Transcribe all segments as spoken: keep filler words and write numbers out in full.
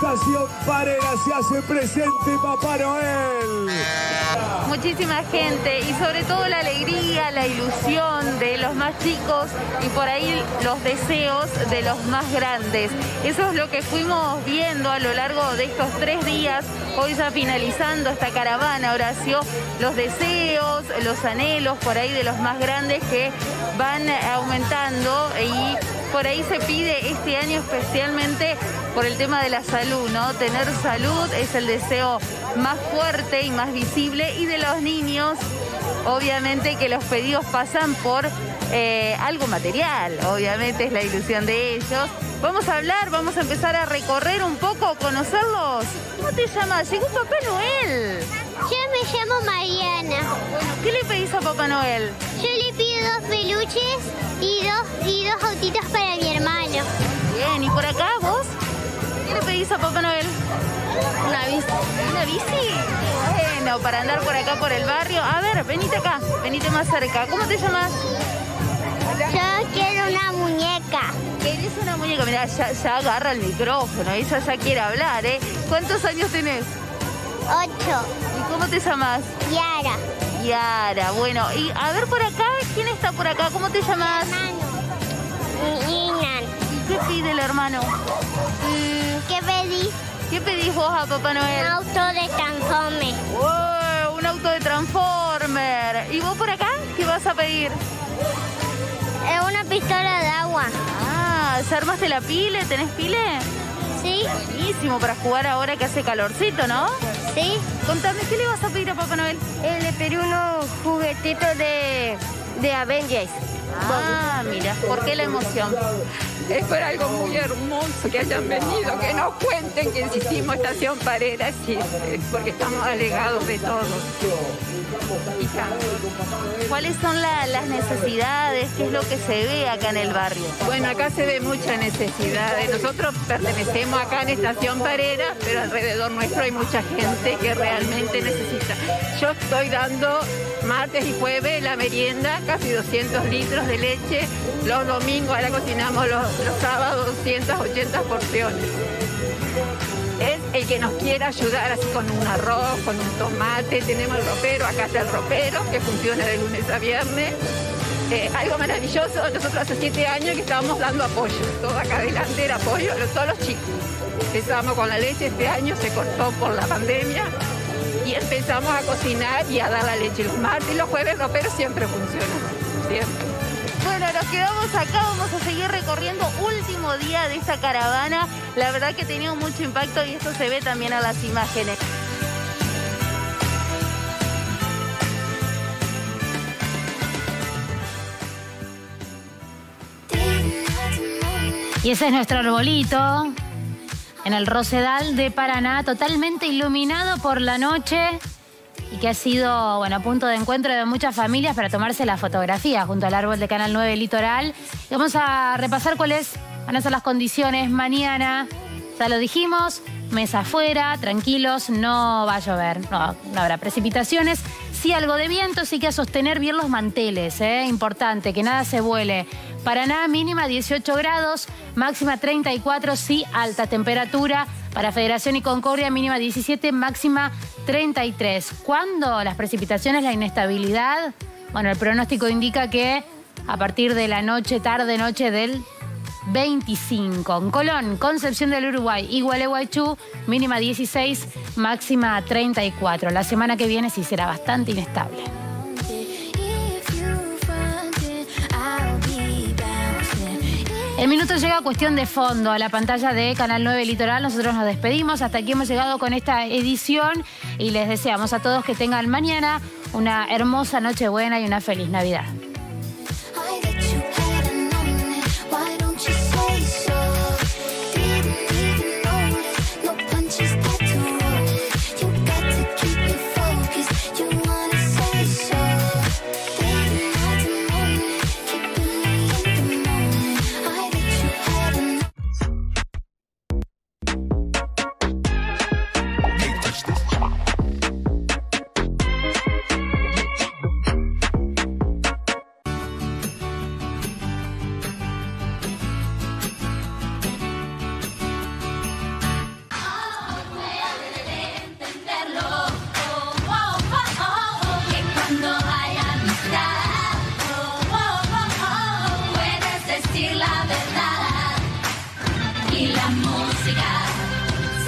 Estación Parera se hace presente Papá Noel. Muchísima gente y sobre todo la alegría, la ilusión de los más chicos y por ahí los deseos de los más grandes. Eso es lo que fuimos viendo a lo largo de estos tres días. Hoy ya finalizando esta caravana, Horacio, los deseos, los anhelos por ahí de los más grandes que van aumentando y por ahí se pide este año especialmente por el tema de la salud, ¿no? Tener salud es el deseo más fuerte y más visible y de los niños, obviamente que los pedidos pasan por eh, algo material, obviamente es la ilusión de ellos. Vamos a hablar, vamos a empezar a recorrer un poco, conocerlos. ¿Cómo te llamas? Llegó Papá Noel. Yo me llamo Mariana. Bueno, ¿qué le pedís a Papá Noel? Yo le pido dos peluches y dos, y dos autitos para mi hermano. Bien, ¿y por acá vos? ¿Qué le pedís a Papá Noel? Una bici. ¿Una bici? Bueno, para andar por acá por el barrio. A ver, venite acá, venite más cerca. ¿Cómo te llamas? Yo quiero una muñeca. ¿Querés una muñeca? Mirá, ya, ya agarra el micrófono, ella ya quiere hablar, ¿eh? ¿Cuántos años tenés? Ocho. ¿Y cómo te llamas? Yara. Yara, bueno, y a ver por acá, ¿quién está por acá? ¿Cómo te llamas? Inan. ¿Y qué pide el hermano? Mm, ¿Qué pedí? ¿Qué pedís vos a Papá Noel? Un auto de Transformer. ¡Oh, un auto de Transformer! ¿Y vos por acá? ¿Qué vas a pedir? Eh, una pistola de agua. Ah, ¿se armaste la pile? ¿Tenés pile? Sí. Buenísimo para jugar ahora que hace calorcito, ¿no? Sí. Contame, ¿qué le vas a pedir a Papá Noel? Eh, le pedí unos juguetitos de, de Avengers. Ah, mira, ¿por qué la emoción? Es por algo muy hermoso que hayan venido, que nos cuenten que existimos Estación Parera, existe, porque estamos alegados de todos. Hija. ¿Cuáles son la, las necesidades? ¿Qué es lo que se ve acá en el barrio? Bueno, acá se ve mucha necesidad. Nosotros pertenecemos acá en Estación Parera, pero alrededor nuestro hay mucha gente que realmente necesita. Yo estoy dando martes y jueves la merienda, casi doscientos litros de leche. Los domingos ahora cocinamos los, los sábados doscientas ochenta porciones. Es el que nos quiera ayudar así con un arroz, con un tomate. Tenemos el ropero, acá está el ropero que funciona de lunes a viernes. Eh, algo maravilloso, nosotros hace siete años que estábamos dando apoyo. Todo acá adelante era apoyo a todos los chicos. Empezamos con la leche, este año se cortó por la pandemia. Y empezamos a cocinar y a dar la leche. Los martes y los jueves el ropero siempre funciona. Siempre. Bueno, nos quedamos acá, vamos a seguir recorriendo último día de esta caravana. La verdad que ha tenido mucho impacto y esto se ve también en las imágenes. Y ese es nuestro arbolito en el Rosedal de Paraná, totalmente iluminado por la noche y que ha sido, bueno, punto de encuentro de muchas familias para tomarse la fotografía junto al árbol de Canal nueve Litoral. Y vamos a repasar cuáles van a ser las condiciones mañana. Ya lo dijimos, mesa afuera, tranquilos, no va a llover, no, no habrá precipitaciones. Sí algo de viento, sí que a sostener bien los manteles, ¿eh? Importante, que nada se vuele. Paraná mínima dieciocho grados, máxima treinta y cuatro, sí, alta temperatura. Para Federación y Concordia mínima diecisiete, máxima treinta y tres. ¿Cuándo las precipitaciones, la inestabilidad? Bueno, el pronóstico indica que a partir de la noche, tarde, noche del veinticinco. En Colón, Concepción del Uruguay y Gualeguaychú, mínima dieciséis, máxima treinta y cuatro. La semana que viene sí será bastante inestable. El minuto llega a Cuestión de Fondo, a la pantalla de Canal nueve Litoral. Nosotros nos despedimos. Hasta aquí hemos llegado con esta edición y les deseamos a todos que tengan mañana una hermosa Nochebuena y una feliz Navidad.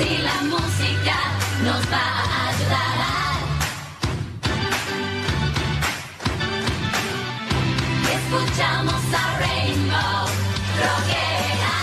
si la música nos va a ayudar. Escuchamos a Rainbow Rockera.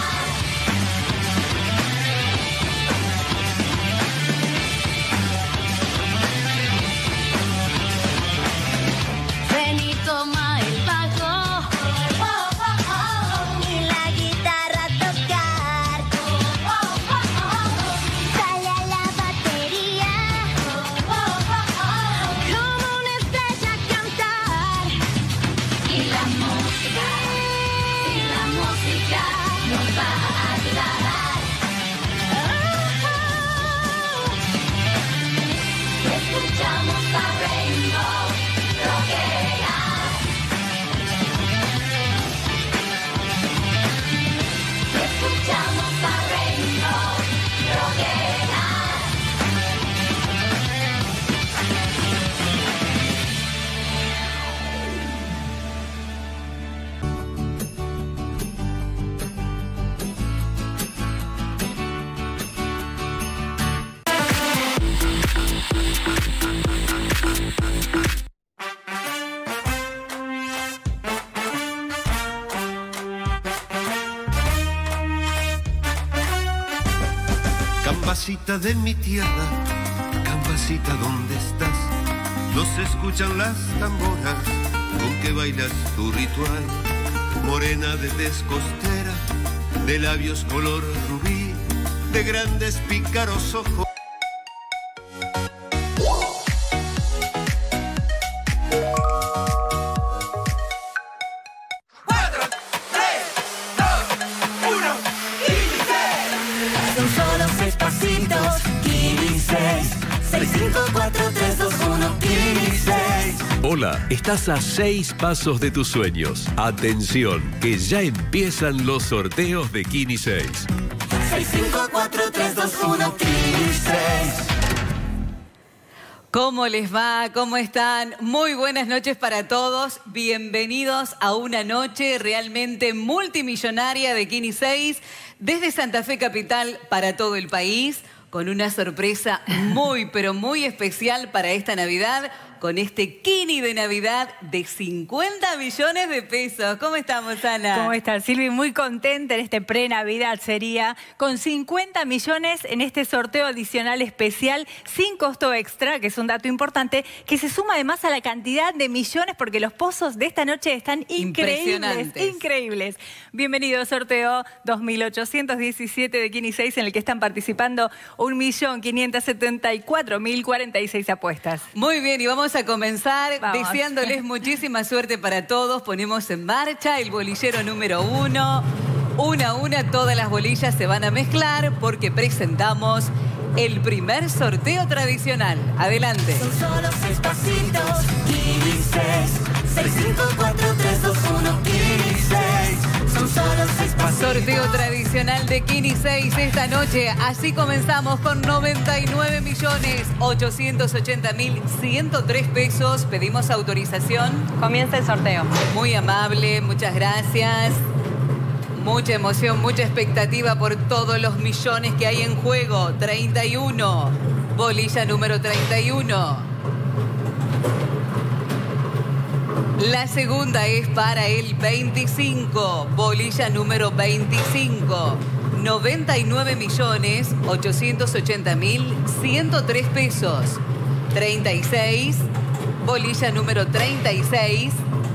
Ven y toma el bajo, oh, oh, oh, y la guitarra a tocar, oh, oh, oh, sale a la batería, oh, oh, oh, como una estrella a cantar. Y la música, y la música nos va a ayudar. Escuchamos a Rainbow Rockera. Escuchamos a Rainbow Rockera. Cambacita de mi tierra, Cambacita, ¿dónde estás? No se escuchan las tamboras con que bailas tu ritual. Morena de tez costera, de labios color rubí, de grandes pícaros ojos. Son solo seis pasitos, Kini seis, seis, cinco, cuatro, tres, dos, uno, Kini seis. Hola, estás a seis pasos de tus sueños. Atención, que ya empiezan los sorteos de Kini seis. seis, cinco, cuatro, tres, dos, uno, Kini seis. ¿Cómo les va? ¿Cómo están? Muy buenas noches para todos. Bienvenidos a una noche realmente multimillonaria de Kini seis desde Santa Fe Capital para todo el país, con una sorpresa muy, pero muy especial para esta Navidad, con este Kini de Navidad de cincuenta millones de pesos. ¿Cómo estamos, Ana? ¿Cómo estás, Silvi? Muy contenta en este pre-Navidad sería, con cincuenta millones en este sorteo adicional especial, sin costo extra, que es un dato importante, que se suma además a la cantidad de millones, porque los pozos de esta noche están increíbles, increíbles. Bienvenido, sorteo dos mil ochocientos diecisiete de Kini seis, en el que están participando un millón quinientos setenta y cuatro mil cuarenta y seis apuestas. Muy bien, y vamos a comenzar Vamos. deseándoles muchísima suerte para todos. Ponemos en marcha el bolillero número uno. Una a una todas las bolillas se van a mezclar porque presentamos el primer sorteo tradicional. Adelante. Son solo seis pasitos, Kini seis, seis, cinco, cuatro, tres, dos, uno, Kini seis. Son solo seis pasitos. Sorteo tradicional de Kini seis esta noche. Así comenzamos con noventa y nueve millones ochocientos ochenta mil ciento tres pesos. Pedimos autorización. Comienza el sorteo. Muy amable, muchas gracias. Mucha emoción, mucha expectativa por todos los millones que hay en juego. treinta y uno. Bolilla número treinta y uno. La segunda es para el veinticinco. Bolilla número veinticinco. noventa y nueve millones ochocientos ochenta mil ciento tres pesos. treinta y seis. Bolilla número treinta y seis.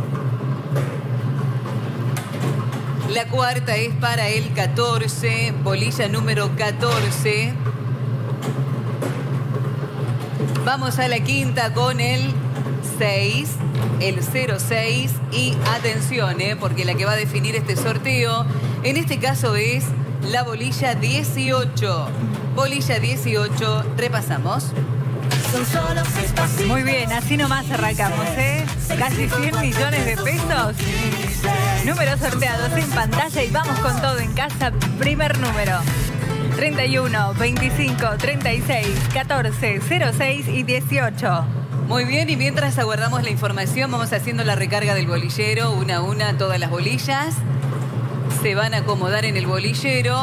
La cuarta es para el catorce, bolilla número catorce. Vamos a la quinta con el seis, el cero seis. Y atención, eh, porque la que va a definir este sorteo, en este caso es la bolilla dieciocho. Bolilla dieciocho, repasamos. Son solo seis pasitos. Muy bien, así nomás arrancamos, ¿eh? Casi cien millones de pesos. Números sorteados en pantalla y vamos con todo en casa. Primer número. treinta y uno, veinticinco, treinta y seis, catorce, cero seis y dieciocho. Muy bien, y mientras aguardamos la información, vamos haciendo la recarga del bolillero, una a una, todas las bolillas. Se van a acomodar en el bolillero.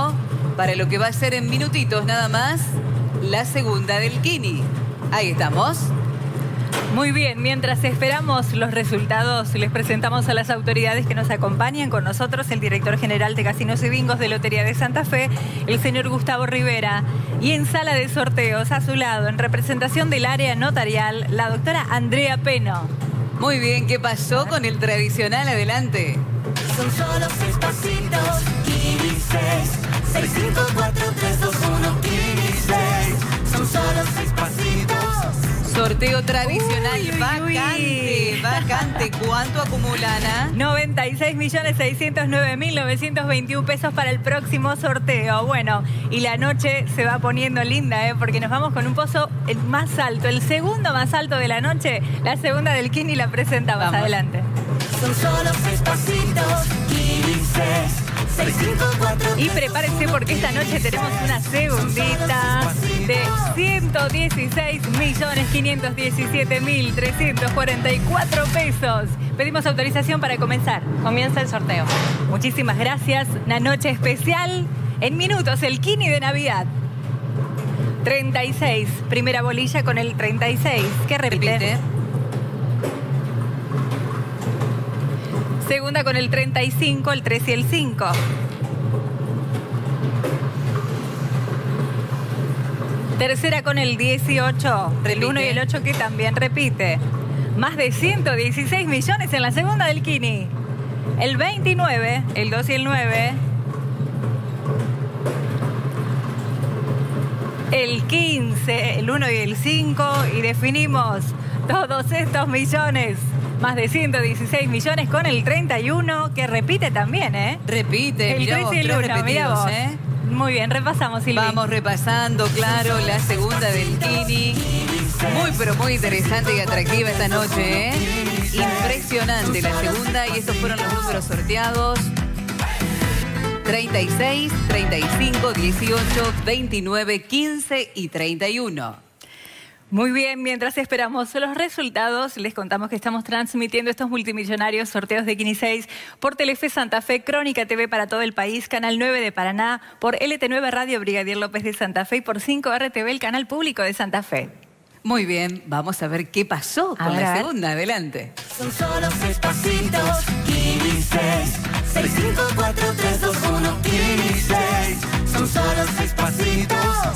para lo que va a ser en minutitos nada más la segunda del Kini. Ahí estamos. Muy bien, mientras esperamos los resultados, les presentamos a las autoridades que nos acompañan con nosotros, el director general de Casinos y Bingos de Lotería de Santa Fe, el señor Gustavo Rivera, y en sala de sorteos, a su lado, en representación del área notarial, la doctora Andrea Peno. Muy bien, ¿qué pasó con el tradicional? Adelante. Son solo seis pasitos, Kini seis, seis, cinco, cuatro, tres, dos, uno, Kini seis. Son solo seis pasitos. Sorteo tradicional, Uy, uy, vacante, uy. vacante. ¿Cuánto acumula, Ana? noventa y seis millones seiscientos nueve mil novecientos veintiuno pesos para el próximo sorteo. Bueno, y la noche se va poniendo linda, ¿eh? Porque nos vamos con un pozo el más alto, el segundo más alto de la noche. La segunda del Kini la presentamos. Vamos. Adelante. Son solo seis pasitos, Kini seis, seis, cinco, cuatro, Y prepárense porque esta noche tenemos una segundita de ciento dieciséis millones quinientos diecisiete mil trescientos cuarenta y cuatro pesos. Pedimos autorización para comenzar. Comienza el sorteo. Muchísimas gracias. Una noche especial. En minutos, el Kini de Navidad. treinta y seis. Primera bolilla con el treinta y seis. ¿Qué repite? Repite. Segunda con el treinta y cinco, el tres y el cinco. Tercera con el dieciocho, el Repite. uno y el ocho que también repite. Más de ciento dieciséis millones en la segunda del Kini. El veintinueve, el dos y el nueve. El quince, el uno y el cinco. Y definimos todos estos millones. Más de ciento dieciséis millones con el treinta y uno, que repite también, ¿eh? Repite, El mirá tres vos, y el tres uno, mirá repetidos, vos. ¿eh? Muy bien, repasamos, Silvi. Vamos repasando, claro, la segunda del Kini. Muy, pero muy interesante y atractiva esta noche, ¿eh? Impresionante la segunda, y estos fueron los números sorteados. treinta y seis, treinta y cinco, dieciocho, veintinueve, quince y treinta y uno. Muy bien, mientras esperamos los resultados, les contamos que estamos transmitiendo estos multimillonarios sorteos de Kini seis por Telefe Santa Fe, Crónica T V para todo el país, Canal nueve de Paraná, por L T nueve Radio Brigadier López de Santa Fe y por cinco R T V, el canal público de Santa Fe. Muy bien, vamos a ver qué pasó A con ver, a la ver. segunda. Adelante. son solo seis pasitos, Kini seis, seis, cinco, cuatro, tres, dos, uno, Kini seis. Son solo seis pasitos.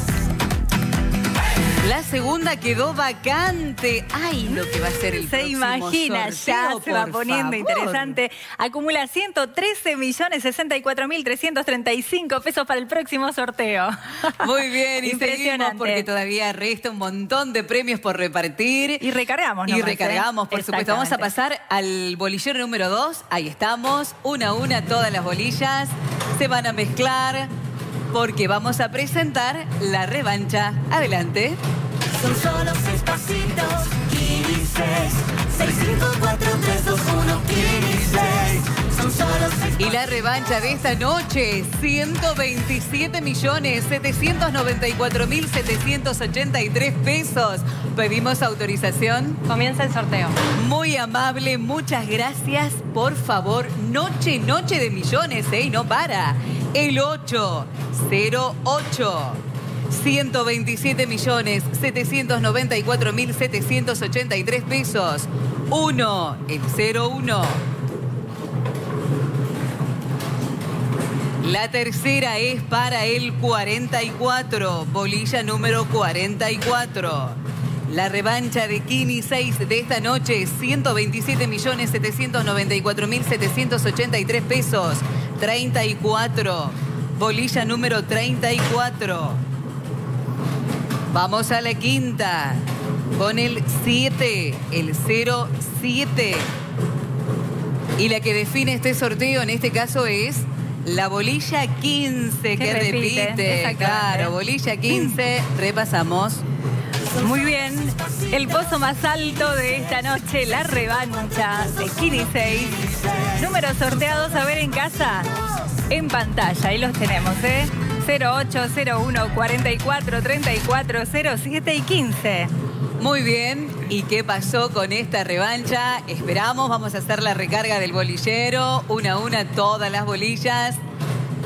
La segunda quedó vacante. Ay, lo que va a ser el Se próximo imagina, ya sorteo, se va por poniendo favor. interesante. Acumula ciento trece millones sesenta y cuatro mil trescientos treinta y cinco pesos para el próximo sorteo. Muy bien, y seguimos Impresionante. porque todavía resta un montón de premios por repartir. Y recargamos, Y nomás, recargamos, ¿eh? por supuesto. Vamos a Exactamente. pasar al bolillero número dos. Ahí estamos, una a una todas las bolillas. Se van a mezclar porque vamos a presentar la revancha. Adelante. Son solo seis pasitos, Kini seis, seis, cinco, cuatro, tres, dos, uno, Kini seis. Son solo seis. Y la revancha de esta noche, ciento veintisiete millones setecientos noventa y cuatro mil setecientos ochenta y tres pesos. Pedimos autorización. Comienza el sorteo. Muy amable, muchas gracias. Por favor, noche, noche de millones, ¿eh? Y no para. El ocho cero ocho. ciento veintisiete millones setecientos noventa y cuatro mil setecientos ochenta y tres pesos. uno, el cero uno. La tercera es para el cuarenta y cuatro, bolilla número cuarenta y cuatro. La revancha de Kini seis de esta noche, ciento veintisiete millones setecientos noventa y cuatro mil setecientos ochenta y tres pesos. treinta y cuatro, bolilla número treinta y cuatro. Vamos a la quinta, con el siete, el cero siete. Y la que define este sorteo en este caso es la bolilla quince, que repite, repite. exactamente. Claro, bolilla quince, repasamos. Muy bien, el pozo más alto de esta noche, la revancha de Kini seis. Números sorteados a ver en casa, en pantalla, ahí los tenemos, ¿eh? cero ocho, cero uno, cuarenta y cuatro, treinta y cuatro, cero siete y quince. Muy bien, ¿y qué pasó con esta revancha? Esperamos, vamos a hacer la recarga del bolillero, una a una todas las bolillas.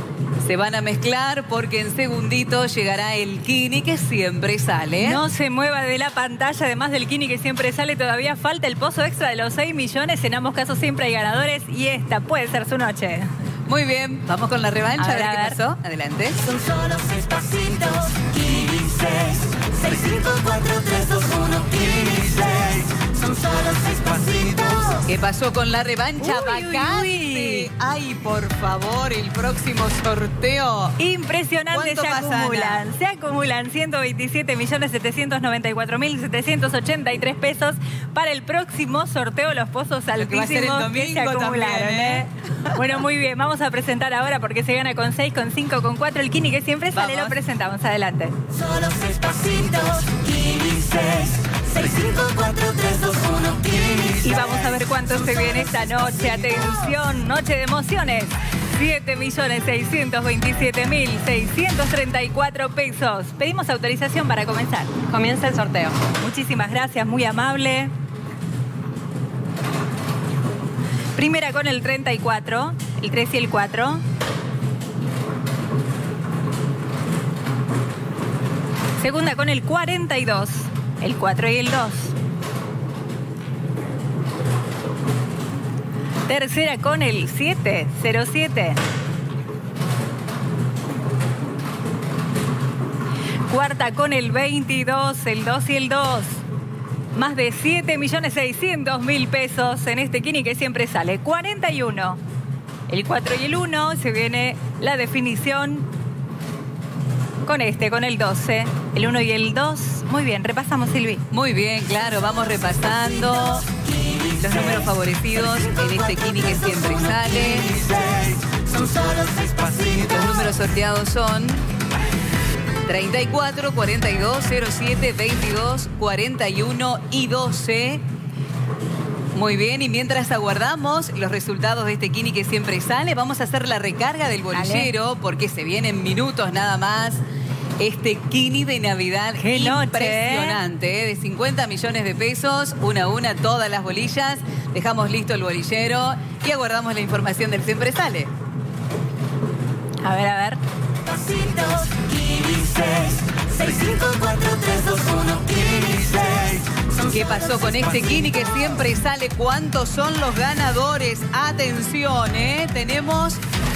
se van a mezclar porque en segundito llegará el Kini que siempre sale. No se mueva de la pantalla, además del Kini que siempre sale, todavía falta el pozo extra de los seis millones. En ambos casos siempre hay ganadores y esta puede ser su noche. Muy bien, vamos con la revancha, a ver, a ver qué pasó. Adelante. Son solo seis pasitos, Kini seis, seis, cinco, cuatro, tres, dos, uno, Kini seis. Son solo seis pasitos. ¿Qué pasó con la revancha Uy, vacante? uy, uy. Ay, por favor, el próximo sorteo. Impresionante, se pasa, acumulan. Ana? Se acumulan ciento veintisiete millones setecientos noventa y cuatro mil setecientos ochenta y tres pesos para el próximo sorteo. Los pozos Lo que va a ser el altísimos que se domingo acumularon. también, ¿eh? ¿eh? Bueno, muy bien. Vamos a presentar ahora porque se gana con seis, con cinco, con cuatro. El Kini que siempre sale, Vamos. lo presentamos. Adelante. Solo seis pasitos, Kini seis, seis, cinco, cuatro, tres, dos, uno, Kini seis. Y vamos a ver cuánto se viene esta noche. Atención, noche de emociones. siete millones seiscientos veintisiete mil seiscientos treinta y cuatro pesos. Pedimos autorización para comenzar. Comienza el sorteo. Muchísimas gracias, muy amable. Primera con el treinta y cuatro, el tres y el cuatro. Segunda con el cuarenta y dos, el cuatro y el dos. Tercera con el siete, cero siete. Cuarta con el veintidós, el dos y el dos. Más de siete millones seiscientos mil pesos en este Kini que siempre sale. cuarenta y uno. El cuatro y el uno. Se viene la definición con este, con el doce. El uno y el dos. Muy bien, repasamos, Silvi. Muy bien, claro, vamos repasando los números favorecidos en este Kini que siempre sale. Son solo seis pasitos. Los números sorteados son treinta y cuatro, cuarenta y dos, cero siete, veintidós, cuarenta y uno y doce. Muy bien, y mientras aguardamos los resultados de este Kini que siempre sale, vamos a hacer la recarga del bolillero porque se vienen minutos nada más. Este Kini de Navidad ¡Qué noche, impresionante, ¿eh? De cincuenta millones de pesos, una a una, todas las bolillas. Dejamos listo el bolillero y aguardamos la información del Siempre Sale. A ver, a ver. Pasitos, Kini seis, seis, cinco, cuatro, tres, dos, uno, Kini seis. Son ¿Qué solo pasó con seis este Kini que pasitos. siempre sale? ¿Cuántos son los ganadores? Atención, ¿eh? Tenemos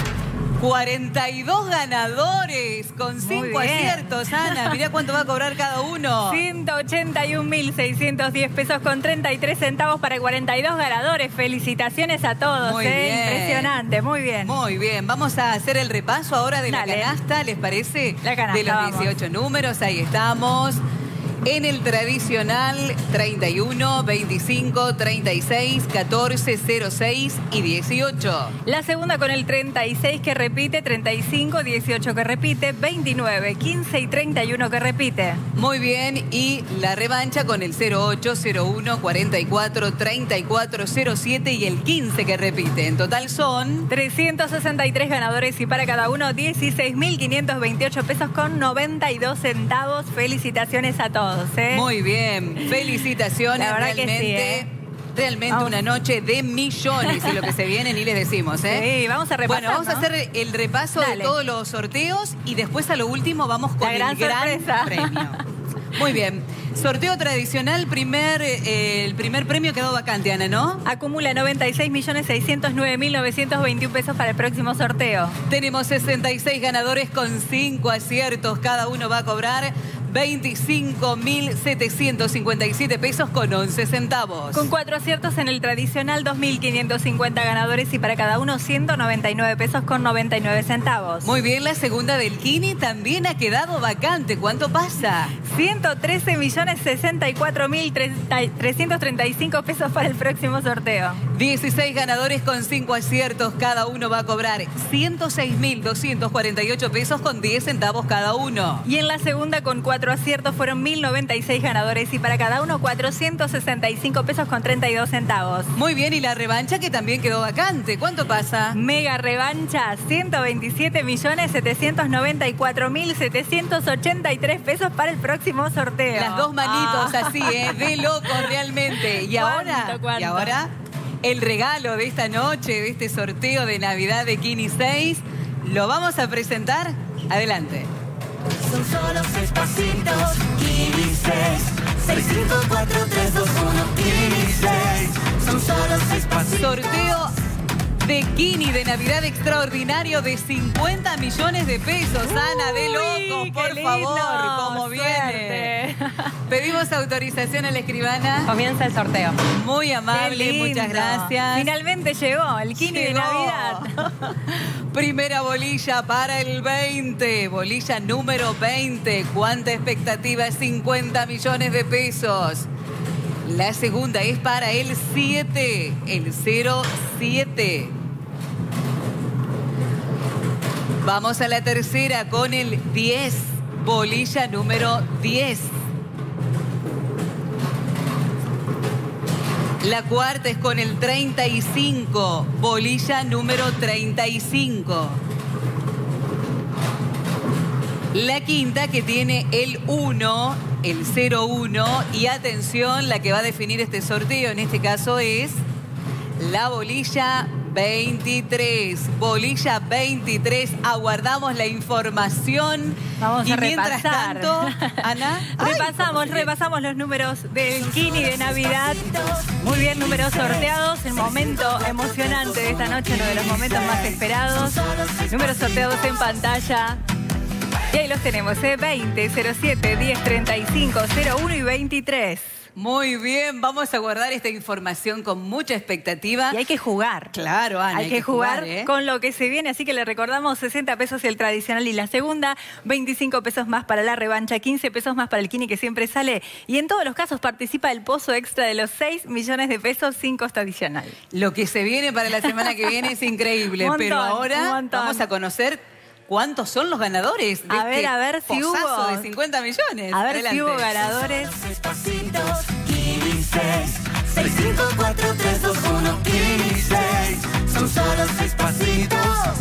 cuarenta y dos ganadores con cinco bien. aciertos, Ana. Mirá cuánto va a cobrar cada uno. ciento ochenta y un mil seiscientos diez pesos con treinta y tres centavos para cuarenta y dos ganadores. Felicitaciones a todos. Muy ¿eh? bien. Impresionante, muy bien. Muy bien, vamos a hacer el repaso ahora de Dale. la canasta, ¿les parece? La canasta, de los vamos. dieciocho números, ahí estamos. En el tradicional, treinta y uno, veinticinco, treinta y seis, catorce, cero seis y dieciocho. La segunda con el treinta y seis que repite, treinta y cinco, dieciocho que repite, veintinueve, quince y treinta y uno que repite. Muy bien, y la revancha con el cero ocho, cero uno, cuarenta y cuatro, treinta y cuatro, cero siete y el quince que repite. En total son trescientos sesenta y tres ganadores y para cada uno dieciséis mil quinientos veintiocho pesos con noventa y dos centavos. Felicitaciones a todos. ¿eh? Muy bien, felicitaciones, La verdad que sí, realmente, ¿eh? realmente Vamos. una noche de millones y lo que se viene ni les decimos, ¿eh? Sí, vamos a repasar, Bueno, vamos a ¿no? hacer el repaso Dale. de todos los sorteos y después a lo último vamos con La gran el gran sorpresa. premio. Muy bien, sorteo tradicional, primer, eh, el primer premio quedó vacante, Ana, ¿no? Acumula noventa y seis millones seiscientos nueve mil novecientos veintiuno pesos para el próximo sorteo. Tenemos sesenta y seis ganadores con cinco aciertos, cada uno va a cobrar veinticinco mil setecientos cincuenta y siete pesos con once centavos. Con cuatro aciertos en el tradicional, dos mil quinientos cincuenta ganadores y para cada uno ciento noventa y nueve pesos con noventa y nueve centavos. Muy bien, la segunda del Kini también ha quedado vacante. ¿Cuánto pasa? ciento trece millones sesenta y cuatro mil trescientos treinta y cinco pesos para el próximo sorteo. dieciséis ganadores con cinco aciertos, cada uno va a cobrar ciento seis mil doscientos cuarenta y ocho pesos con diez centavos cada uno. Y en la segunda con cuatro aciertos fueron mil noventa y seis ganadores y para cada uno cuatrocientos sesenta y cinco pesos con treinta y dos centavos. Muy bien, y la revancha que también quedó vacante. ¿Cuánto pasa? Mega revancha, ciento veintisiete millones setecientos noventa y cuatro mil setecientos ochenta y tres pesos para el próximo sorteo. Las dos manitos Ah. así, ¿eh? De locos realmente. Y ¿Cuánto, ahora, cuánto? y ahora, el regalo de esta noche, de este sorteo de Navidad de Kini seis. ¿Lo vamos a presentar? Adelante. Son solo seis pasitos, Kini seis, seis, cinco, cuatro, tres, dos, uno, Kini seis. Son solo seis pasitos. Sorteo de Kini de Navidad extraordinario de cincuenta millones de pesos. Uy, Ana, de locos, por favor, ¿cómo viene? Pedimos autorización a la escribana. Comienza el sorteo. Muy amable, muchas gracias. Finalmente llegó el Kini de Navidad. Primera bolilla para el veinte, bolilla número veinte. ¿Cuánta expectativa? cincuenta millones de pesos. La segunda es para el siete, el cero siete. Vamos a la tercera con el diez, bolilla número diez. La cuarta es con el treinta y cinco, bolilla número treinta y cinco. La quinta que tiene el uno, el cero uno. Y atención, la que va a definir este sorteo en este caso es la bolilla veintitrés. Bolilla veintitrés. Aguardamos la información. Vamos y a mientras repasar. tanto, Ana. repasamos, Ay, repasamos los números del Kini de Navidad. Muy bien, números sorteados. El momento emocionante de esta noche, uno de los momentos más esperados. Números sorteados en pantalla. Y ahí los tenemos, ¿eh? veinte, cero siete, diez, treinta y cinco, cero uno y veintitrés. Muy bien, vamos a guardar esta información con mucha expectativa. Y hay que jugar. Claro, Ana, hay, hay que, que jugar, jugar ¿eh? con lo que se viene, así que le recordamos sesenta pesos el tradicional y la segunda, veinticinco pesos más para la revancha, quince pesos más para el Kini que siempre sale. Y en todos los casos participa el pozo extra de los seis millones de pesos sin costo adicional. Lo que se viene para la semana que viene es increíble, montón, pero ahora vamos a conocer cuántos son los ganadores de a ver, este a ver si pozazo hubo de cincuenta millones. A ver Adelante. si hubo ganadores. Kini seis, seis, cinco, cuatro, tres, dos, uno, Kini seis. Son solo seis pasitos.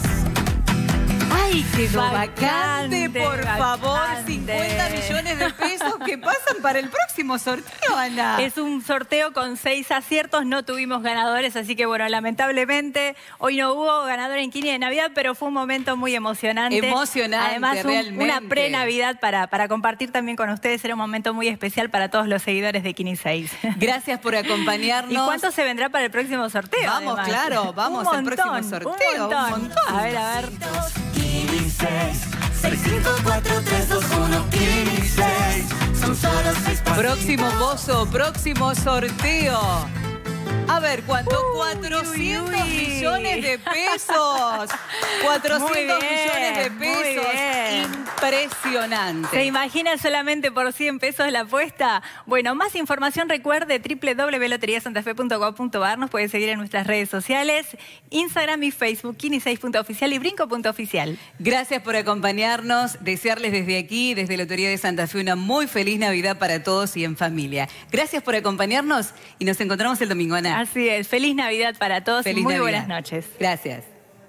¡Ay, quedó Vacante, vacante! Por vacante. favor, cincuenta millones de pesos que pasan para el próximo sorteo, Ana. Es un sorteo con seis aciertos, no tuvimos ganadores, así que bueno, lamentablemente hoy no hubo ganador en Kini de Navidad, pero fue un momento muy emocionante. Emocionante, Además, un- realmente. una pre-Navidad para, para compartir también con ustedes. Era un momento muy especial para todos los seguidores de Kini seis. Gracias por acompañarnos. ¿Y cuánto se vendrá para el próximo sorteo? Vamos, además? claro, vamos Un al montón, próximo sorteo. Un montón. Un montón. A ver, a ver. Kini seis, seis, cinco, cuatro, tres, dos, uno, Kini seis. Son solo seis pasitos. Próximo pozo, próximo sorteo. A ver, ¿cuánto? Uy, cuatrocientos uy, uy. millones de pesos. cuatrocientos Muy bien, millones de muy pesos. bien. Impresionante. ¿Se imaginan solamente por cien pesos la apuesta? Bueno, más información recuerde doble u doble u doble u punto lotería santa fe punto gov punto ar. Nos puede seguir en nuestras redes sociales, Instagram y Facebook, Kini seis punto oficial y Brinco punto oficial. Gracias por acompañarnos. Desearles desde aquí, desde Lotería de Santa Fe, una muy feliz Navidad para todos y en familia. Gracias por acompañarnos y nos encontramos el domingo, Ana. Así es. Feliz Navidad para todos Feliz y muy Navidad. buenas noches. Gracias.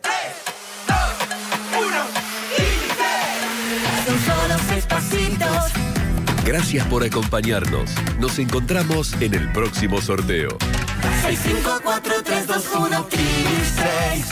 Son solo seis pasitos. Gracias por acompañarnos. Nos encontramos en el próximo sorteo. seis, cinco, cuatro, tres, dos, uno, Kini seis.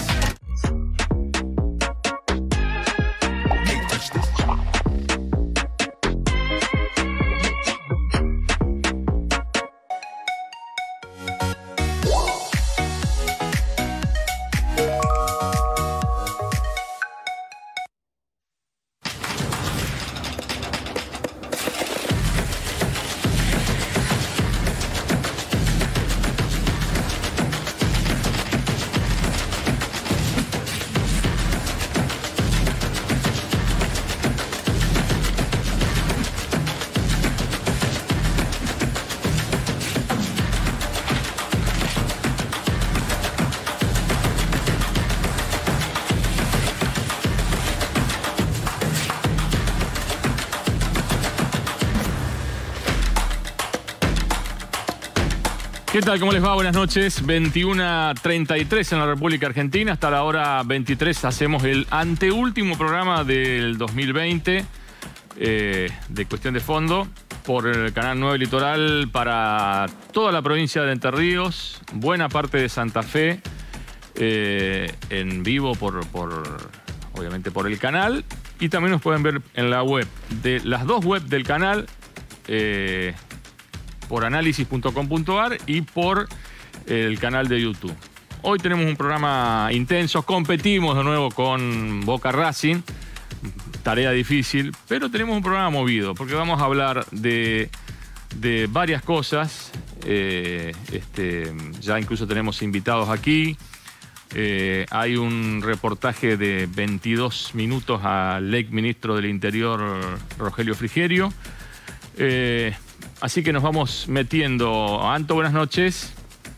¿Qué tal? ¿Cómo les va? Buenas noches. veintiuna treinta y tres en la República Argentina. Hasta la hora veintitrés hacemos el anteúltimo programa del dos mil veinte eh, de Cuestión de Fondo por el Canal nueve Litoral para toda la provincia de Entre Ríos, buena parte de Santa Fe, eh, en vivo por, por obviamente por el canal, y también nos pueden ver en la web, de las dos webs del canal, eh, por análisis punto com punto ar y por el canal de YouTube. Hoy tenemos un programa intenso, competimos de nuevo con Boca Racing, tarea difícil, pero tenemos un programa movido, porque vamos a hablar de, de varias cosas. Eh, este, ya incluso tenemos invitados aquí. Eh, hay un reportaje de veintidós minutos al ex ministro del Interior, Rogelio Frigerio. Eh, así que nos vamos metiendo. Anto, buenas noches.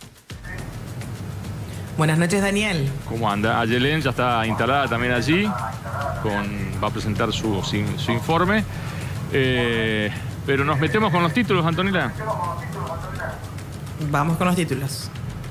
Buenas noches, Daniel. ¿Cómo anda? Ayelen ya está instalada también allí, con, va a presentar su, su, su informe. Eh, pero nos metemos con los títulos, Antonella. Vamos con los títulos.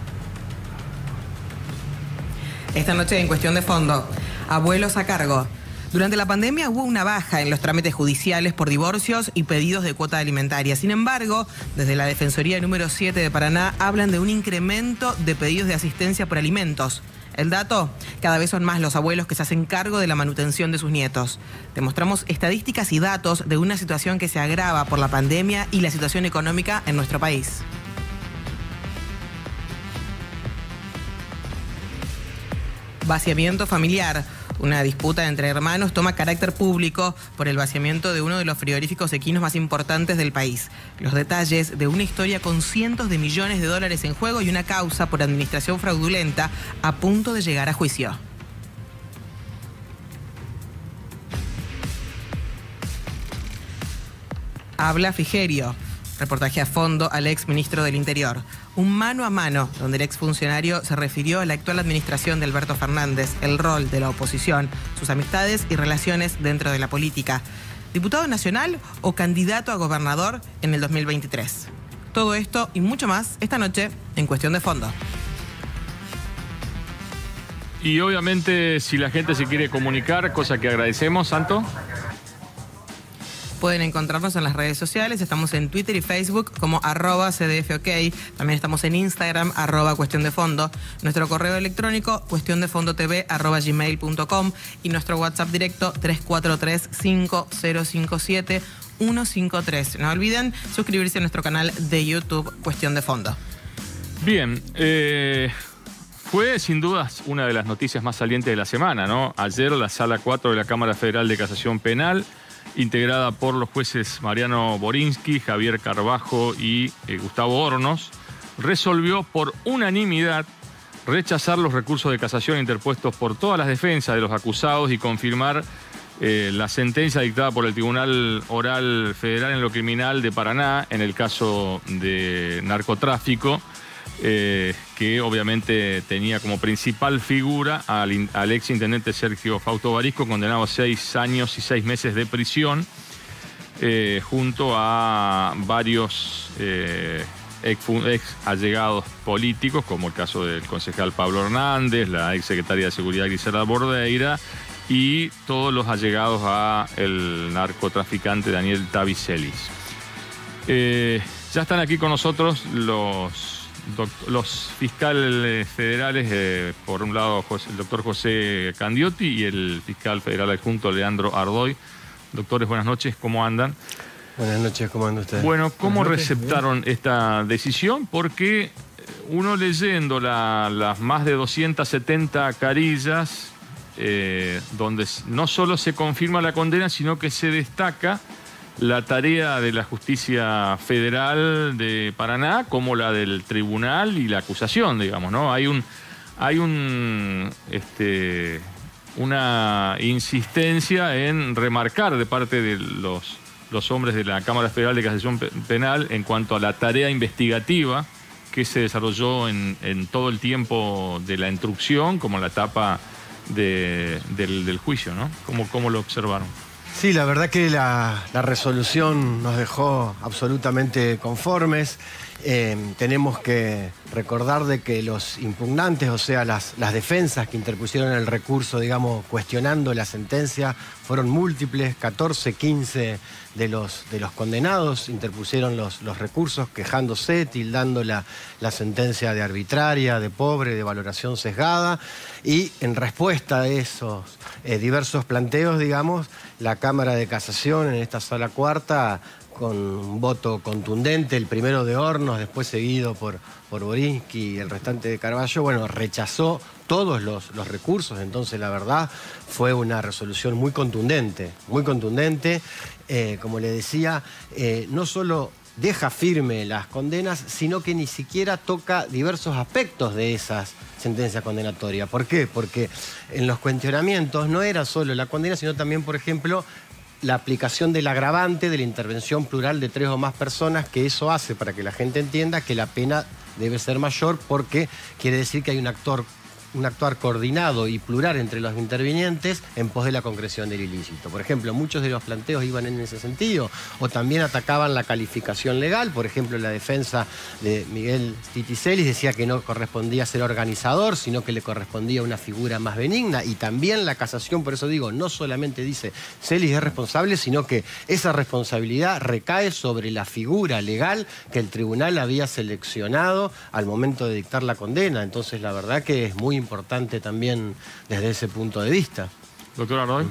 Esta noche en Cuestión de Fondo, abuelos a cargo. Durante la pandemia hubo una baja en los trámites judiciales por divorcios y pedidos de cuota alimentaria. Sin embargo, desde la Defensoría número siete de Paraná hablan de un incremento de pedidos de asistencia por alimentos. El dato, cada vez son más los abuelos que se hacen cargo de la manutención de sus nietos. Te mostramos estadísticas y datos de una situación que se agrava por la pandemia y la situación económica en nuestro país. Vaciamiento familiar. Una disputa entre hermanos toma carácter público por el vaciamiento de uno de los frigoríficos equinos más importantes del país. Los detalles de una historia con cientos de millones de dólares en juego y una causa por administración fraudulenta a punto de llegar a juicio. Habla Frigerio. Reportaje a fondo al ex ministro del Interior. Un mano a mano donde el exfuncionario se refirió a la actual administración de Alberto Fernández, el rol de la oposición, sus amistades y relaciones dentro de la política. ¿Diputado nacional o candidato a gobernador en el dos mil veintitrés? Todo esto y mucho más esta noche en Cuestión de Fondo. Y obviamente si la gente se quiere comunicar, cosa que agradecemos, Santo. Pueden encontrarnos en las redes sociales, estamos en Twitter y Facebook como arroba cdfok, también estamos en Instagram, arroba cuestión de fondo, nuestro correo electrónico cuestiondefondotv arroba gmail punto com y nuestro WhatsApp directo tres cuatro tres, cinco cero cinco siete, uno cinco tres. No olviden suscribirse a nuestro canal de YouTube Cuestión de Fondo. Bien, eh, fue sin dudas una de las noticias más salientes de la semana, ¿no? Ayer la Sala cuatro de la Cámara Federal de Casación Penal, integrada por los jueces Mariano Borinsky, Javier Carbajo y eh, Gustavo Hornos, resolvió por unanimidad rechazar los recursos de casación interpuestos por todas las defensas de los acusados y confirmar eh, la sentencia dictada por el Tribunal Oral Federal en lo Criminal de Paraná en el caso de narcotráfico, eh, que obviamente tenía como principal figura al, al ex intendente Sergio Fausto Barisco, condenado a seis años y seis meses de prisión, eh, junto a varios eh, ex, ex allegados políticos, como el caso del concejal Pablo Hernández, la ex secretaria de Seguridad Griselda Bordeira y todos los allegados a el narcotraficante Daniel Tavicelis. Eh, ya están aquí con nosotros los los fiscales federales, eh, por un lado José, el doctor José Candiotti y el fiscal federal adjunto Leandro Ardoy. Doctores, buenas noches, ¿cómo andan? Buenas noches, ¿cómo anda usted? Bueno, ¿cómo receptaron esta decisión? Porque uno leyendo la, las más de doscientas setenta carillas, eh, donde no solo se confirma la condena, sino que se destaca la tarea de la justicia federal de Paraná como la del tribunal y la acusación, digamos, ¿no? Hay un, hay un, este, una insistencia en remarcar de parte de los, los hombres de la Cámara Federal de Casación Penal en cuanto a la tarea investigativa que se desarrolló en, en todo el tiempo de la instrucción, como la etapa de, del, del juicio, ¿no? ¿Cómo, cómo lo observaron? Sí, la verdad que la, la resolución nos dejó absolutamente conformes. Eh, tenemos que recordar de que los impugnantes, o sea, las, las defensas que interpusieron el recurso, digamos, cuestionando la sentencia, fueron múltiples, catorce, quince de los, de los condenados interpusieron los, los recursos quejándose, tildando la, la sentencia de arbitraria, de pobre, de valoración sesgada, y en respuesta a esos eh, diversos planteos, digamos, la Cámara de Casación en esta sala cuarta, con un voto contundente, el primero de Hornos, después seguido por, por Borinsky y el restante de Carballo, bueno, rechazó todos los, los recursos. Entonces, la verdad, fue una resolución muy contundente, muy contundente. Eh, como le decía, eh, no solo deja firme las condenas, sino que ni siquiera toca diversos aspectos de esas sentencias condenatorias. ¿Por qué? Porque en los cuestionamientos no era solo la condena, sino también, por ejemplo, la aplicación del agravante de la intervención plural de tres o más personas, que eso hace, para que la gente entienda, que la pena debe ser mayor, porque quiere decir que hay un actor un actuar coordinado y plural entre los intervinientes en pos de la concreción del ilícito. Por ejemplo, muchos de los planteos iban en ese sentido, o también atacaban la calificación legal. Por ejemplo, la defensa de Miguel Stiticelis decía que no correspondía ser organizador, sino que le correspondía una figura más benigna, y también la casación, por eso digo, no solamente dice Celis es responsable, sino que esa responsabilidad recae sobre la figura legal que el tribunal había seleccionado al momento de dictar la condena. Entonces, la verdad que es muy importante también desde ese punto de vista. Doctor Ardoy.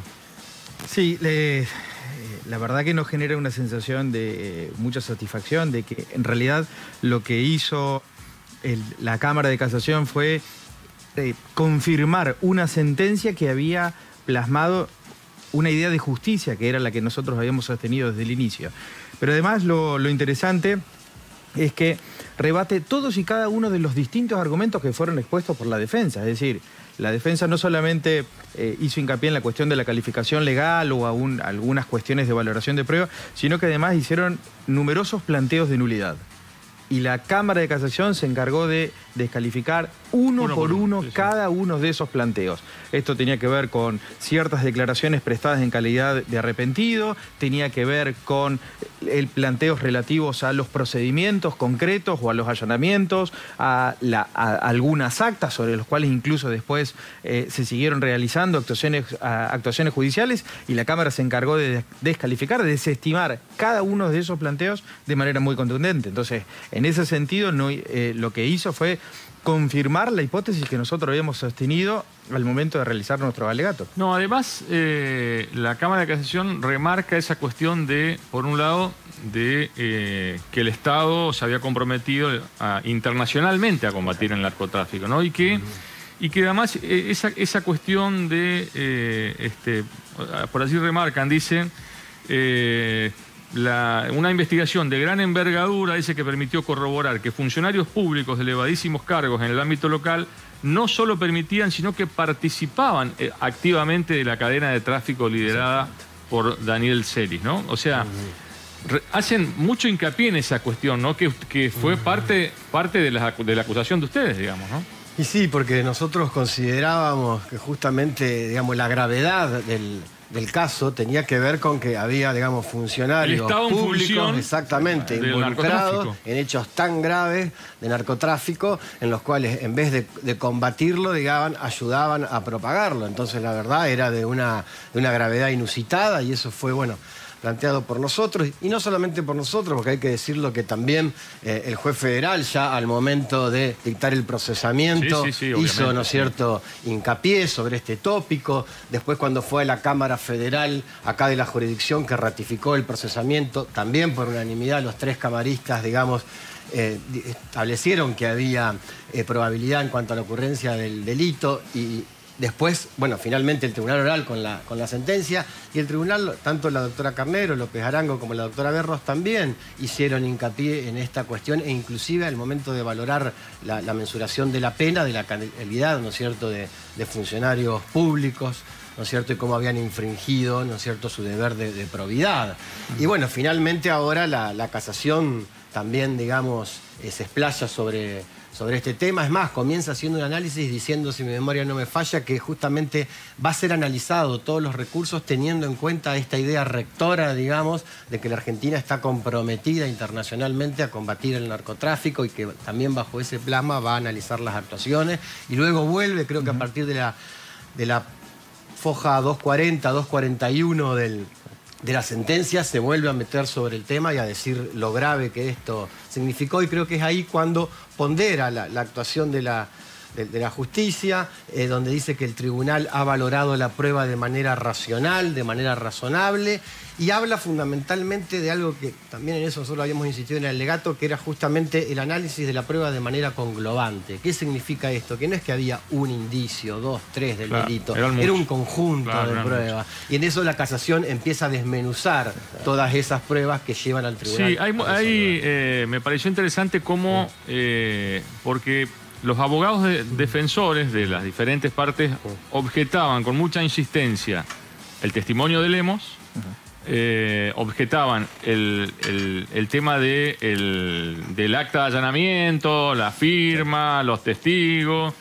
Sí, le, la verdad que nos genera una sensación de eh, mucha satisfacción de que en realidad lo que hizo el, la Cámara de Casación fue eh, confirmar una sentencia que había plasmado una idea de justicia, que era la que nosotros habíamos sostenido desde el inicio. Pero además lo, lo interesante es que rebate todos y cada uno de los distintos argumentos que fueron expuestos por la defensa. Es decir, la defensa no solamente eh, hizo hincapié en la cuestión de la calificación legal o aún algunas cuestiones de valoración de prueba, sino que además hicieron numerosos planteos de nulidad. Y la Cámara de Casación se encargó de descalificar uno, uno por uno, uno cada uno de esos planteos. Esto tenía que ver con ciertas declaraciones prestadas en calidad de arrepentido, tenía que ver con el planteos relativos a los procedimientos concretos o a los allanamientos, a, la, a algunas actas sobre los cuales incluso después eh, se siguieron realizando actuaciones, a, actuaciones judiciales, y la Cámara se encargó de descalificar, de desestimar cada uno de esos planteos de manera muy contundente. Entonces, en ese sentido, no, eh, lo que hizo fue confirmar la hipótesis que nosotros habíamos sostenido al momento de realizar nuestro alegato. No, además, eh, la Cámara de Casación remarca esa cuestión de, por un lado, de eh, que el Estado se había comprometido a, internacionalmente a combatir el narcotráfico, ¿no? Y que, y que además eh, esa, esa cuestión de, eh, este, por así remarcan, dicen... Eh, La, una investigación de gran envergadura, dice, que permitió corroborar que funcionarios públicos de elevadísimos cargos en el ámbito local no solo permitían, sino que participaban eh, activamente de la cadena de tráfico liderada por Daniel Celis, ¿no? O sea, re, hacen mucho hincapié en esa cuestión, ¿no? Que, que fue parte, parte de, la, de la acusación de ustedes, digamos, ¿no? Y sí, porque nosotros considerábamos que justamente, digamos, la gravedad del... del caso tenía que ver con que había, digamos, funcionarios públicos exactamente involucrados en hechos tan graves de narcotráfico, en los cuales en vez de, de combatirlo, digamos, ayudaban a propagarlo. Entonces, la verdad, era de una, de una gravedad inusitada, y eso fue, bueno, planteado por nosotros, y no solamente por nosotros, porque hay que decirlo que también eh, el juez federal, ya al momento de dictar el procesamiento, sí, sí, sí, hizo, ¿no es cierto?, hincapié sobre este tópico. Después, cuando fue a la Cámara Federal, acá de la jurisdicción, que ratificó el procesamiento, también por unanimidad los tres camaristas, digamos, eh, establecieron que había eh, probabilidad en cuanto a la ocurrencia del delito, y después, bueno, finalmente el Tribunal Oral con la, con la sentencia, y el Tribunal, tanto la doctora Carnero, López Arango, como la doctora Berros también hicieron hincapié en esta cuestión, e inclusive al momento de valorar la, la mensuración de la pena, de la calidad, ¿no es cierto?, de, de funcionarios públicos, ¿no es cierto?, y cómo habían infringido, ¿no es cierto?, su deber de, de probidad. Y bueno, finalmente ahora la, la casación también, digamos, eh, se explaya sobre, sobre este tema. Es más, comienza haciendo un análisis diciendo, si mi memoria no me falla, que justamente va a ser analizado todos los recursos teniendo en cuenta esta idea rectora, digamos, de que la Argentina está comprometida internacionalmente a combatir el narcotráfico y que también bajo ese plasma va a analizar las actuaciones. Y luego vuelve, creo que a partir de la, de la foja doscientos cuarenta, doscientos cuarenta y uno del... de la sentencia, se vuelve a meter sobre el tema y a decir lo grave que esto significó, y creo que es ahí cuando pondera la, la actuación de la, de, de la justicia, eh, donde dice que el tribunal ha valorado la prueba de manera racional, de manera razonable, y habla fundamentalmente de algo que también en eso nosotros habíamos insistido en el alegato, que era justamente el análisis de la prueba de manera conglobante. ¿Qué significa esto? Que no es que había un indicio, dos, tres del Claro, delito, eran era muchos. un conjunto Claro, de eran pruebas. Y en eso la casación empieza a desmenuzar todas esas pruebas que llevan al tribunal. Sí, hay, hay, eh, me pareció interesante cómo, eh, porque los abogados de- defensores de las diferentes partes objetaban con mucha insistencia el testimonio de Lemos, eh, objetaban el, el- el tema de el- del acta de allanamiento, la firma, los testigos,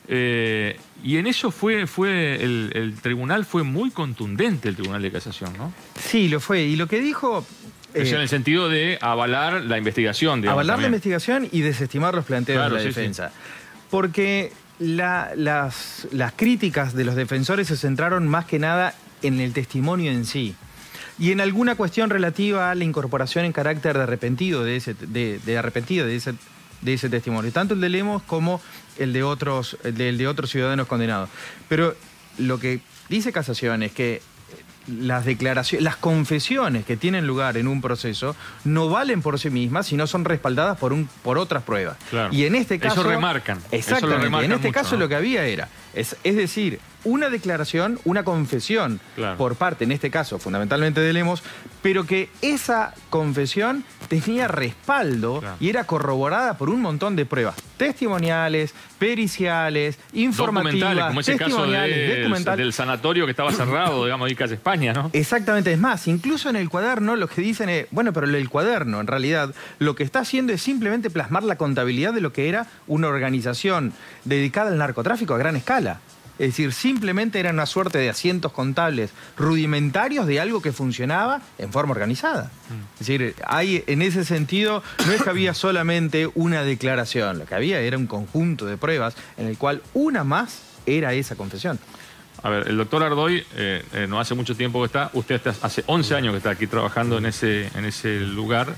eh, y en eso fue, fue el, el tribunal fue muy contundente, el Tribunal de Casación, ¿no? Sí, lo fue. Y lo que dijo... O sea, eh, en el sentido de avalar la investigación, digamos. avalar la también. investigación y desestimar los planteos Claro, de la sí, defensa. Porque la- las, las críticas de los defensores se centraron más que nada en el testimonio en sí. Y en alguna cuestión relativa a la incorporación en carácter de arrepentido de ese, de, de arrepentido de ese, de ese testimonio. Tanto el de Lemos como el de otros, el de, el de otros ciudadanos condenados. Pero lo que dice Casación es que las declaraciones, las confesiones que tienen lugar en un proceso no valen por sí mismas, sino son respaldadas por un por otras pruebas. Claro. Y en este caso Eso remarcan. Eso lo Exactamente. remarcan en este mucho, caso ¿no? lo que había era, es, es decir, una declaración, una confesión Claro. por parte, en este caso, fundamentalmente de Lemos, pero que esa confesión tenía respaldo Claro. y era corroborada por un montón de pruebas testimoniales, periciales, informativas, Documentales, como ese caso testimoniales, del, documentales. del sanatorio que estaba cerrado, digamos, ahí calle España, ¿no? Exactamente, es más, incluso en el cuaderno lo que dicen es, bueno, pero el cuaderno en realidad lo que está haciendo es simplemente plasmar la contabilidad de lo que era una organización dedicada al narcotráfico a gran escala. Es decir, simplemente era una suerte de asientos contables rudimentarios de algo que funcionaba en forma organizada. Es decir, hay en ese sentido, no es que había solamente una declaración, lo que había era un conjunto de pruebas en el cual una más era esa confesión. A ver, el doctor Ardoy eh, eh, no hace mucho tiempo que está, usted está, hace once años que está aquí trabajando en ese, en ese lugar.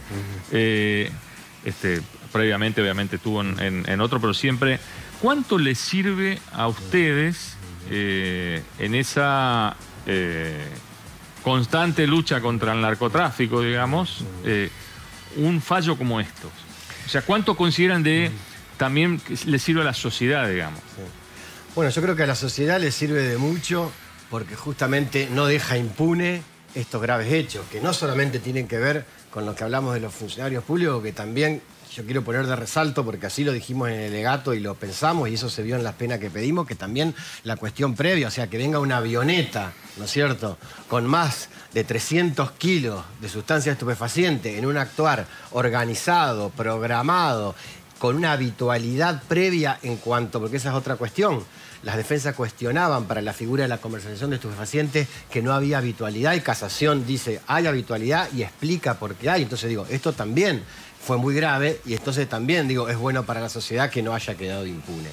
Eh, este, previamente, obviamente, estuvo en, en- en otro, pero siempre. ¿Cuánto les sirve a ustedes eh, en esa eh, constante lucha contra el narcotráfico, digamos, eh, un fallo como estos? O sea, ¿cuánto consideran de también que les sirve a la sociedad, digamos? Bueno, yo creo que a la sociedad le sirve de mucho porque justamente no deja impune estos graves hechos, que no solamente tienen que ver con lo que hablamos de los funcionarios públicos, que también yo quiero poner de resalto, porque así lo dijimos en el alegato y lo pensamos, y eso se vio en las penas que pedimos, que también la cuestión previa, o sea, que venga una avioneta, ¿no es cierto?, con más de trescientos kilos de sustancia estupefaciente en un actuar organizado, programado, con una habitualidad previa en cuanto, porque esa es otra cuestión, las defensas cuestionaban para la figura de la comercialización de estupefacientes que no había habitualidad, y Casación dice, hay habitualidad y explica por qué hay. Entonces digo, esto también fue muy grave y entonces también digo, es bueno para la sociedad que no haya quedado impune.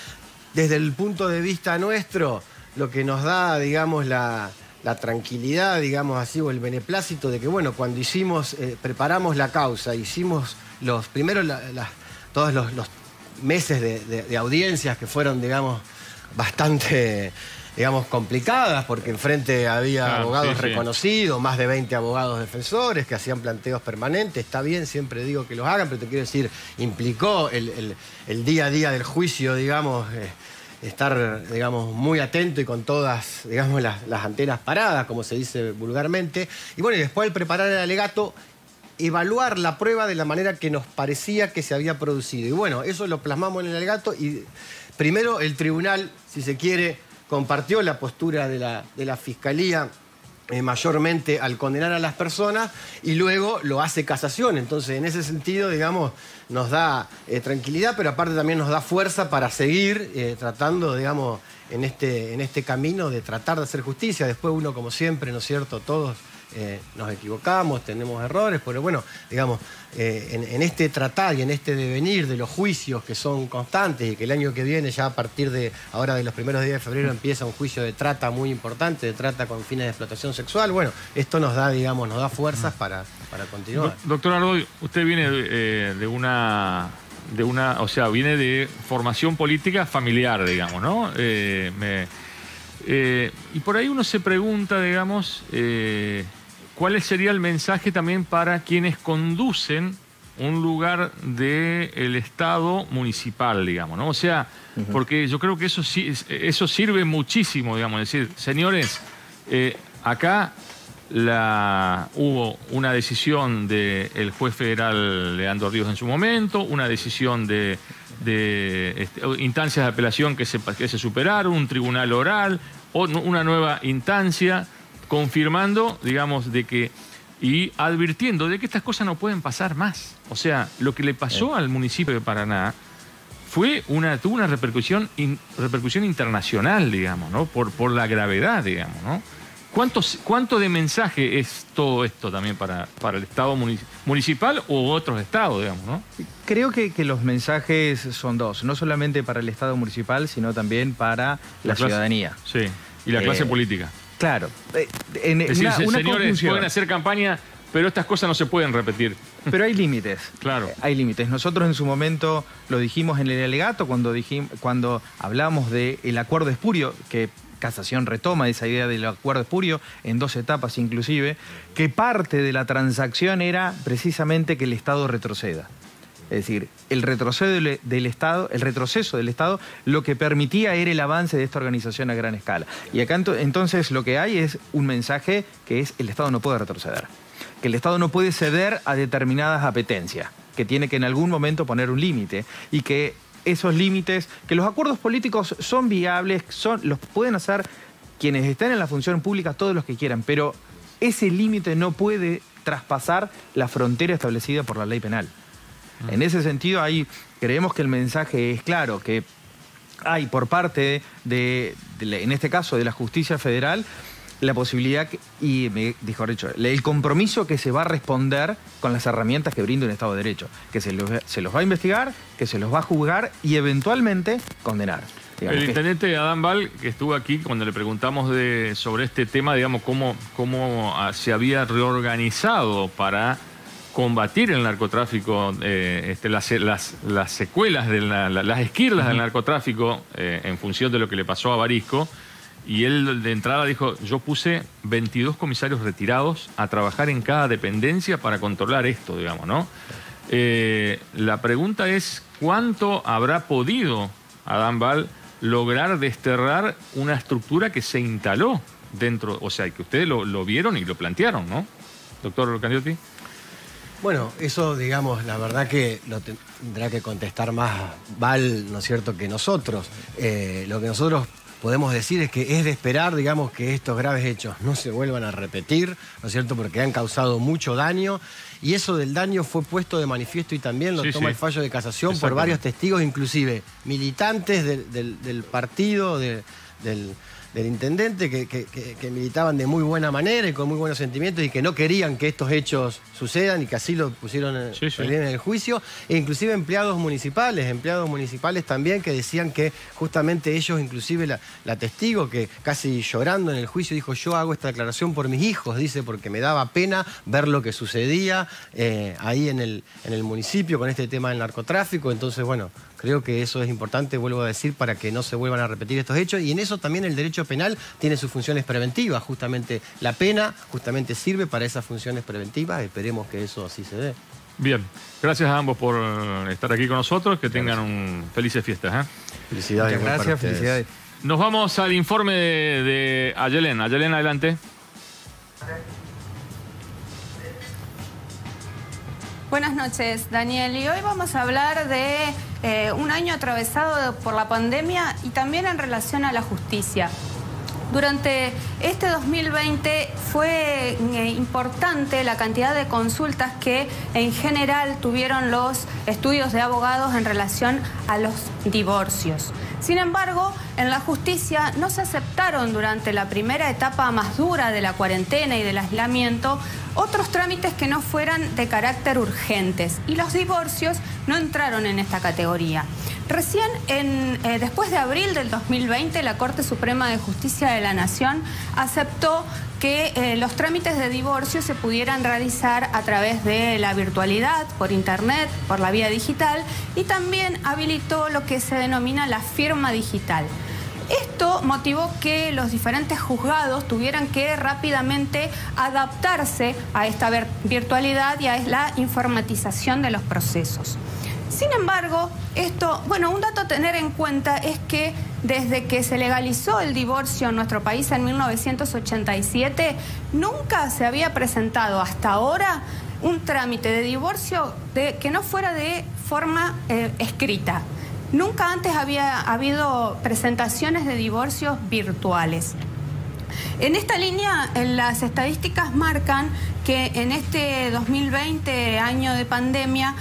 Desde el punto de vista nuestro, lo que nos da, digamos, la, la tranquilidad, digamos así, o el beneplácito de que, bueno, cuando hicimos, eh, preparamos la causa, hicimos los, primero la- la- todos los, los meses de, de- de audiencias que fueron, digamos, bastante, digamos, complicadas, porque enfrente había Claro, abogados sí, sí. reconocidos, más de veinte abogados defensores que hacían planteos permanentes. Está bien, siempre digo que los hagan, pero te quiero decir, implicó el, el- el día a día del juicio, digamos, eh, estar, digamos, muy atento y con todas, digamos, las, las antenas paradas, como se dice vulgarmente. Y bueno, y después al preparar el alegato, evaluar la prueba de la manera que nos parecía que se había producido. Y bueno, eso lo plasmamos en el alegato y primero el tribunal, si se quiere, compartió la postura de la, de la Fiscalía eh, mayormente al condenar a las personas y luego lo hace casación. Entonces, en ese sentido, digamos, nos da eh, tranquilidad, pero aparte también nos da fuerza para seguir eh, tratando, digamos, en este, en este camino de tratar de hacer justicia. Después uno, como siempre, ¿no es cierto?, todos Eh, nos equivocamos, tenemos errores, pero bueno, digamos, eh, en, en este tratar y en este devenir de los juicios que son constantes y que el año que viene, ya a partir de ahora de los primeros días de febrero, empieza un juicio de trata muy importante, de trata con fines de explotación sexual, bueno, esto nos da, digamos, nos da fuerzas para, para continuar. Do- doctor Ardoy, usted viene de, eh, de una... de una, o sea, viene de formación política familiar, digamos, ¿no? Eh, me, eh, y por ahí uno se pregunta, digamos, eh, ¿cuál sería el mensaje también para quienes conducen un lugar del Estado municipal, digamos, ¿no? O sea, uh-huh. porque yo creo que eso, sí, eso sirve muchísimo, digamos, es decir, señores, eh, acá la, hubo una decisión del juez federal Leandro Ríos en su momento, una decisión de, de este, instancias de apelación que se, que se superaron, un tribunal oral, o una nueva instancia, confirmando, digamos, de que y advirtiendo de que estas cosas no pueden pasar más. O sea, lo que le pasó al municipio de Paraná fue una, tuvo una repercusión, in, repercusión internacional, digamos, ¿no? Por, por la gravedad, digamos, ¿no? ¿Cuánto, ¿Cuánto de mensaje es todo esto también para, para el Estado municipal u otros estados, digamos, ¿no? Creo que, que los mensajes son dos, no solamente para el Estado municipal, sino también para la, la clase, ciudadanía. Sí, y la clase eh, política. Claro. En, es decir, una, una señores, conclusión. pueden hacer campaña, pero estas cosas no se pueden repetir. Pero hay límites. Claro. Hay límites. Nosotros en su momento lo dijimos en el alegato cuando, dijimos, cuando hablamos del acuerdo espurio, que Casación retoma esa idea del acuerdo espurio en dos etapas inclusive, que parte de la transacción era precisamente que el Estado retroceda. Es decir, el retroceso del, del Estado, el retroceso del Estado, lo que permitía era el avance de esta organización a gran escala. Y acá entonces lo que hay es un mensaje que es: el Estado no puede retroceder, que el Estado no puede ceder a determinadas apetencias, que tiene que en algún momento poner un límite y que esos límites, que los acuerdos políticos son viables, son, los pueden hacer quienes estén en la función pública, todos los que quieran, pero ese límite no puede traspasar la frontera establecida por la ley penal. En ese sentido, ahí creemos que el mensaje es claro, que hay por parte de, de, en este caso, de la justicia federal, la posibilidad, que, y me dijo dicho, el compromiso que se va a responder con las herramientas que brinda un Estado de Derecho, que se los, se los va a investigar, que se los va a juzgar y eventualmente condenar. El intendente que... Adán Val, que estuvo aquí cuando le preguntamos de, sobre este tema, digamos, cómo, cómo se había reorganizado para combatir el narcotráfico, eh, este, las, las, las secuelas, de la, la, las esquirlas uh-huh. del narcotráfico eh, en función de lo que le pasó a Barisco. Y él de entrada dijo: yo puse veintidós comisarios retirados a trabajar en cada dependencia para controlar esto, digamos, ¿no? Eh, la pregunta es: ¿cuánto habrá podido Adán Val lograr desterrar una estructura que se instaló dentro? O sea, que ustedes lo, lo vieron y lo plantearon, ¿no? Doctor Candiotti. Bueno, eso, digamos, la verdad que lo tendrá que contestar más Val, ¿no es cierto?, que nosotros. Eh, lo que nosotros podemos decir es que es de esperar, digamos, que estos graves hechos no se vuelvan a repetir, ¿no es cierto?, porque han causado mucho daño, y eso del daño fue puesto de manifiesto y también lo sí, toma sí. el fallo de casación por varios testigos, inclusive militantes del, del, del partido, de, del... del intendente, que, que, que, que militaban de muy buena manera y con muy buenos sentimientos y que no querían que estos hechos sucedan y que así lo pusieron en, sí, sí. en el juicio, e inclusive empleados municipales, empleados municipales también que decían que justamente ellos, inclusive la, la testigo que casi llorando en el juicio dijo: yo hago esta declaración por mis hijos, dice, porque me daba pena ver lo que sucedía eh, ahí en el, en el municipio con este tema del narcotráfico. Entonces, bueno, creo que eso es importante, vuelvo a decir, para que no se vuelvan a repetir estos hechos. Y en eso también el derecho penal tiene sus funciones preventivas. Justamente la pena justamente sirve para esas funciones preventivas. Esperemos que eso así se dé. Bien. Gracias a ambos por estar aquí con nosotros. Que tengan un felices fiestas. ¿eh? Felicidades. Muchas gracias, felicidades. Nos vamos al informe de, de Ayelen. Ayelen, adelante. Buenas noches, Daniel. Y hoy vamos a hablar de eh, un año atravesado por la pandemia y también en relación a la justicia. Durante este dos mil veinte fue eh, importante la cantidad de consultas que en general tuvieron los estudios de abogados en relación a los divorcios. Sin embargo, en la justicia no se aceptaron durante la primera etapa más dura de la cuarentena y del aislamiento otros trámites que no fueran de carácter urgentes, y los divorcios no entraron en esta categoría. Recién, en, eh, después de abril del dos mil veinte, la Corte Suprema de Justicia de la Nación aceptó que eh, los trámites de divorcio se pudieran realizar a través de la virtualidad, por internet, por la vía digital, y también habilitó lo que se denomina la firma digital. Esto motivó que los diferentes juzgados tuvieran que rápidamente adaptarse a esta virtualidad y a la informatización de los procesos. Sin embargo, esto, bueno, un dato a tener en cuenta es que desde que se legalizó el divorcio en nuestro país en mil novecientos ochenta y siete, nunca se había presentado hasta ahora un trámite de divorcio de, que no fuera de forma eh, escrita. Nunca antes había habido presentaciones de divorcios virtuales. En esta línea, las estadísticas marcan que en este dos mil veinte, año de pandemia,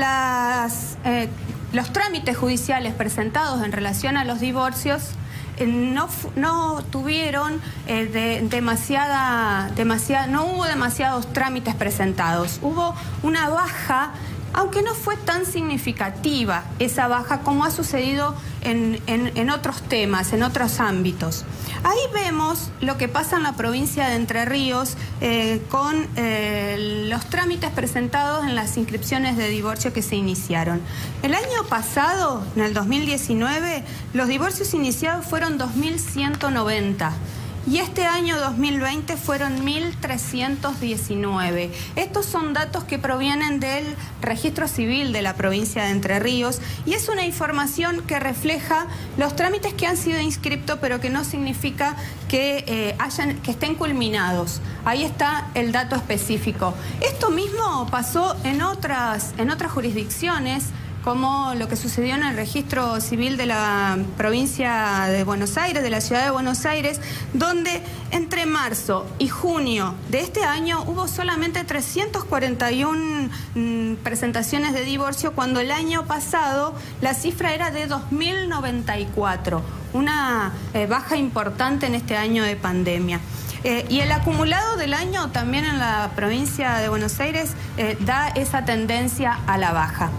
las, eh, los trámites judiciales presentados en relación a los divorcios eh, no, no tuvieron eh, de, demasiada, demasiada, no hubo demasiados trámites presentados. Hubo una baja, aunque no fue tan significativa esa baja como ha sucedido en, en, en otros temas, en otros ámbitos. Ahí vemos lo que pasa en la provincia de Entre Ríos eh, con eh, los trámites presentados en las inscripciones de divorcio que se iniciaron. El año pasado, en el dos mil diecinueve, los divorcios iniciados fueron dos mil ciento noventa. Y este año dos mil veinte fueron mil trescientos diecinueve. Estos son datos que provienen del registro civil de la provincia de Entre Ríos y es una información que refleja los trámites que han sido inscriptos, pero que no significa que, eh, hayan, que estén culminados. Ahí está el dato específico. Esto mismo pasó en otras, en otras jurisdicciones, como lo que sucedió en el registro civil de la provincia de Buenos Aires, de la ciudad de Buenos Aires, donde entre marzo y junio de este año hubo solamente trescientas cuarenta y una mm, presentaciones de divorcio, cuando el año pasado la cifra era de dos mil noventa y cuatro, una eh, baja importante en este año de pandemia. Eh, y el acumulado del año también en la provincia de Buenos Aires eh, da esa tendencia a la baja.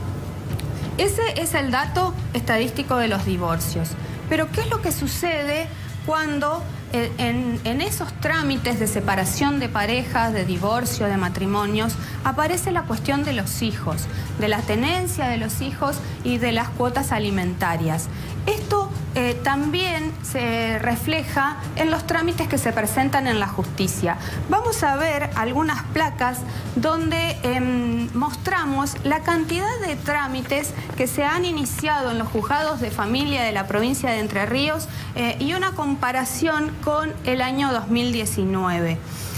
Ese es el dato estadístico de los divorcios. Pero ¿qué es lo que sucede cuando eh, en, en esos trámites de separación de parejas, de divorcio, de matrimonios, aparece la cuestión de los hijos, de la tenencia de los hijos y de las cuotas alimentarias? Esto eh, también se refleja en los trámites que se presentan en la justicia. Vamos a ver algunas placas donde eh, mostramos la cantidad de trámites que se han iniciado en los juzgados de familia de la provincia de Entre Ríos eh, y una comparación con el año dos mil diecinueve.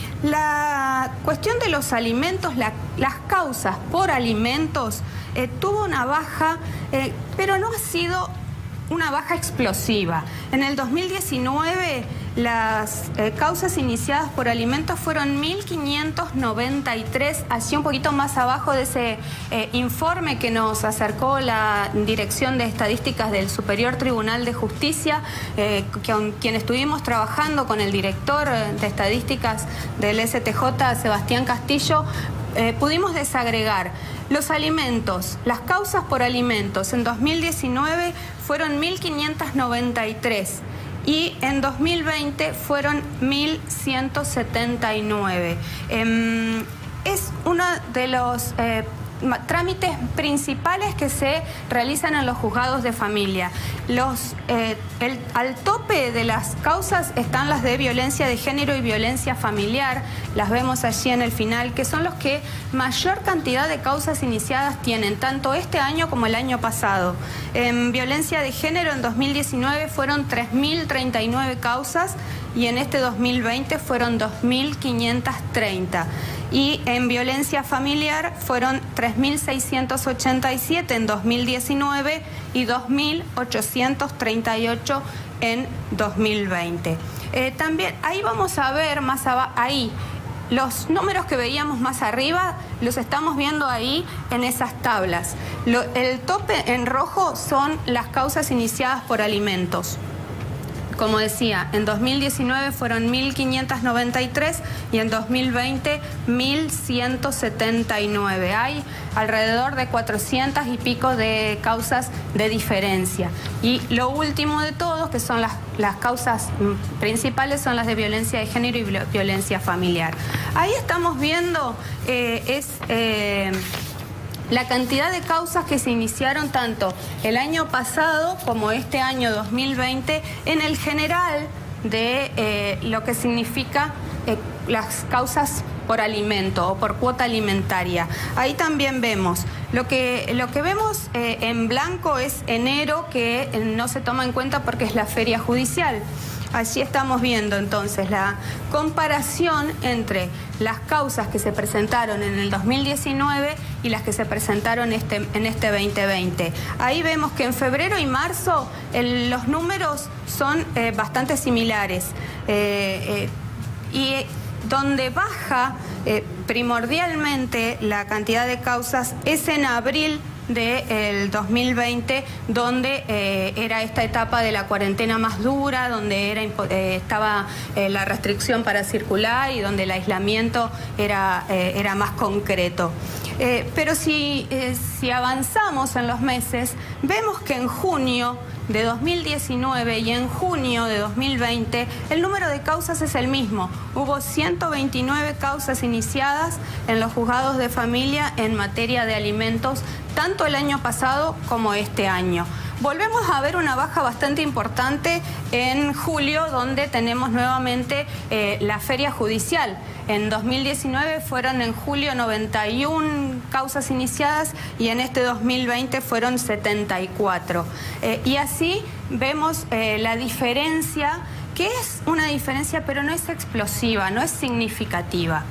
La cuestión de los alimentos, la, las causas por alimentos, eh, tuvo una baja, eh, pero no ha sido una baja explosiva. En el dos mil diecinueve las eh, causas iniciadas por alimentos fueron mil quinientos noventa y tres, así un poquito más abajo de ese eh, informe que nos acercó la Dirección de Estadísticas del Superior Tribunal de Justicia, eh, con quien estuvimos trabajando con el director de Estadísticas del S T J, Sebastián Castillo. Eh, pudimos desagregar los alimentos, las causas por alimentos en dos mil diecinueve fueron mil quinientos noventa y tres y en dos mil veinte fueron mil ciento setenta y nueve. Eh, es uno de los eh, trámites principales que se realizan en los juzgados de familia. Los, eh, el, al tope de las causas están las de violencia de género y violencia familiar, las vemos allí en el final, que son los que mayor cantidad de causas iniciadas tienen, tanto este año como el año pasado. En violencia de género en dos mil diecinueve fueron tres mil treinta y nueve causas y en este dos mil veinte fueron dos mil quinientos treinta. Y en violencia familiar fueron tres mil seiscientos ochenta y siete en dos mil diecinueve y dos mil ochocientos treinta y ocho en dos mil veinte. Eh, también ahí vamos a ver más abajo, ahí, los números que veíamos más arriba los estamos viendo ahí en esas tablas. Lo, el tope en rojo son las causas iniciadas por alimentos. Como decía, en dos mil diecinueve fueron mil quinientos noventa y tres y en dos mil veinte mil ciento setenta y nueve. Hay alrededor de cuatrocientas y pico de causas de diferencia. Y lo último de todo, que son las, las causas principales, son las de violencia de género y violencia familiar. Ahí estamos viendo, eh, es... Eh, la cantidad de causas que se iniciaron tanto el año pasado como este año dos mil veinte en el general de eh, lo que significa eh, las causas por alimento o por cuota alimentaria. Ahí también vemos, lo que, lo que vemos eh, en blanco es enero, que no se toma en cuenta porque es la feria judicial. Allí estamos viendo entonces la comparación entre las causas que se presentaron en el dos mil diecinueve y las que se presentaron este, en este veinte veinte. Ahí vemos que en febrero y marzo el, los números son eh, bastante similares. Eh, eh, y donde baja eh, primordialmente la cantidad de causas es en abril del dos mil veinte, donde eh, era esta etapa de la cuarentena más dura, donde era, eh, estaba eh, la restricción para circular y donde el aislamiento era, eh, era más concreto. Eh, pero si, eh, si avanzamos en los meses, vemos que en junio de dos mil diecinueve y en junio de dos mil veinte el número de causas es el mismo. Hubo ciento veintinueve causas iniciadas en los juzgados de familia en materia de alimentos, tanto el año pasado como este año. Volvemos a ver una baja bastante importante en julio, donde tenemos nuevamente eh, la feria judicial. En dos mil diecinueve fueron en julio noventa y una causas iniciadas y en este dos mil veinte fueron setenta y cuatro. Eh, y así vemos eh, la diferencia, que es una diferencia pero no es explosiva, no es significativa.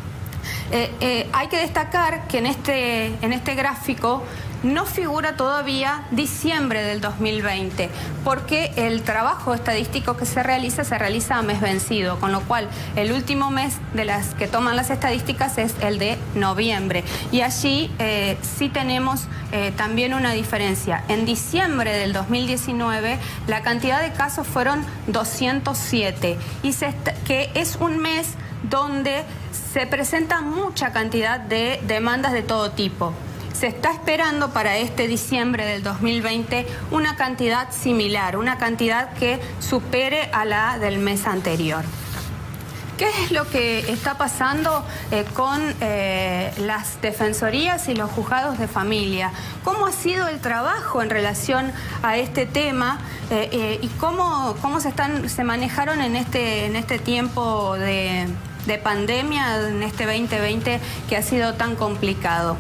Eh, eh, hay que destacar que en este, en este gráfico no figura todavía diciembre del dos mil veinte, porque el trabajo estadístico que se realiza se realiza a mes vencido, con lo cual el último mes de las que toman las estadísticas es el de noviembre. Y allí eh, sí tenemos eh, también una diferencia. En diciembre del dos mil diecinueve la cantidad de casos fueron doscientos siete, y se que es un mes donde se presenta mucha cantidad de demandas de todo tipo. Se está esperando para este diciembre del dos mil veinte una cantidad similar, una cantidad que supere a la del mes anterior. ¿Qué es lo que está pasando eh, con eh, las defensorías y los juzgados de familia? ¿Cómo ha sido el trabajo en relación a este tema eh, eh, y cómo, cómo se, están, se manejaron en este, en este tiempo de, de pandemia, en este veinte veinte que ha sido tan complicado?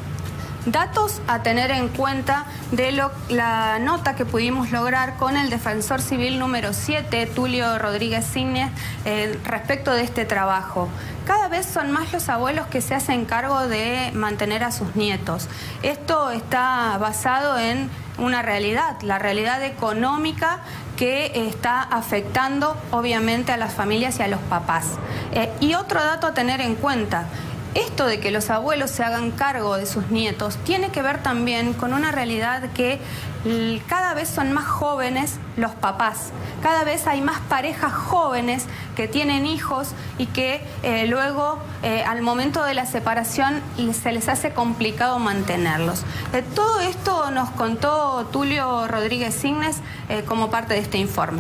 Datos a tener en cuenta de lo, la nota que pudimos lograr con el defensor civil número siete, Tulio Rodríguez Signes, eh, respecto de este trabajo. Cada vez son más los abuelos que se hacen cargo de mantener a sus nietos. Esto está basado en una realidad, la realidad económica que está afectando obviamente a las familias y a los papás. Eh, y otro dato a tener en cuenta: esto de que los abuelos se hagan cargo de sus nietos tiene que ver también con una realidad que cada vez son más jóvenes los papás. Cada vez hay más parejas jóvenes que tienen hijos y que eh, luego, eh, al momento de la separación, se les hace complicado mantenerlos. Eh, todo esto nos contó Tulio Rodríguez Signes eh, como parte de este informe.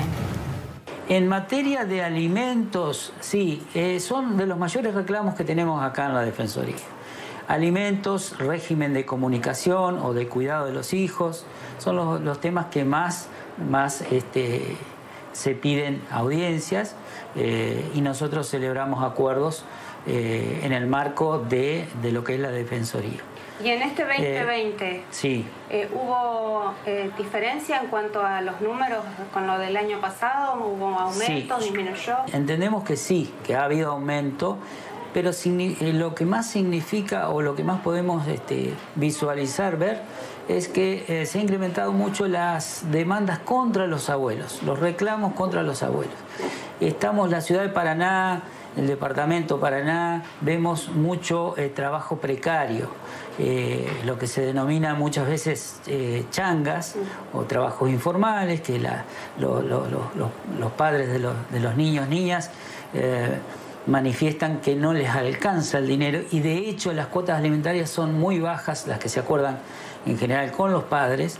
En materia de alimentos, sí, eh, son de los mayores reclamos que tenemos acá en la Defensoría. Alimentos, régimen de comunicación o de cuidado de los hijos, son los, los temas que más, más este, se piden audiencias eh, y nosotros celebramos acuerdos eh, en el marco de, de lo que es la Defensoría. Y en este veinte veinte, eh, sí. eh, ¿hubo eh, diferencia en cuanto a los números con lo del año pasado? ¿Hubo aumento? Sí. ¿Disminuyó? Entendemos que sí, que ha habido aumento, pero lo que más significa o lo que más podemos este, visualizar, ver, es que eh, se han incrementado mucho las demandas contra los abuelos, los reclamos contra los abuelos. Estamos en la ciudad de Paraná, el departamento Paraná, vemos mucho eh, trabajo precario, eh, lo que se denomina muchas veces eh, changas o trabajos informales, que la, lo, lo, lo, lo, los padres de los, de los niños, niñas, eh, manifiestan que no les alcanza el dinero y de hecho las cuotas alimentarias son muy bajas, las que se acuerdan en general con los padres,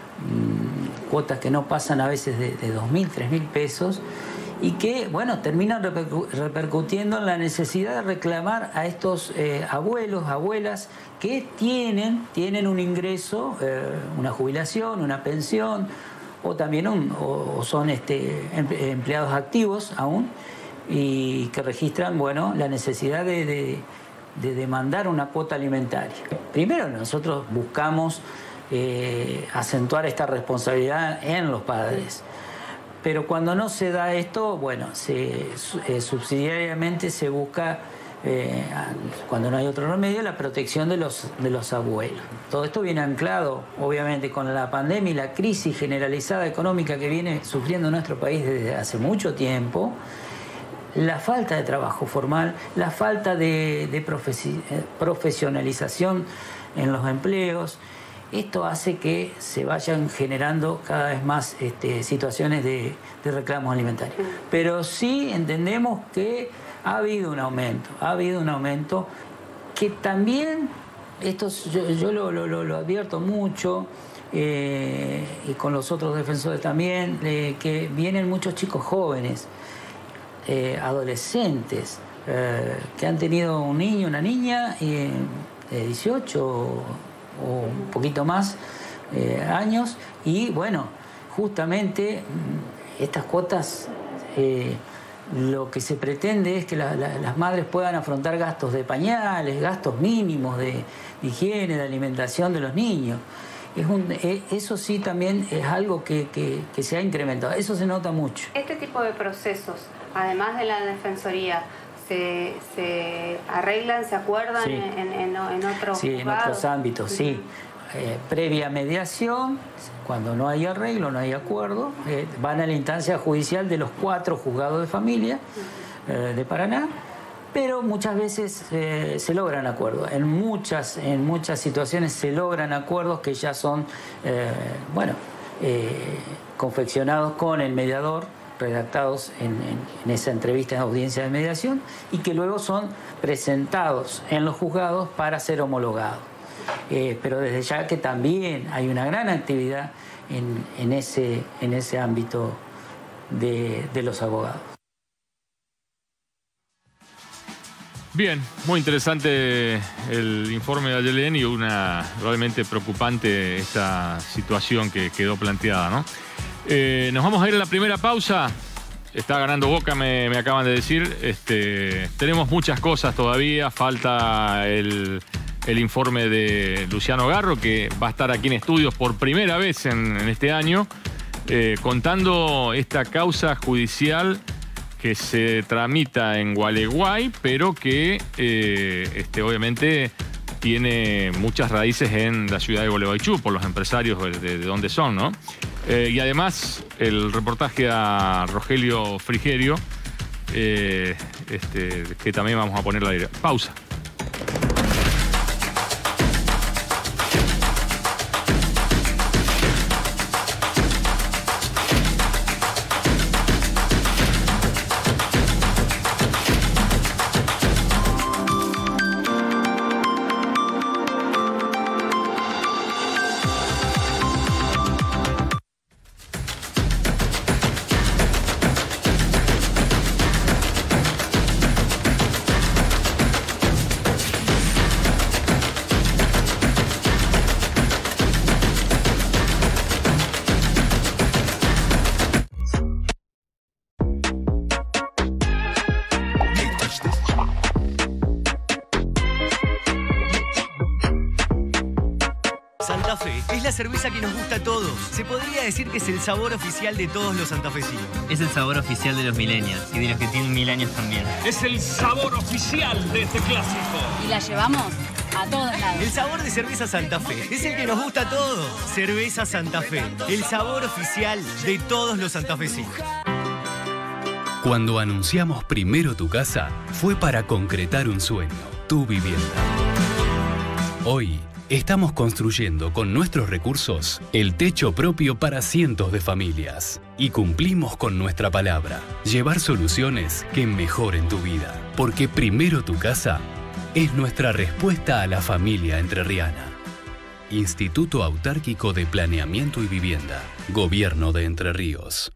mmm, cuotas que no pasan a veces de, de dos mil, tres mil pesos y que, bueno, terminan repercu repercutiendo en la necesidad de reclamar a estos eh, abuelos, abuelas que tienen, tienen un ingreso, eh, una jubilación, una pensión o también un, o, o son este, empleados activos aún, y que registran, bueno, la necesidad de, de, de demandar una cuota alimentaria. Primero nosotros buscamos eh, acentuar esta responsabilidad en los padres, pero cuando no se da esto, bueno, se, eh, subsidiariamente se busca, eh, cuando no hay otro remedio, la protección de los, de los abuelos. Todo esto viene anclado, obviamente, con la pandemia y la crisis generalizada económica que viene sufriendo nuestro país desde hace mucho tiempo, la falta de trabajo formal, la falta de, de profesi profesionalización en los empleos. Esto hace que se vayan generando cada vez más este, situaciones de, de reclamos alimentarios. Pero sí entendemos que ha habido un aumento, ha habido un aumento que también, esto yo, yo lo, lo, lo advierto mucho, eh, y con los otros defensores también, eh, que vienen muchos chicos jóvenes, Eh, adolescentes eh, que han tenido un niño, una niña eh, de dieciocho o, o un poquito más eh, años y bueno, justamente estas cuotas eh, lo que se pretende es que la, la, las madres puedan afrontar gastos de pañales, gastos mínimos de, de higiene, de alimentación de los niños. Es un, eh, eso sí también es algo que, que, que se ha incrementado, eso se nota mucho. Este tipo de procesos, además de la Defensoría, ¿se, se arreglan, se acuerdan sí. en, en, en otros Sí, en otros ámbitos, sí. Uh-huh. eh, previa mediación, cuando no hay arreglo, no hay acuerdo, eh, van a la instancia judicial de los cuatro juzgados de familia uh-huh. eh, de Paraná, pero muchas veces eh, se logran acuerdos. En muchas, en muchas situaciones se logran acuerdos que ya son, eh, bueno, eh, confeccionados con el mediador, redactados en, en, en esa entrevista en audiencia de mediación y que luego son presentados en los juzgados para ser homologados. Eh, pero desde ya que también hay una gran actividad en, en, ese, en ese ámbito de, de los abogados. Bien, muy interesante el informe de Ayelén y una realmente preocupante esta situación que quedó planteada, ¿no? Eh, nos vamos a ir a la primera pausa. Está ganando Boca, me, me acaban de decir. Este, tenemos muchas cosas todavía. Falta el, el informe de Luciano Garro, que va a estar aquí en estudios por primera vez en, en este año, eh, contando esta causa judicial que se tramita en Gualeguay, pero que eh, este, obviamente tiene muchas raíces en la ciudad de Gualeguaychú, por los empresarios de, de, de donde son, ¿no? Eh, y además el reportaje a Rogelio Frigerio, eh, este, que también vamos a poner al aire. Pausa. Santa Fe es la cerveza que nos gusta a todos. Se podría decir que es el sabor oficial de todos los santafesinos. Es el sabor oficial de los millennials y de los que tienen mil años también. Es el sabor oficial de este clásico. Y la llevamos A todos lados. El sabor de cerveza Santa Fe es el que nos gusta a todos. Cerveza Santa Fe, el sabor oficial de todos los santafesinos. Cuando anunciamos Primero tu casa, fue para concretar un sueño, tu vivienda. Hoy, estamos construyendo con nuestros recursos el techo propio para cientos de familias. Y cumplimos con nuestra palabra, llevar soluciones que mejoren tu vida. Porque Primero tu casa es nuestra respuesta a la familia entrerriana. Instituto Autárquico de Planeamiento y Vivienda. Gobierno de Entre Ríos.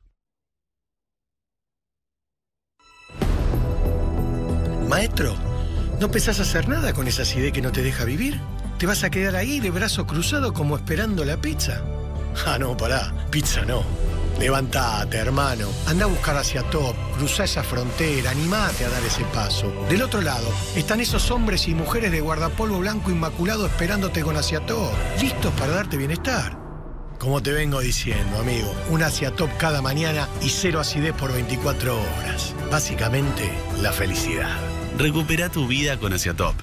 Maestro, ¿no pensás hacer nada con esa acidez que no te deja vivir? ¿Te vas a quedar ahí de brazo cruzado como esperando la pizza? Ah, no, pará, pizza no. Levantate, hermano. Anda a buscar hacia Top, cruzá esa frontera, animate a dar ese paso. Del otro lado están esos hombres y mujeres de guardapolvo blanco inmaculado esperándote con Asia Top, listos para darte bienestar. Como te vengo diciendo, amigo, un Asia Top cada mañana y cero acidez por veinticuatro horas. Básicamente, la felicidad. Recupera tu vida con Asia Top.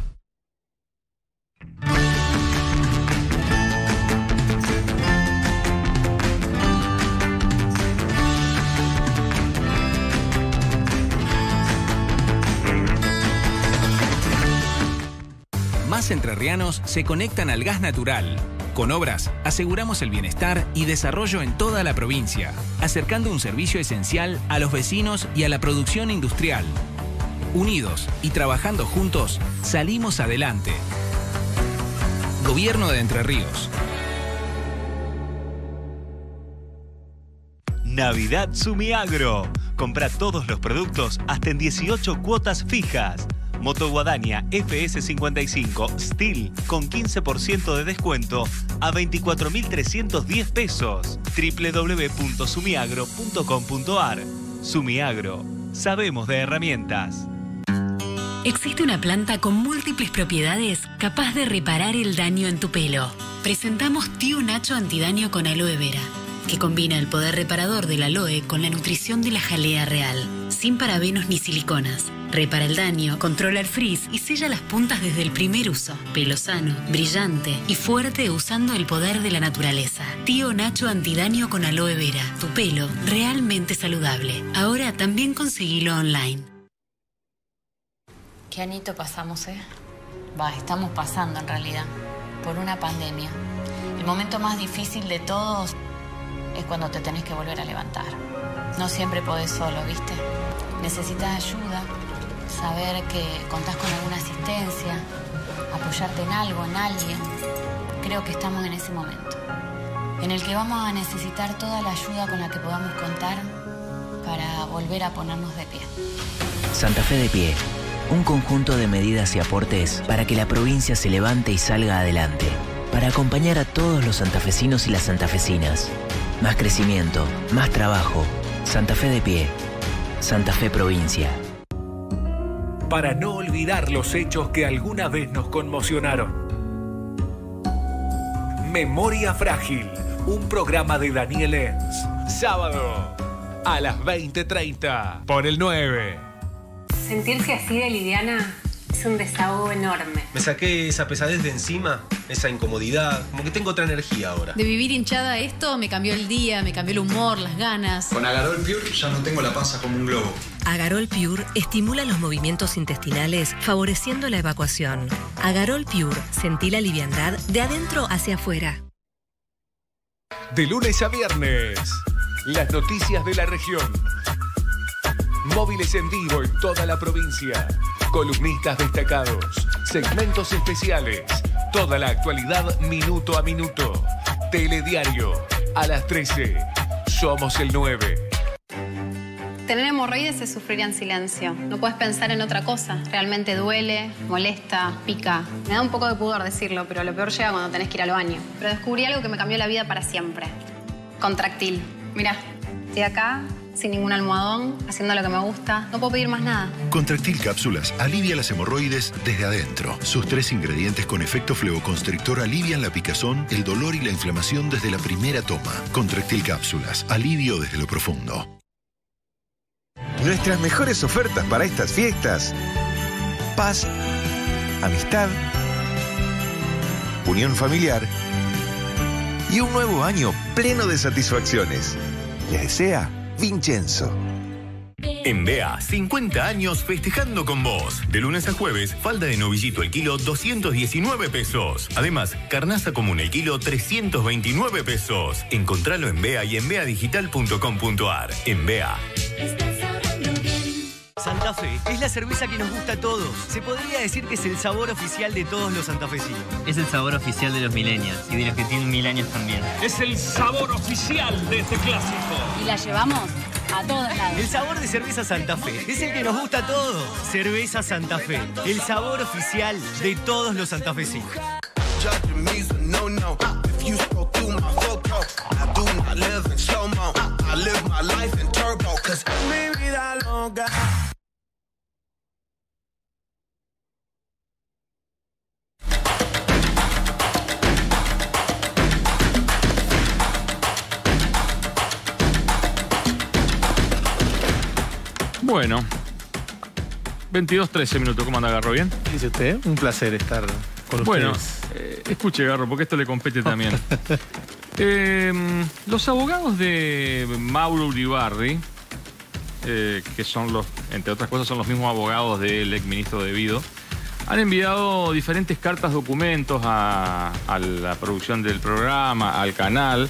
Más entrerrianos se conectan al gas natural. Con Obras, aseguramos el bienestar y desarrollo en toda la provincia, acercando un servicio esencial a los vecinos y a la producción industrial. Unidos y trabajando juntos, salimos adelante. Gobierno de Entre Ríos. Navidad Sumiagro. Compra todos los productos hasta en dieciocho cuotas fijas. Moto Guadaña F S cincuenta y cinco Steel con quince por ciento de descuento a veinticuatro mil trescientos diez pesos. doble u doble u doble u punto sumiagro punto com punto ar. Sumiagro. Sabemos de herramientas. Existe una planta con múltiples propiedades capaz de reparar el daño en tu pelo. Presentamos Tío Nacho Antidaño con aloe vera, que combina el poder reparador del aloe con la nutrición de la jalea real, sin parabenos ni siliconas. Repara el daño, controla el frizz y sella las puntas desde el primer uso. Pelo sano, brillante y fuerte usando el poder de la naturaleza. Tío Nacho Antidaño con aloe vera. Tu pelo realmente saludable. Ahora también conseguilo online. Qué añito pasamos, ¿eh? Va, estamos pasando en realidad por una pandemia. El momento más difícil de todos es cuando te tenés que volver a levantar. No siempre podés solo, ¿viste? Necesitas ayuda, saber que contás con alguna asistencia, apoyarte en algo, en alguien. Creo que estamos en ese momento, en el que vamos a necesitar toda la ayuda con la que podamos contar para volver a ponernos de pie. Santa Fe de Pie, un conjunto de medidas y aportes para que la provincia se levante y salga adelante, para acompañar a todos los santafesinos y las santafesinas. Más crecimiento, más trabajo. Santa Fe de Pie. Santa Fe Provincia. Para no olvidar los hechos que alguna vez nos conmocionaron. Memoria Frágil, un programa de Daniel Enz. Sábado a las veinte treinta por el nueve. Sentirse así de liviana es un desahogo enorme. Me saqué esa pesadez de encima, esa incomodidad, como que tengo otra energía ahora. De vivir hinchada esto me cambió el día, me cambió el humor, las ganas. Con Agarol Pure ya no tengo la panza como un globo. Agarol Pure estimula los movimientos intestinales, favoreciendo la evacuación. Agarol Pure, sentí la liviandad de adentro hacia afuera. De lunes a viernes, las noticias de la región. Móviles en vivo en toda la provincia. Columnistas destacados. Segmentos especiales. Toda la actualidad minuto a minuto. Telediario. A las trece. Somos el nueve. Tener hemorroides es sufrir en silencio. No puedes pensar en otra cosa. Realmente duele, molesta, pica. Me da un poco de pudor decirlo, pero lo peor llega cuando tenés que ir al baño. Pero descubrí algo que me cambió la vida para siempre. Contractil. Mirá, estoy acá, sin ningún almohadón, haciendo lo que me gusta. No puedo pedir más nada. Contractil Cápsulas alivia las hemorroides desde adentro. Sus tres ingredientes con efecto fleoconstrictor alivian la picazón, el dolor y la inflamación desde la primera toma. Contractil Cápsulas, alivio desde lo profundo. Nuestras mejores ofertas para estas fiestas: paz, amistad, unión familiar y un nuevo año pleno de satisfacciones. Les desea Vincenzo. En B A, cincuenta años festejando con vos. De lunes a jueves, falda de novillito el kilo doscientos diecinueve pesos. Además, carnaza común el kilo trescientos veintinueve pesos. Encontralo en B A y en bea digital punto com punto ar. En B A. Santa Fe es la cerveza que nos gusta a todos. Se podría decir que es el sabor oficial de todos los santafesinos. Es el sabor oficial de los millennials y de los que tienen mil años también. Es el sabor oficial de este clásico. Y la llevamos a todos lados. El sabor de cerveza Santa Fe es el que nos gusta a todos. Cerveza Santa Fe, el sabor oficial de todos los santafesinos. Bueno, veintidós trece minutos. ¿Cómo anda, Garro? ¿Bien? Dice usted, un placer estar con bueno, ustedes. Bueno, eh, escuche, Garro, porque esto le compete también. eh, los abogados de Mauro Uribarri, eh, que son los, entre otras cosas, son los mismos abogados del exministro de Vido, han enviado diferentes cartas, documentos a, a la producción del programa, al canal.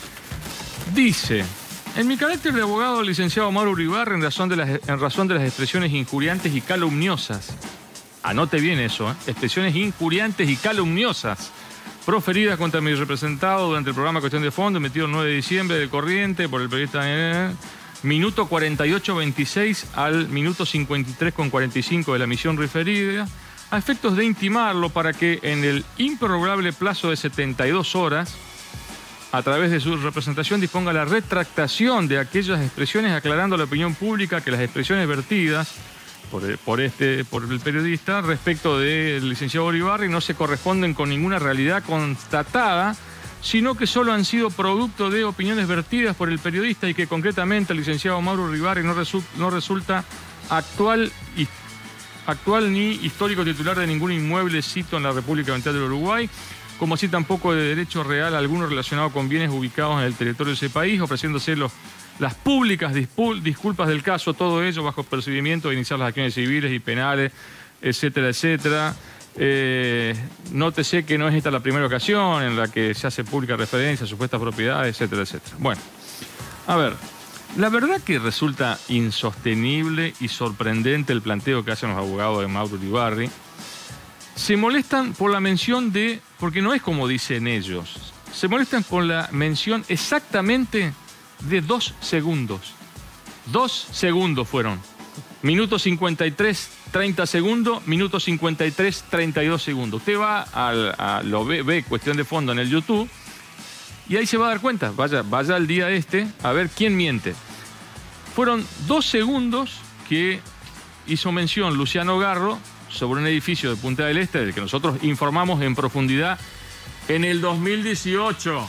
Dice: en mi carácter de abogado, licenciado Mauro Uribarri, en razón de las, en razón de las expresiones injuriantes y calumniosas, anote bien eso, ¿eh? expresiones injuriantes y calumniosas proferidas contra mi representado durante el programa Cuestión de Fondo, emitido el nueve de diciembre del corriente por el periodista eh, minuto cuarenta y ocho veintiséis al minuto cincuenta y tres con cuarenta y cinco de la emisión referida, a efectos de intimarlo para que en el improrrogable plazo de setenta y dos horas, a través de su representación, disponga la retractación de aquellas expresiones, aclarando a la opinión pública que las expresiones vertidas por, por, este, por el periodista respecto del licenciado Uribarri no se corresponden con ninguna realidad constatada, sino que solo han sido producto de opiniones vertidas por el periodista y que concretamente el licenciado Mauro Uribarri no, resu no resulta actual, y, actual ni histórico titular de ningún inmueble sito en la República Oriental del Uruguay, como así tampoco de derecho real alguno relacionado con bienes ubicados en el territorio de ese país, ofreciéndose los, las públicas disculpas del caso, todo ello bajo procedimiento de iniciar las acciones civiles y penales, etcétera, etcétera. Eh, nótese que no es esta la primera ocasión en la que se hace pública referencia a supuestas propiedades, etcétera, etcétera. Bueno, a ver, la verdad que resulta insostenible y sorprendente el planteo que hacen los abogados de Mauro Uribarri. Se molestan por la mención de, porque no es como dicen ellos, se molestan con la mención exactamente de dos segundos. Dos segundos fueron. Minuto cincuenta y tres, treinta segundos, minuto cincuenta y tres, treinta y dos segundos. Usted va al, a lo ve, ve Cuestión de Fondo en el YouTube y ahí se va a dar cuenta. Vaya, vaya al día este a ver quién miente. Fueron dos segundos que hizo mención Luciano Garro sobre un edificio de Punta del Este del que nosotros informamos en profundidad en el dos mil dieciocho.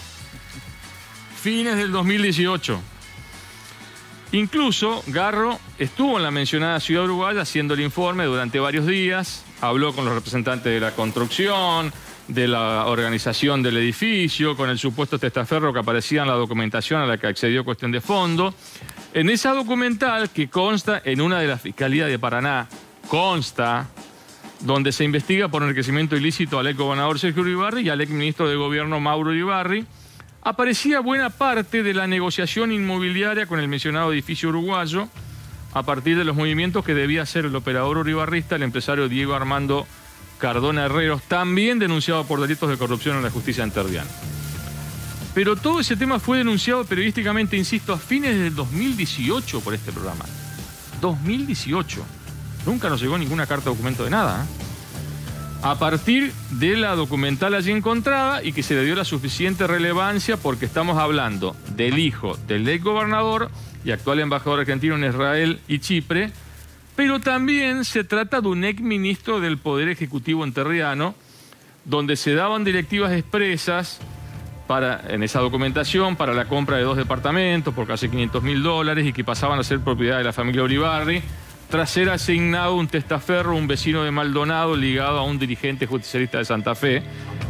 Fines del dos mil dieciocho. Incluso Garro estuvo en la mencionada ciudad uruguaya haciendo el informe durante varios días, habló con los representantes de la construcción, de la organización del edificio, con el supuesto testaferro que aparecía en la documentación a la que accedió Cuestión de Fondo. En esa documental, que consta en una de las fiscalías de Paraná, consta donde se investiga por enriquecimiento ilícito al ex gobernador Sergio Uribarri y al ex ministro de Gobierno Mauro Uribarri, aparecía buena parte de la negociación inmobiliaria con el mencionado edificio uruguayo a partir de los movimientos que debía hacer el operador uribarrista, el empresario Diego Armando Cardona Herreros, también denunciado por delitos de corrupción en la justicia entrerriana. Pero todo ese tema fue denunciado periodísticamente, insisto, a fines del dos mil dieciocho por este programa. dos mil dieciocho. Nunca nos llegó ninguna carta o documento de nada, ¿eh? A partir de la documental allí encontrada y que se le dio la suficiente relevancia porque estamos hablando del hijo del ex gobernador y actual embajador argentino en Israel y Chipre, pero también se trata de un ex ministro del Poder Ejecutivo entrerriano, donde se daban directivas expresas para, en esa documentación para la compra de dos departamentos por casi quinientos mil dólares y que pasaban a ser propiedad de la familia Uribarri, tras ser asignado un testaferro, un vecino de Maldonado ligado a un dirigente justicialista de Santa Fe,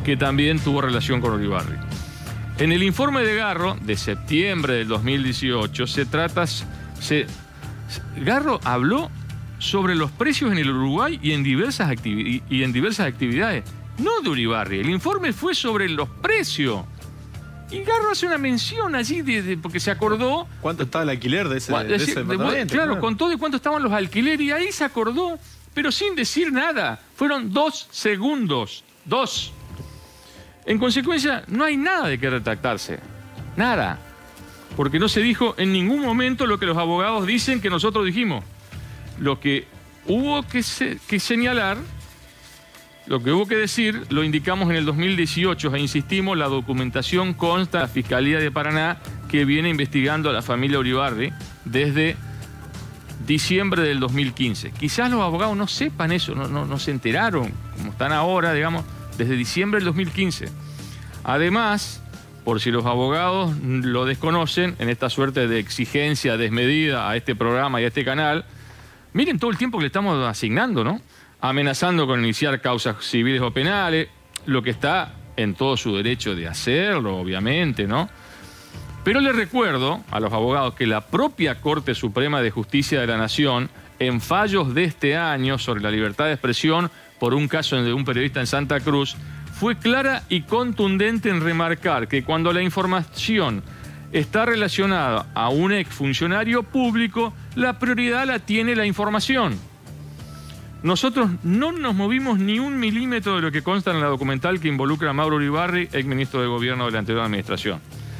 que también tuvo relación con Uribarri. En el informe de Garro, de septiembre del dos mil dieciocho, se trata... Se, Garro habló sobre los precios en el Uruguay y en diversas, activi y en diversas actividades. No de Uribarri, el informe fue sobre los precios. Y Garro hace una mención allí de, de, porque se acordó... ¿Cuánto estaba el alquiler de ese, de decir, ese de, departamento? Claro, claro, contó de cuánto estaban los alquileres y ahí se acordó, pero sin decir nada. Fueron dos segundos. Dos. En consecuencia, no hay nada de qué retractarse. Nada. Porque no se dijo en ningún momento lo que los abogados dicen que nosotros dijimos. Lo que hubo que, se, que señalar, lo que hubo que decir, lo indicamos en el dos mil dieciocho e insistimos, la documentación consta de la Fiscalía de Paraná que viene investigando a la familia Uribarri desde diciembre del dos mil quince. Quizás los abogados no sepan eso, no, no, no se enteraron, como están ahora, digamos, desde diciembre del dos mil quince. Además, por si los abogados lo desconocen, en esta suerte de exigencia desmedida a este programa y a este canal, miren todo el tiempo que le estamos asignando, ¿no? Amenazando con iniciar causas civiles o penales, lo que está en todo su derecho de hacerlo, obviamente, ¿no? Pero les recuerdo a los abogados que la propia Corte Suprema de Justicia de la Nación, en fallos de este año sobre la libertad de expresión por un caso de un periodista en Santa Cruz, fue clara y contundente en remarcar que cuando la información está relacionada a un exfuncionario público, la prioridad la tiene la información. Nosotros no nos movimos ni un milímetro de lo que consta en la documental que involucra a Mauro Uribarri, exministro de Gobierno de la anterior administración.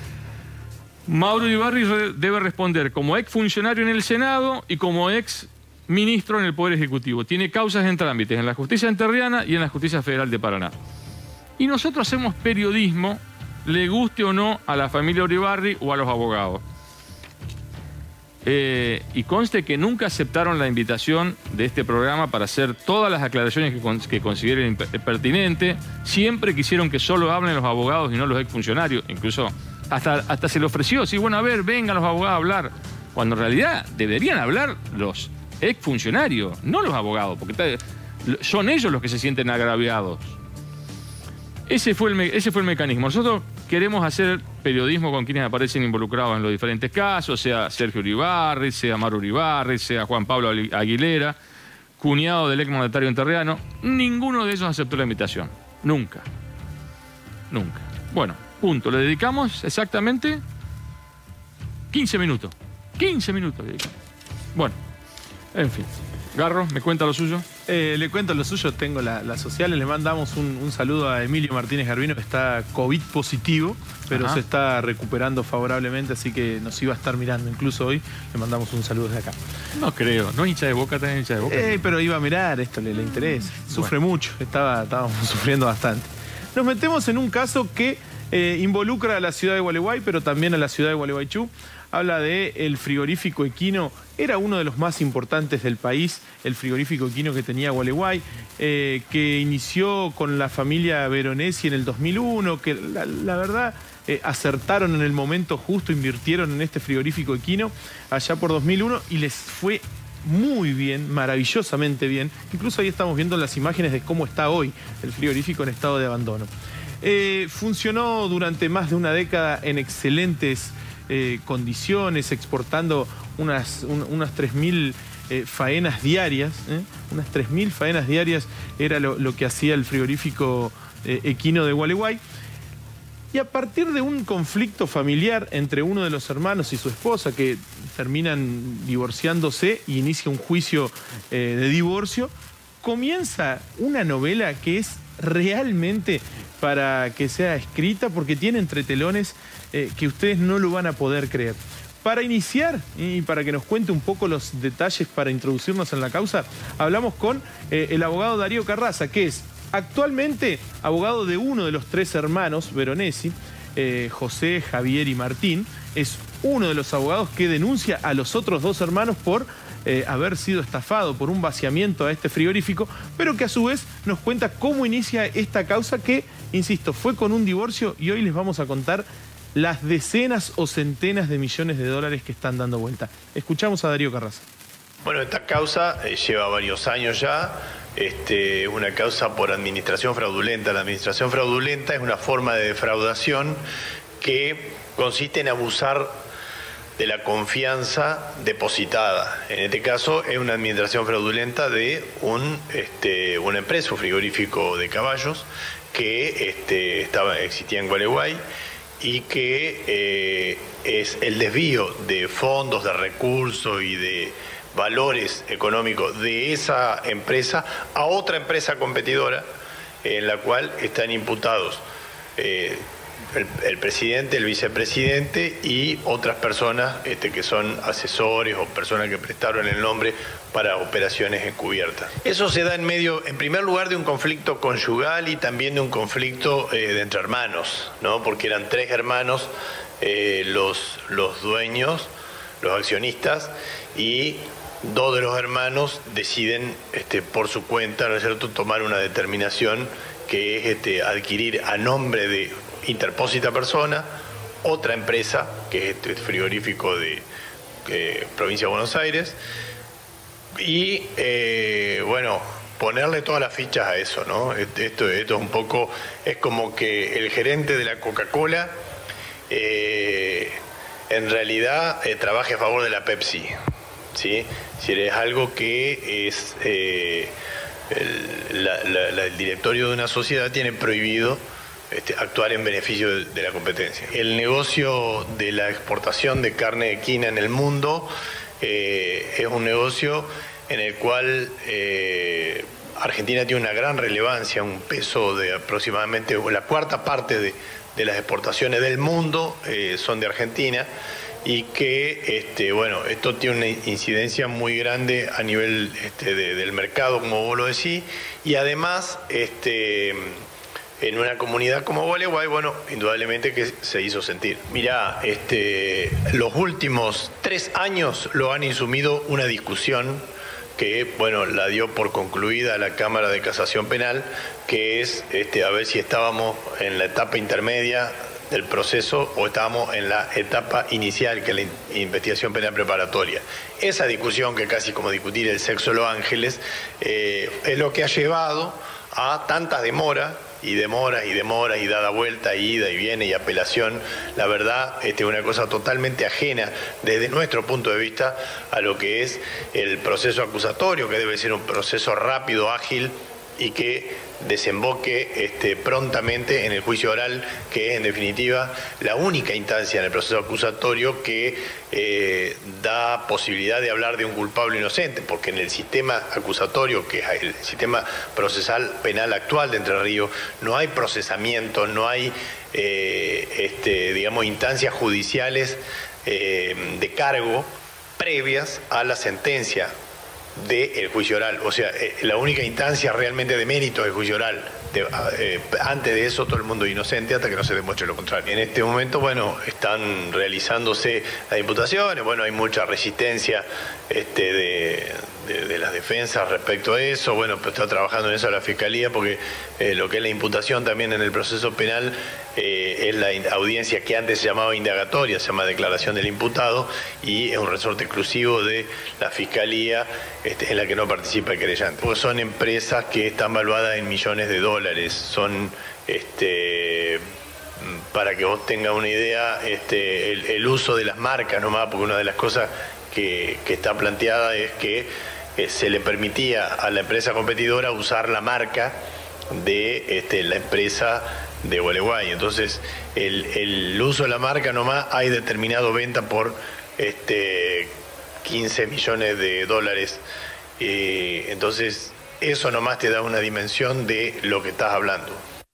Mauro Uribarri re- debe responder como exfuncionario en el Senado y como ex ministro en el Poder Ejecutivo. Tiene causas en trámites en la Justicia Entrerriana y en la Justicia Federal de Paraná. Y nosotros hacemos periodismo, le guste o no a la familia Uribarri o a los abogados. Eh, y conste que nunca aceptaron la invitación de este programa para hacer todas las aclaraciones que, con, que consideren pertinentes. Siempre quisieron que solo hablen los abogados y no los exfuncionarios. Incluso hasta, hasta se le ofreció, sí, bueno, a ver, vengan los abogados a hablar. Cuando en realidad deberían hablar los exfuncionarios, no los abogados, porque son ellos los que se sienten agraviados. Ese fue, el, ese fue el mecanismo. Nosotros queremos hacer periodismo con quienes aparecen involucrados en los diferentes casos, sea Sergio Uribarri, sea Mauro Uribarri, sea Juan Pablo Aguilera, cuñado del exmandatario entrerriano. Ninguno de ellos aceptó la invitación. Nunca. Nunca. Bueno, punto. Le dedicamos exactamente quince minutos. quince minutos le dedicamos. Bueno, en fin. Garro, ¿me cuenta lo suyo? Eh, le cuento lo suyo, tengo las la sociales, le mandamos un, un saludo a Emilio Martínez Garbino, que está COVID positivo, pero Ajá. se está recuperando favorablemente, así que nos iba a estar mirando incluso hoy, le mandamos un saludo desde acá. No creo, no es hincha de Boca, también hincha de Boca. Eh, pero iba a mirar, esto le, le interesa, sufre bueno. mucho, estaba, estábamos sufriendo bastante. Nos metemos en un caso que eh, involucra a la ciudad de Gualeguay, pero también a la ciudad de Gualeguaychú. Habla de el frigorífico Equino, era uno de los más importantes del país, el frigorífico Equino que tenía Gualeguay, eh, que inició con la familia Veronesi en el dos mil uno, que la, la verdad eh, acertaron en el momento justo, invirtieron en este frigorífico Equino allá por dos mil uno y les fue muy bien, maravillosamente bien. Incluso ahí estamos viendo las imágenes de cómo está hoy el frigorífico en estado de abandono. Eh, funcionó durante más de una década en excelentes Eh, condiciones, exportando unas, un, unas tres mil eh, faenas diarias, ¿eh? unas tres mil faenas diarias era lo, lo que hacía el frigorífico eh, Equino de Gualeguay. Y a partir de un conflicto familiar entre uno de los hermanos y su esposa, que terminan divorciándose y inicia un juicio eh, de divorcio, comienza una novela que es realmente para que sea escrita, porque tiene entretelones eh, que ustedes no lo van a poder creer. Para iniciar y para que nos cuente un poco los detalles para introducirnos en la causa, hablamos con eh, el abogado Darío Carraza, que es actualmente abogado de uno de los tres hermanos Veronesi, eh, José, Javier y Martín. Es uno de los abogados que denuncia a los otros dos hermanos por Eh, haber sido estafado por un vaciamiento a este frigorífico, pero que a su vez nos cuenta cómo inicia esta causa que, insisto, fue con un divorcio, y hoy les vamos a contar las decenas o centenas de millones de dólares que están dando vuelta. Escuchamos a Darío Carraza. Bueno, esta causa eh, lleva varios años ya, este, una causa por administración fraudulenta. La administración fraudulenta es una forma de defraudación que consiste en abusar de la confianza depositada. En este caso es una administración fraudulenta de un, este, una empresa, un frigorífico de caballos que este, estaba, existía en Gualeguay y que eh, es el desvío de fondos, de recursos y de valores económicos de esa empresa a otra empresa competidora en la cual están imputados eh, El, el presidente, el vicepresidente y otras personas este, que son asesores o personas que prestaron el nombre para operaciones encubiertas. Eso se da en medio, en primer lugar, de un conflicto conyugal y también de un conflicto eh, de entre hermanos, ¿no? Porque eran tres hermanos eh, los, los dueños, los accionistas, y dos de los hermanos deciden este, por su cuenta, ¿no es cierto?, tomar una determinación que es este, adquirir a nombre de interpósita persona otra empresa, que es este frigorífico de eh, provincia de Buenos Aires, y eh, bueno, ponerle todas las fichas a eso, ¿no? Esto, esto es un poco, es como que el gerente de la Coca-Cola eh, en realidad eh, trabaje a favor de la Pepsi, ¿sí? Si es algo que es eh, el, la, la, la, el directorio de una sociedad tiene prohibido Este, actuar en beneficio de, de la competencia. El negocio de la exportación de carne equina en el mundo eh, es un negocio en el cual eh, Argentina tiene una gran relevancia, un peso de aproximadamente la cuarta parte de, de las exportaciones del mundo eh, son de Argentina, y que este, bueno, esto tiene una incidencia muy grande a nivel este, de, del mercado, como vos lo decís, y además este, en una comunidad como Gualeguay, bueno, indudablemente que se hizo sentir. Mirá, este, los últimos tres años lo han insumido una discusión que, bueno, la dio por concluida la Cámara de Casación Penal, que es este, a ver si estábamos en la etapa intermedia del proceso o estábamos en la etapa inicial, que es la investigación penal preparatoria. Esa discusión, que casi como discutir el sexo de los ángeles, eh, es lo que ha llevado a tantas demoras y demoras y demoras y dada vuelta, ida y viene y apelación. La verdad, este, es una cosa totalmente ajena desde nuestro punto de vista a lo que es el proceso acusatorio, que debe ser un proceso rápido, ágil y que desemboque este, prontamente en el juicio oral, que es en definitiva la única instancia en el proceso acusatorio que eh, da posibilidad de hablar de un culpable o inocente, porque en el sistema acusatorio, que es el sistema procesal penal actual de Entre Ríos, no hay procesamiento, no hay eh, este, digamos, instancias judiciales eh, de cargo previas a la sentencia del juicio oral. O sea, eh, la única instancia realmente de mérito es el juicio oral. De, eh, antes de eso todo el mundo es inocente hasta que no se demuestre lo contrario. En este momento, bueno, están realizándose las imputaciones, bueno, hay mucha resistencia este, de, de, de las defensas respecto a eso, bueno, pues está trabajando en eso la Fiscalía, porque eh, lo que es la imputación también en el proceso penal eh, es la audiencia que antes se llamaba indagatoria, se llama declaración del imputado, y es un resorte exclusivo de la Fiscalía este, en la que no participa el querellante. Pues son empresas que están valuadas en millones de dólares. Son, este, para que vos tengas una idea, este, el, el uso de las marcas nomás, porque una de las cosas que, que está planteada es que eh, se le permitía a la empresa competidora usar la marca de este, la empresa de Gualeguay. Entonces, el, el uso de la marca nomás hay determinado venta por este, quince millones de dólares. Eh, entonces, eso nomás te da una dimensión de lo que estás hablando.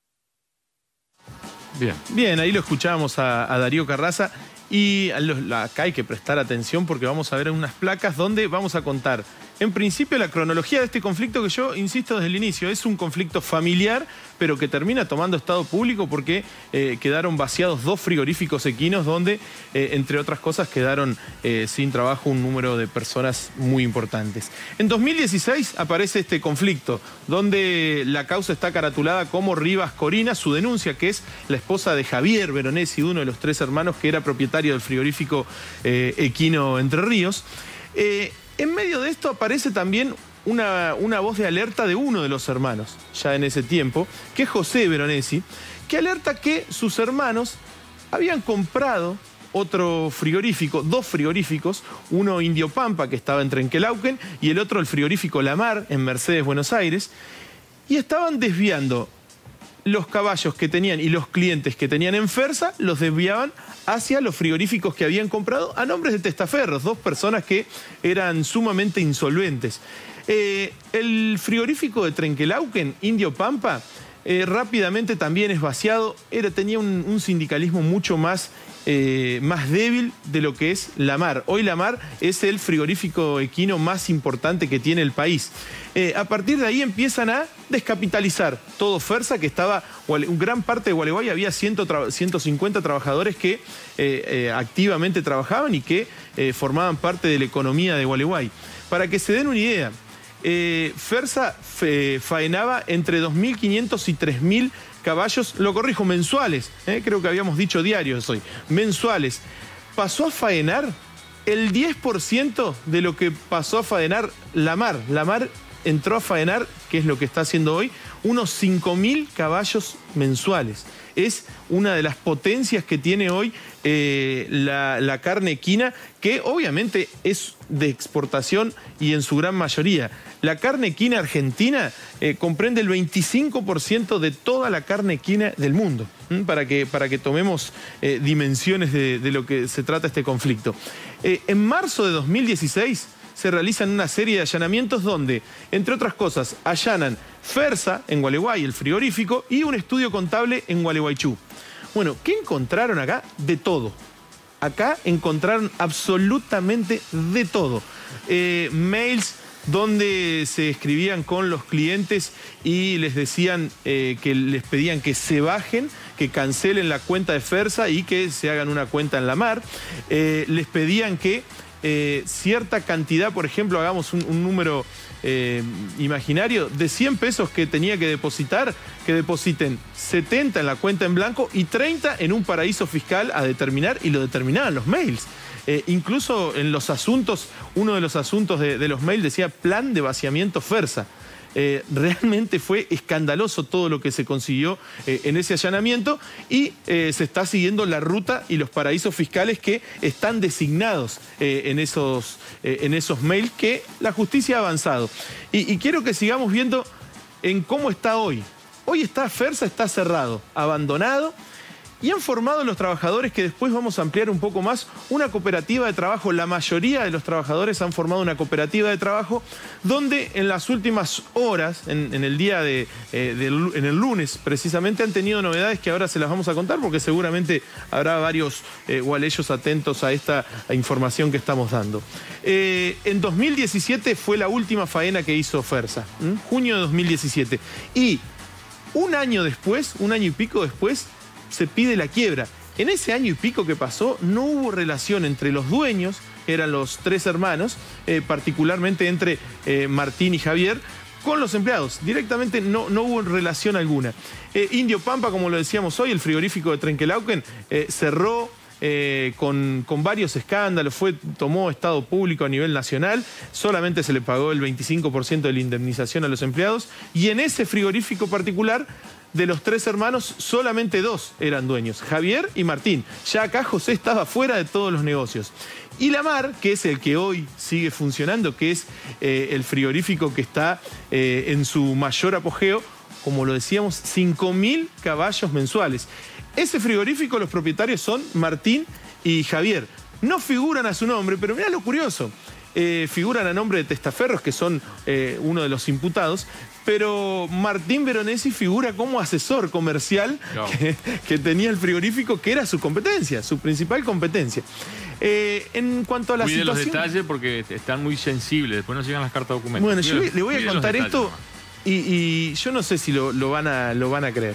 Bien, bien, ahí lo escuchábamos a, a Darío Carrasa, y a los, acá hay que prestar atención porque vamos a ver unas placas donde vamos a contar, en principio, la cronología de este conflicto, que yo insisto desde el inicio, es un conflicto familiar, pero que termina tomando estado público porque eh, quedaron vaciados dos frigoríficos equinos donde, eh, entre otras cosas, quedaron eh, sin trabajo un número de personas muy importantes. En dos mil dieciséis aparece este conflicto, donde la causa está caratulada como Rivas Corina, su denuncia, que es la esposa de Javier Veronesi, uno de los tres hermanos que era propietario del frigorífico eh, equino Entre Ríos. Eh, En medio de esto aparece también una, una voz de alerta de uno de los hermanos, ya en ese tiempo, que es José Veronesi, que alerta que sus hermanos habían comprado otro frigorífico, dos frigoríficos, uno Indio Pampa, que estaba en Trenquelauquen, y el otro el frigorífico La Mar, en Mercedes, Buenos Aires, y estaban desviando los caballos que tenían y los clientes que tenían en Fersa, los desviaban hacia los frigoríficos que habían comprado a nombres de testaferros, dos personas que eran sumamente insolventes. Eh, el frigorífico de Trenquelauquen, Indio Pampa, eh, rápidamente también es vaciado, era, tenía un, un sindicalismo mucho más Eh, más débil de lo que es La Mar. Hoy La Mar es el frigorífico equino más importante que tiene el país. Eh, a partir de ahí empiezan a descapitalizar todo Fersa, que estaba, en gran parte de Gualeguay había ciento cincuenta trabajadores que eh, eh, activamente trabajaban y que eh, formaban parte de la economía de Gualeguay. Para que se den una idea, eh, Fersa fe, faenaba entre dos mil quinientos y tres mil caballos, lo corrijo, mensuales, ¿eh? Creo que habíamos dicho diarios hoy, mensuales. Pasó a faenar el diez por ciento de lo que pasó a faenar La Mar. La Mar entró a faenar, que es lo que está haciendo hoy, unos cinco mil caballos mensuales. Es una de las potencias que tiene hoy eh, la, la carne equina, que obviamente es de exportación y en su gran mayoría. La carne equina argentina eh, comprende el veinticinco por ciento de toda la carne equina del mundo, ¿m? para que, para que tomemos eh, dimensiones de, de lo que se trata este conflicto. Eh, en marzo de dos mil dieciséis se realizan una serie de allanamientos donde, entre otras cosas, allanan Fersa en Gualeguay, el frigorífico, y un estudio contable en Gualeguaychú. Bueno, ¿qué encontraron acá? De todo. Acá encontraron absolutamente de todo. Eh, mails donde se escribían con los clientes y les decían eh, que les pedían que se bajen, que cancelen la cuenta de Fersa y que se hagan una cuenta en La Mar. Eh, les pedían que eh, cierta cantidad, por ejemplo, hagamos un, un número eh, imaginario, de cien pesos que tenía que depositar, que depositen setenta en la cuenta en blanco y treinta en un paraíso fiscal a determinar, y lo determinaban los mails. Eh, incluso en los asuntos, uno de los asuntos de, de los mails decía plan de vaciamiento Fersa. Eh, realmente fue escandaloso todo lo que se consiguió eh, en ese allanamiento, y eh, se está siguiendo la ruta y los paraísos fiscales que están designados eh, en, esos, eh, en esos mails, que la justicia ha avanzado. Y, y quiero que sigamos viendo en cómo está hoy. Hoy está Fersa, está cerrado, abandonado. Y han formado los trabajadores, que después vamos a ampliar un poco más, una cooperativa de trabajo. La mayoría de los trabajadores han formado una cooperativa de trabajo donde en las últimas horas, en, en el día de, eh, de, en el lunes precisamente, han tenido novedades que ahora se las vamos a contar, porque seguramente habrá varios eh, gualeyos atentos a esta información que estamos dando. Eh, en dos mil diecisiete fue la última faena que hizo Fersa, ¿m? junio de dos mil diecisiete. Y un año después, un año y pico después, se pide la quiebra. En ese año y pico que pasó, no hubo relación entre los dueños, eran los tres hermanos, eh, particularmente entre eh, Martín y Javier, con los empleados. Directamente no, no hubo relación alguna. Eh, Indio Pampa, como lo decíamos hoy, el frigorífico de Trenquelauquen, eh, cerró eh, con, con varios escándalos, fue, tomó estado público a nivel nacional, solamente se le pagó el veinticinco por ciento de la indemnización a los empleados, y en ese frigorífico particular, de los tres hermanos, solamente dos eran dueños, Javier y Martín. Ya acá José estaba fuera de todos los negocios. Y La Mar, que es el que hoy sigue funcionando, que es eh, el frigorífico que está eh, en su mayor apogeo, como lo decíamos, cinco mil caballos mensuales. Ese frigorífico, los propietarios son Martín y Javier. No figuran a su nombre, pero mirá lo curioso. Eh, figuran a nombre de testaferros, que son eh, uno de los imputados, pero Martín Veronesi figura como asesor comercial no. que, que tenía el frigorífico, que era su competencia, su principal competencia. Eh, en cuanto a la Cuide situación... los detalles, porque están muy sensibles, después no llegan las cartas de documentos. Bueno, yo Cuide le voy a contar esto y, y yo no sé si lo, lo, van, a, lo van a creer.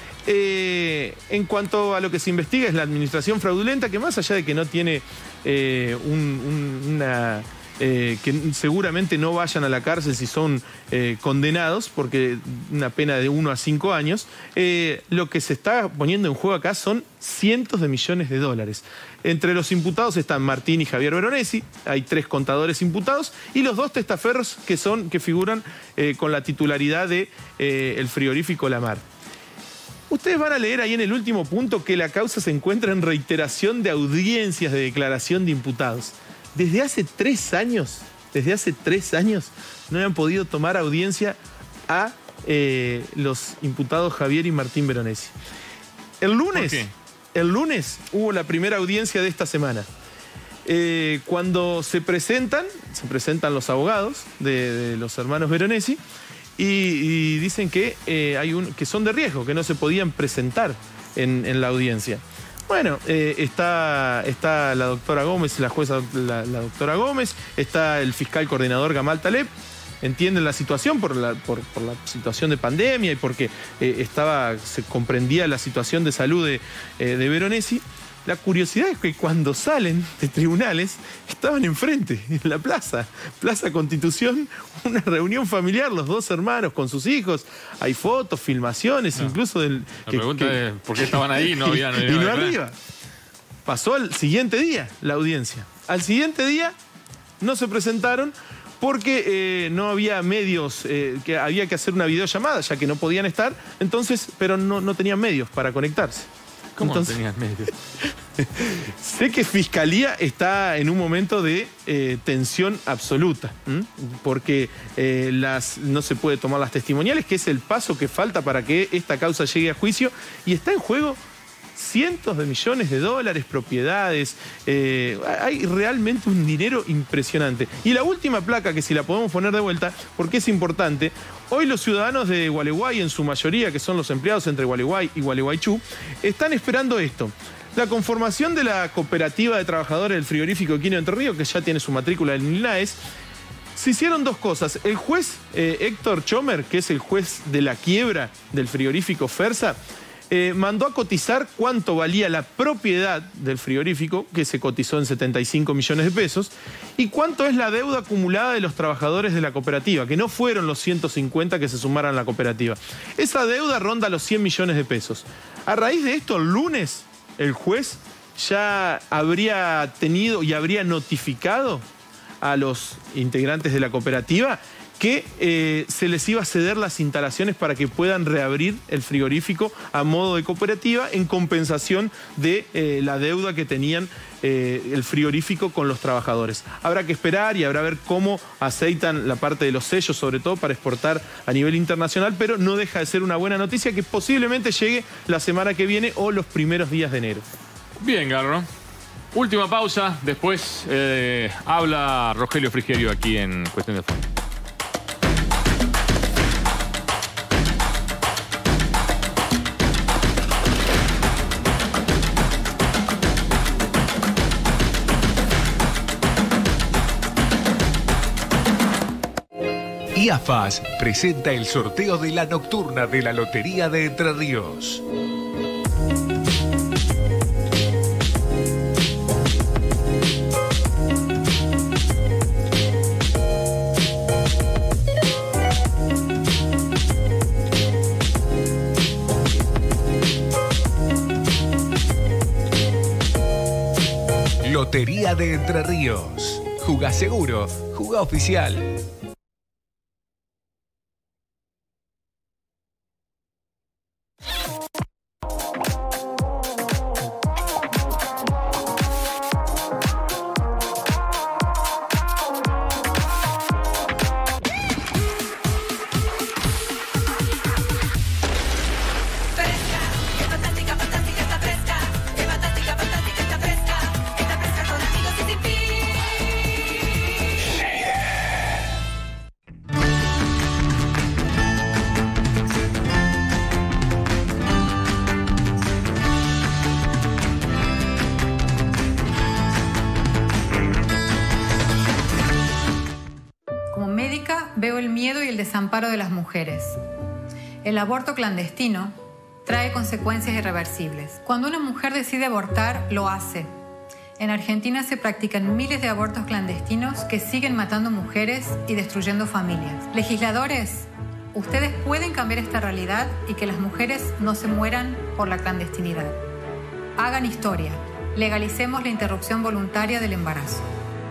Eh, en cuanto a lo que se investiga es la administración fraudulenta, que más allá de que no tiene eh, un, un, una... eh, que seguramente no vayan a la cárcel si son eh, condenados, porque una pena de uno a cinco años, eh, lo que se está poniendo en juego acá son cientos de millones de dólares. Entre los imputados están Martín y Javier Veronesi, hay tres contadores imputados, y los dos testaferros que, son, que figuran eh, con la titularidad de eh, el frigorífico La Mar. Ustedes van a leer ahí en el último punto que la causa se encuentra en reiteración de audiencias de declaración de imputados. Desde hace tres años, desde hace tres años, no habían podido tomar audiencia a eh, los imputados Javier y Martín Veronesi. El lunes, el lunes hubo la primera audiencia de esta semana. Eh, cuando se presentan, se presentan los abogados de, de los hermanos Veronesi, Y, y dicen que, eh, hay un, que son de riesgo, que no se podían presentar en, en la audiencia. Bueno, eh, está, está la doctora Gómez, la jueza, la, la doctora Gómez, está el fiscal coordinador Gamal Taleb, entienden la situación por la, por, por la situación de pandemia y porque eh, estaba, se comprendía la situación de salud de, eh, de Veronesi. La curiosidad es que cuando salen de tribunales estaban enfrente, en la plaza, Plaza Constitución, una reunión familiar, los dos hermanos con sus hijos. Hay fotos, filmaciones, no. incluso del... La que, pregunta que, es ¿por qué estaban ahí y no habían... y no arriba. Pasó al siguiente día la audiencia. Al siguiente día no se presentaron porque eh, no había medios, eh, que había que hacer una videollamada, ya que no podían estar, entonces, pero no, no tenían medios para conectarse. ¿Cómo Entonces, no tenías medios? Sé que Fiscalía está en un momento de eh, tensión absoluta, ¿m? porque eh, las, no se puede tomar las testimoniales, que es el paso que falta para que esta causa llegue a juicio, y está en juego cientos de millones de dólares, propiedades, eh, hay realmente un dinero impresionante. Y la última placa, que si la podemos poner de vuelta, porque es importante, hoy los ciudadanos de Gualeguay, en su mayoría, que son los empleados entre Gualeguay y Gualeguaychú, están esperando esto. La conformación de la cooperativa de trabajadores del frigorífico Quino Entre Ríos, que ya tiene su matrícula en INAES. Se hicieron dos cosas. El juez eh, Héctor Chomer, que es el juez de la quiebra del frigorífico Fersa, Eh, mandó a cotizar cuánto valía la propiedad del frigorífico, que se cotizó en setenta y cinco millones de pesos, y cuánto es la deuda acumulada de los trabajadores de la cooperativa, que no fueron los ciento cincuenta que se sumaran a la cooperativa. Esa deuda ronda los cien millones de pesos. A raíz de esto, el lunes, el juez ya habría tenido y habría notificado a los integrantes de la cooperativa que eh, se les iba a ceder las instalaciones para que puedan reabrir el frigorífico a modo de cooperativa en compensación de eh, la deuda que tenían eh, el frigorífico con los trabajadores. Habrá que esperar y habrá ver cómo aceitan la parte de los sellos, sobre todo para exportar a nivel internacional, pero no deja de ser una buena noticia que posiblemente llegue la semana que viene o los primeros días de enero. Bien, Garro. Última pausa, después eh, habla Rogelio Frigerio aquí en Cuestión de Fondo. I A F A S presenta el sorteo de la nocturna de la Lotería de Entre Ríos. Lotería de Entre Ríos. Jugá seguro, jugá oficial. Veo el miedo y el desamparo de las mujeres. El aborto clandestino trae consecuencias irreversibles. Cuando una mujer decide abortar, lo hace. En Argentina se practican miles de abortos clandestinos que siguen matando mujeres y destruyendo familias. Legisladores, ustedes pueden cambiar esta realidad y que las mujeres no se mueran por la clandestinidad. Hagan historia. Legalicemos la interrupción voluntaria del embarazo.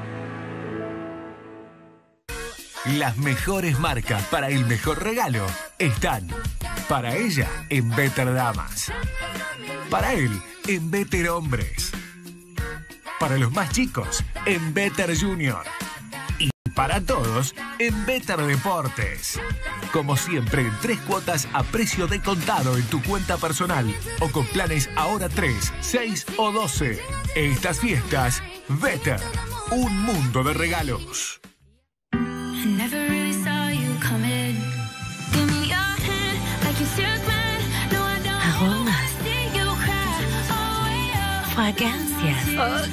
Las mejores marcas para el mejor regalo están para ella en Better Damas, para él en Better Hombres, para los más chicos en Better Junior y para todos en Better Deportes. Como siempre, en tres cuotas a precio de contado en tu cuenta personal o con planes ahora tres, seis o doce. Estas fiestas, Better, un mundo de regalos. Aromas. Fragancias.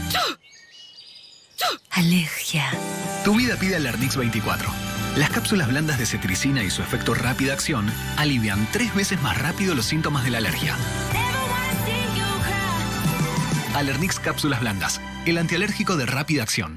Alergia. Tu vida pide Alermix veinticuatro. Las cápsulas blandas de cetricina y su efecto rápida acción alivian tres veces más rápido los síntomas de la alergia. Alermix cápsulas blandas, el antialérgico de rápida acción.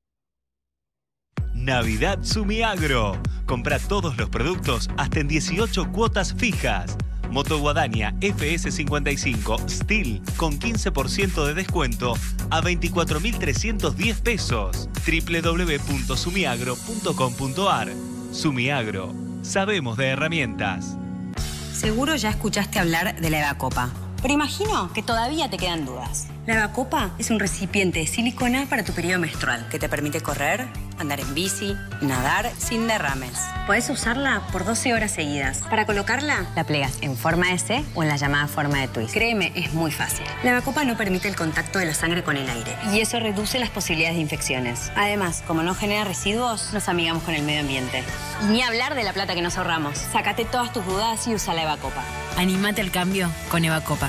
Navidad Sumiagro. Compra todos los productos hasta en dieciocho cuotas fijas. Moto Guadaña F S cincuenta y cinco Steel con quince por ciento de descuento a veinticuatro mil trescientos diez pesos. doble u doble u doble u punto sumiagro punto com punto ar. Sumiagro. Sabemos de herramientas. Seguro ya escuchaste hablar de la Evacopa, pero imagino que todavía te quedan dudas. La Evacopa es un recipiente de silicona para tu periodo menstrual que te permite correr, andar en bici, nadar sin derrames. Podés usarla por doce horas seguidas. Para colocarla, la plegas en forma S o en la llamada forma de twist. Créeme, es muy fácil. La Evacopa no permite el contacto de la sangre con el aire y eso reduce las posibilidades de infecciones. Además, como no genera residuos, nos amigamos con el medio ambiente. Y ni hablar de la plata que nos ahorramos. Sácate todas tus dudas y usa la Evacopa. Anímate al cambio con Evacopa.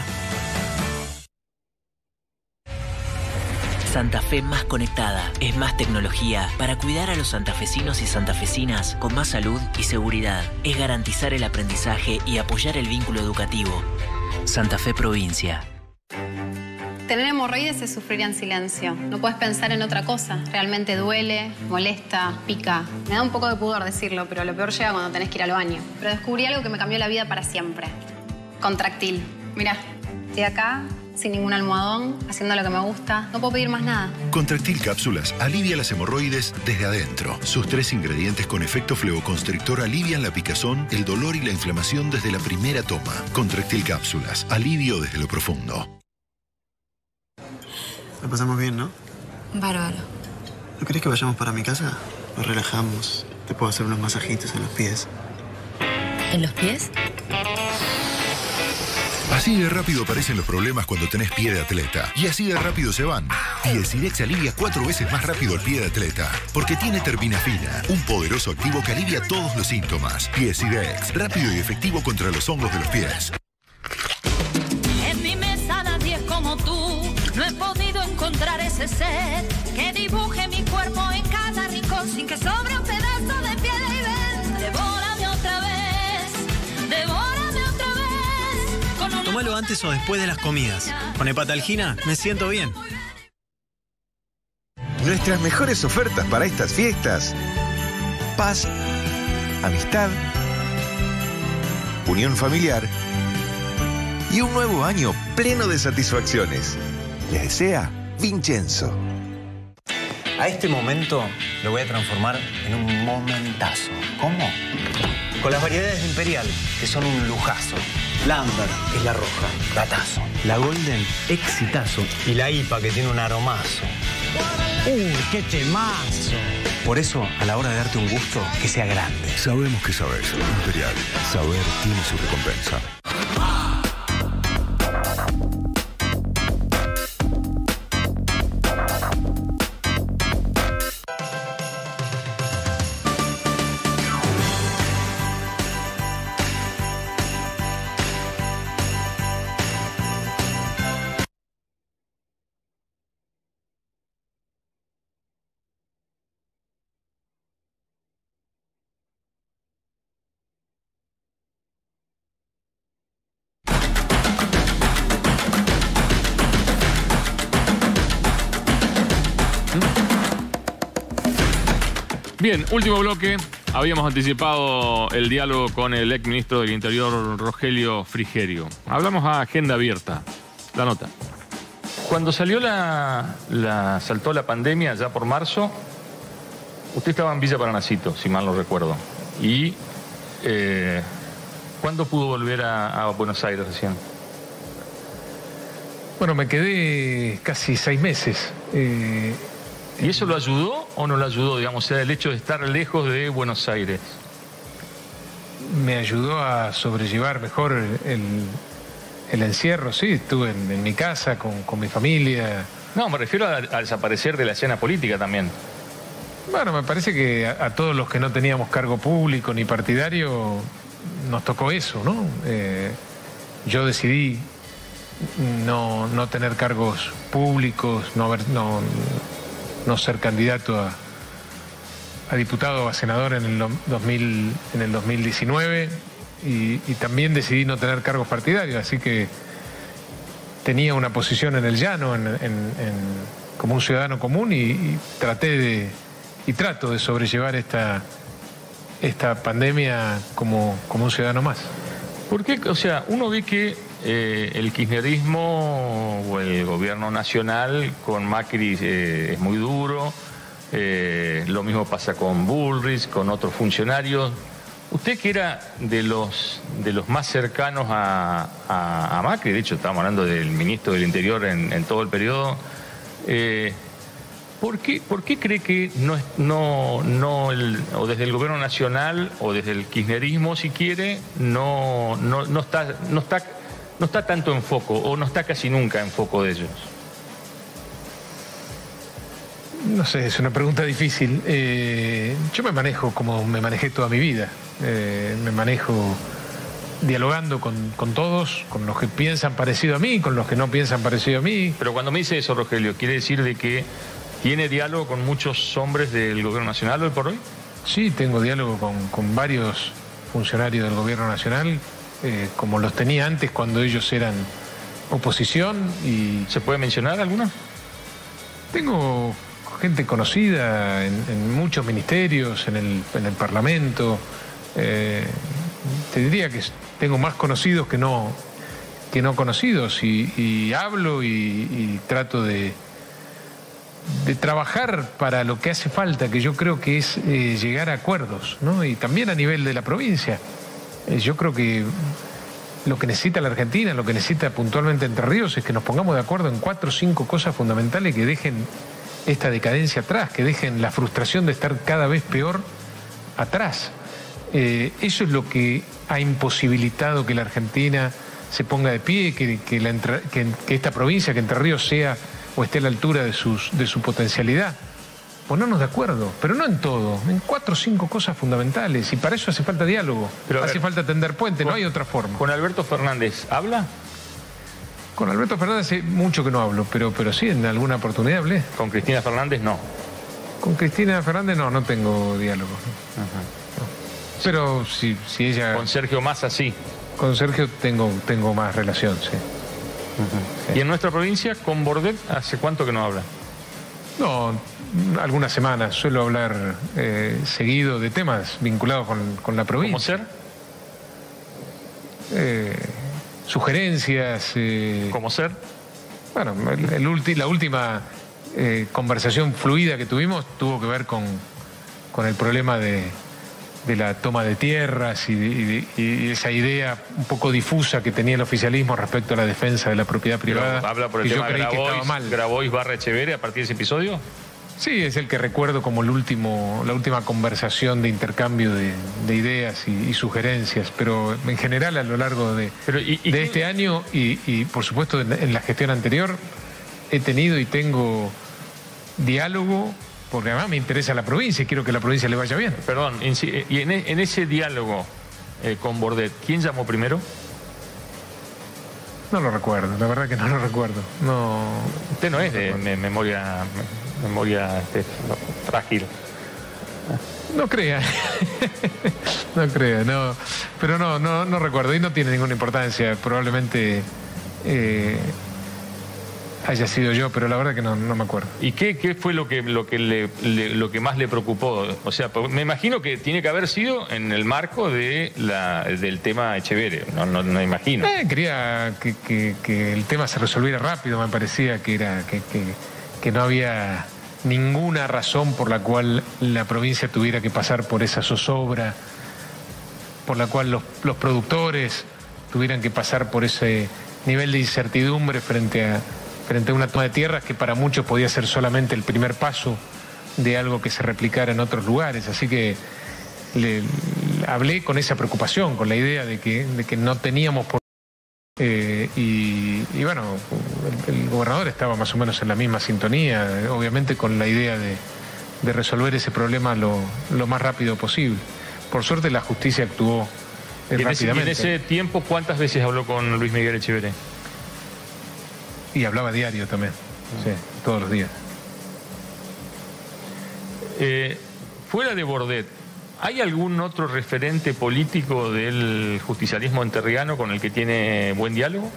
Santa Fe más conectada, es más tecnología para cuidar a los santafesinos y santafesinas con más salud y seguridad. Es garantizar el aprendizaje y apoyar el vínculo educativo. Santa Fe Provincia. Tener hemorroides es sufrir en silencio. No puedes pensar en otra cosa. Realmente duele, molesta, pica. Me da un poco de pudor decirlo, pero lo peor llega cuando tenés que ir al baño. Pero descubrí algo que me cambió la vida para siempre. Contractil. Mirá, estoy acá, sin ningún almohadón, haciendo lo que me gusta. No puedo pedir más nada. Contractil Cápsulas alivia las hemorroides desde adentro. Sus tres ingredientes con efecto fleoconstrictor alivian la picazón, el dolor y la inflamación desde la primera toma. Contractil Cápsulas, alivio desde lo profundo. La pasamos bien, ¿no? Bárbaro. ¿No querés que vayamos para mi casa? Nos relajamos. Te puedo hacer unos masajitos en los pies. ¿En los pies? Así de rápido aparecen los problemas cuando tenés pie de atleta. Y así de rápido se van. Tiesidex alivia cuatro veces más rápido el pie de atleta. Porque tiene terpinafina, un poderoso activo que alivia todos los síntomas. Tiesidex, rápido y efectivo contra los hongos de los pies. En mi mesa nadie es como tú. No he podido encontrar ese ser que dibuje mi cuerpo en cada rincón sin que sobre un pedazo de piel. Y ven, devórame otra vez, devórame otra vez. Con una... Tómalo antes o después de las comidas. Con Hepatalgina me siento bien. Nuestras mejores ofertas para estas fiestas: paz, amistad, unión familiar y un nuevo año pleno de satisfacciones. Les desea Vincenzo. A este momento lo voy a transformar en un momentazo. ¿Cómo? Con las variedades de Imperial, que son un lujazo. La Amber, que es la roja, gatazo. La Golden, exitazo. Y la I P A, que tiene un aromazo. ¡Uy, qué temazo! Por eso, a la hora de darte un gusto, que sea grande. Sabemos que sabes. Imperial. Saber tiene su recompensa. Bien, último bloque. Habíamos anticipado el diálogo con el ex ministro del Interior, Rogelio Frigerio. Hablamos a agenda abierta. La nota. Cuando salió la, la saltó la pandemia, ya por marzo, usted estaba en Villa Paranacito, si mal no recuerdo. Y eh, ¿cuándo pudo volver a, a Buenos Aires recién? Bueno, me quedé casi seis meses. Eh, ¿Y eso lo ayudó o no lo ayudó, digamos, o sea, el hecho de estar lejos de Buenos Aires? Me ayudó a sobrellevar mejor el, el, el encierro, sí. Estuve en, en mi casa con, con mi familia. No, me refiero a, a desaparecer de la escena política también. Bueno, me parece que a, a todos los que no teníamos cargo público ni partidario nos tocó eso, ¿no? Eh, yo decidí no, no tener cargos públicos, no haber... No, no ser candidato a, a diputado o a senador en el, dos mil, en el dos mil diecinueve y, y también decidí no tener cargos partidarios, así que tenía una posición en el llano en, en, en, como un ciudadano común y, y traté de y trato de sobrellevar esta, esta pandemia como, como un ciudadano más. ¿Por qué? O sea, uno ve que eh, el kirchnerismo o el gobierno nacional con Macri eh, es muy duro, eh, lo mismo pasa con Bullrich, con otros funcionarios. Usted que era de los, de los más cercanos a, a, a Macri, de hecho estamos hablando del ministro del Interior en, en todo el periodo, eh, ¿Por qué, ¿Por qué cree que no, no, no el, o desde el gobierno nacional o desde el kirchnerismo, si quiere, no, no, no, está, no, está, no está tanto en foco o no está casi nunca en foco de ellos? No sé, es una pregunta difícil. Eh, yo me manejo como me manejé toda mi vida. Eh, me manejo dialogando con, con todos, con los que piensan parecido a mí, con los que no piensan parecido a mí. Pero cuando me dice eso, Rogelio, ¿quiere decir de que ¿tiene diálogo con muchos hombres del gobierno nacional hoy por hoy? Sí, tengo diálogo con, con varios funcionarios del gobierno nacional, eh, como los tenía antes cuando ellos eran oposición. Y ¿se puede mencionar alguna? Tengo gente conocida en, en muchos ministerios, en el, en el Parlamento. Eh, te diría que tengo más conocidos que no, que no conocidos y, y hablo y, y trato de... de trabajar para lo que hace falta, que yo creo que es eh, llegar a acuerdos, ¿no? Y también a nivel de la provincia. Eh, yo creo que lo que necesita la Argentina, lo que necesita puntualmente Entre Ríos, es que nos pongamos de acuerdo en cuatro o cinco cosas fundamentales que dejen esta decadencia atrás, que dejen la frustración de estar cada vez peor atrás. Eh, eso es lo que ha imposibilitado que la Argentina se ponga de pie, que, que, la, que, que esta provincia, que Entre Ríos sea o esté a la altura de, sus, de su potencialidad. Ponernos de acuerdo, pero no en todo, en cuatro o cinco cosas fundamentales, y para eso hace falta diálogo, pero hace ver, falta tender puente, con, no hay otra forma. ¿Con Alberto Fernández habla? Con Alberto Fernández hace mucho que no hablo, pero, pero sí, en alguna oportunidad hablé. ¿Con Cristina Fernández no? Con Cristina Fernández no, no tengo diálogo. Ajá. No. Pero si, si ella... ¿Con Sergio Massa sí? Con Sergio tengo, tengo más relación, sí. Uh-huh. Sí. ¿Y en nuestra provincia, con Bordet, hace cuánto que no habla? No, algunas semanas. Suelo hablar eh, seguido de temas vinculados con, con la provincia. ¿Cómo ser? Eh, sugerencias. Eh, ¿Cómo ser? Bueno, el, el ulti, la última eh, conversación fluida que tuvimos tuvo que ver con, con el problema de... de la toma de tierras y, y, y esa idea un poco difusa que tenía el oficialismo respecto a la defensa de la propiedad privada. Pero ¿habla por el que tema yo creí Grabois, que estaba mal. Grabois barra Echeverría a partir de ese episodio? Sí, es el que recuerdo como el último, la última conversación de intercambio de, de ideas y, y sugerencias, pero en general a lo largo de, pero, ¿y, y de qué? este año y, y por supuesto en, en la gestión anterior he tenido y tengo diálogo, porque además me interesa la provincia y quiero que la provincia le vaya bien. Perdón, y en, en ese diálogo eh, con Bordet, ¿quién llamó primero? No lo recuerdo, la verdad que no lo recuerdo. No. Usted no es de me, memoria, me, memoria este, no, frágil. No crea, no crea, no. Pero no, no, no recuerdo y no tiene ninguna importancia. Probablemente eh, haya sido yo, pero la verdad que no, no me acuerdo. ¿Y qué, qué fue lo que, lo, que le, le, lo que más le preocupó? O sea, me imagino que tiene que haber sido en el marco de la, del tema Echeverre, no, no, no imagino. Eh, quería que, que, que el tema se resolviera rápido, me parecía que, era, que, que, que no había ninguna razón por la cual la provincia tuviera que pasar por esa zozobra, por la cual los, los productores tuvieran que pasar por ese nivel de incertidumbre frente a, frente a una toma de tierras que para muchos podía ser solamente el primer paso de algo que se replicara en otros lugares. Así que le, le hablé con esa preocupación, con la idea de que, de que no teníamos por... Eh, y, y bueno, el, el gobernador estaba más o menos en la misma sintonía, obviamente con la idea de, de resolver ese problema lo, lo más rápido posible. Por suerte la justicia actuó eh, ¿Y en rápidamente. Ese, y en ese tiempo, ¿cuántas veces habló con Luis Miguel Echeverre? Y hablaba diario también, sí, todos los días. Eh, fuera de Bordet, ¿hay algún otro referente político del justicialismo enterriano con el que tiene buen diálogo?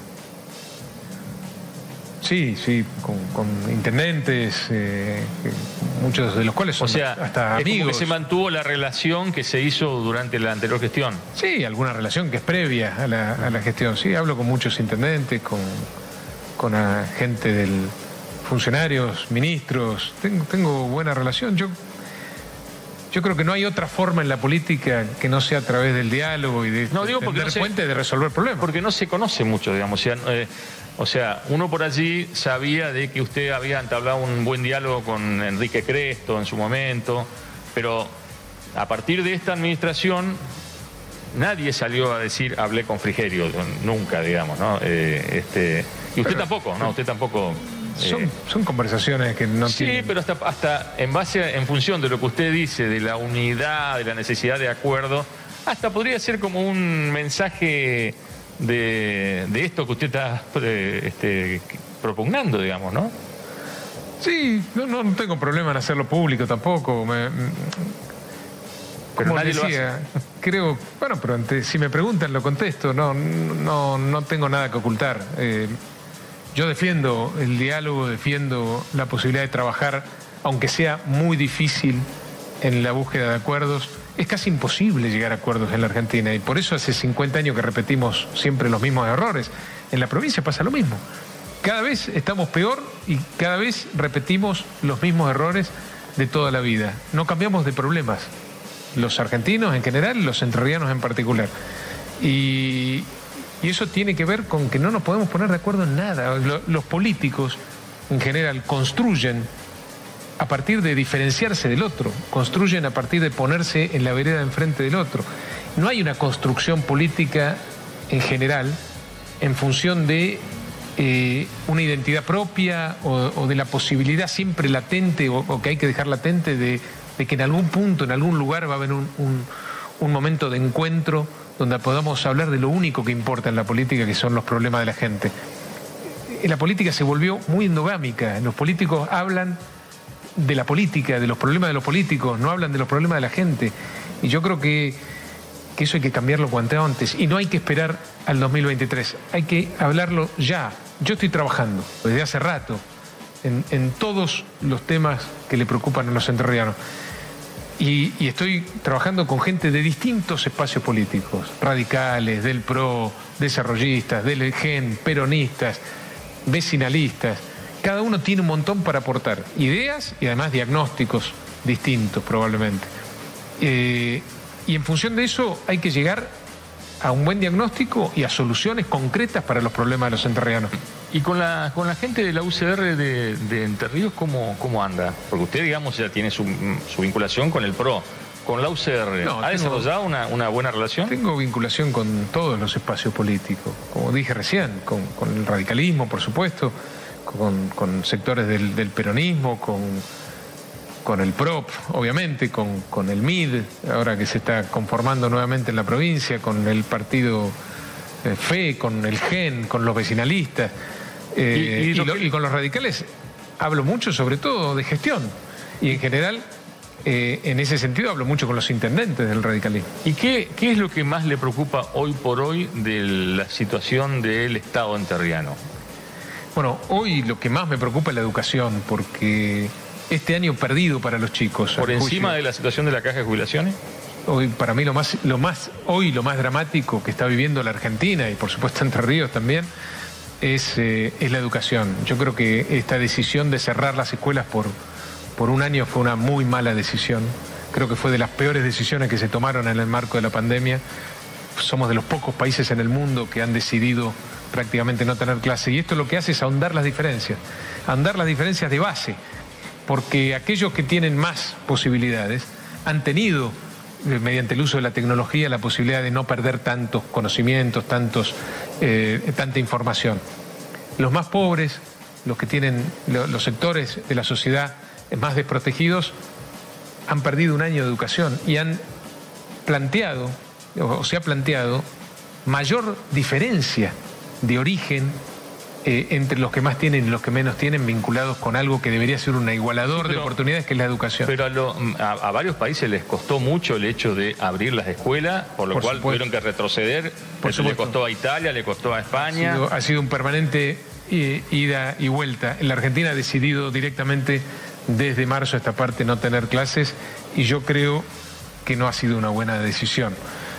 Sí, sí, con, con intendentes, eh, muchos de los cuales son o sea, hasta es amigos. Como que se mantuvo la relación que se hizo durante la anterior gestión. Sí, alguna relación que es previa a la, a la gestión. Sí, hablo con muchos intendentes, con, con a gente del funcionarios, ministros. Tengo, tengo buena relación. Yo, yo creo que no hay otra forma en la política que no sea a través del diálogo y de, no, digo porque de, no se, puente de resolver problemas. Porque no se conoce mucho, digamos. O sea, eh, O sea, uno por allí sabía de que usted había entablado un buen diálogo con Enrique Cresto en su momento, pero a partir de esta administración nadie salió a decir hablé con Frigerio, nunca, digamos, ¿no? Eh, este, y usted pero, tampoco, ¿no? Usted tampoco... Eh, son, son conversaciones que no sí, tienen... Sí, pero hasta, hasta en base, a, en función de lo que usted dice, de la unidad, de la necesidad de acuerdo, hasta podría ser como un mensaje... De, de esto que usted está eh, este, propugnando, digamos, ¿no? Sí, no, no tengo problema en hacerlo público tampoco. Me, pero nadie decía, lo hace. Creo, bueno, pero ante, si me preguntan lo contesto, no, no, no tengo nada que ocultar. Eh, yo defiendo el diálogo, defiendo la posibilidad de trabajar, aunque sea muy difícil en la búsqueda de acuerdos. Es casi imposible llegar a acuerdos en la Argentina y por eso hace cincuenta años que repetimos siempre los mismos errores. En la provincia pasa lo mismo. Cada vez estamos peor y cada vez repetimos los mismos errores de toda la vida. No cambiamos de problemas. Los argentinos en general, los entrerrianos en particular. Y, y eso tiene que ver con que no nos podemos poner de acuerdo en nada. Los políticos en general construyen a partir de diferenciarse del otro, construyen a partir de ponerse en la vereda enfrente del otro. No hay una construcción política en general en función de eh, una identidad propia o, o de la posibilidad siempre latente o, o que hay que dejar latente de, de que en algún punto, en algún lugar va a haber un, un, un momento de encuentro donde podamos hablar de lo único que importa en la política, que son los problemas de la gente. La política se volvió muy endogámica, los políticos hablan de la política, de los problemas de los políticos, no hablan de los problemas de la gente. Y yo creo que, que eso hay que cambiarlo cuanto antes. Y no hay que esperar al dos mil veintitrés, hay que hablarlo ya. Yo estoy trabajando desde hace rato en, en todos los temas que le preocupan a los entrerrianos. Y, y estoy trabajando con gente de distintos espacios políticos, radicales, del P R O, desarrollistas, del E G E N, peronistas, vecinalistas. Cada uno tiene un montón para aportar, ideas y además diagnósticos distintos probablemente. Eh, y en función de eso hay que llegar a un buen diagnóstico y a soluciones concretas para los problemas de los entrerrianos. Y con la, con la gente de la U C R de, de Entre Ríos, ¿cómo, ¿cómo anda? Porque usted, digamos, ya tiene su, su vinculación con el P R O. Con la U C R, no, ¿ha tengo, desarrollado una, una buena relación? Tengo vinculación con todos los espacios políticos, como dije recién, con, con el radicalismo, por supuesto, Con, con sectores del, del peronismo, con, con el P R O P, obviamente, con, con el M I D, ahora que se está conformando nuevamente en la provincia, con el partido eh, F E, con el G E N, con los vecinalistas, eh, y, y, y, lo, y con los radicales hablo mucho, sobre todo, de gestión. Y en general, eh, en ese sentido, hablo mucho con los intendentes del radicalismo. ¿Y qué, qué es lo que más le preocupa hoy por hoy de la situación del Estado entrerriano? Bueno, hoy lo que más me preocupa es la educación, porque este año perdido para los chicos. ¿Por encima de la situación de la caja de jubilaciones? Hoy, para mí, lo más, lo más, hoy lo más dramático que está viviendo la Argentina, y por supuesto Entre Ríos también, es, eh, es la educación. Yo creo que esta decisión de cerrar las escuelas por, por un año fue una muy mala decisión. Creo que fue de las peores decisiones que se tomaron en el marco de la pandemia. Somos de los pocos países en el mundo que han decidido prácticamente no tener clase. Y esto lo que hace es ahondar las diferencias, ahondar las diferencias de base, porque aquellos que tienen más posibilidades han tenido, mediante el uso de la tecnología, la posibilidad de no perder tantos conocimientos, tantos, eh, tanta información. Los más pobres, los que tienen los sectores de la sociedad más desprotegidos, han perdido un año de educación y han planteado, o se ha planteado, mayor diferencia de origen eh, entre los que más tienen y los que menos tienen, vinculados con algo que debería ser un igualador sí, pero, de oportunidades, que es la educación. Pero a, lo, a, a varios países les costó mucho el hecho de abrir las escuelas, por lo por cual supuesto. tuvieron que retroceder. Por Eso le costó a Italia, le costó a España. Ha sido, ha sido un permanente eh, ida y vuelta. En la Argentina ha decidido directamente desde marzo esta parte no tener clases, y yo creo que no ha sido una buena decisión.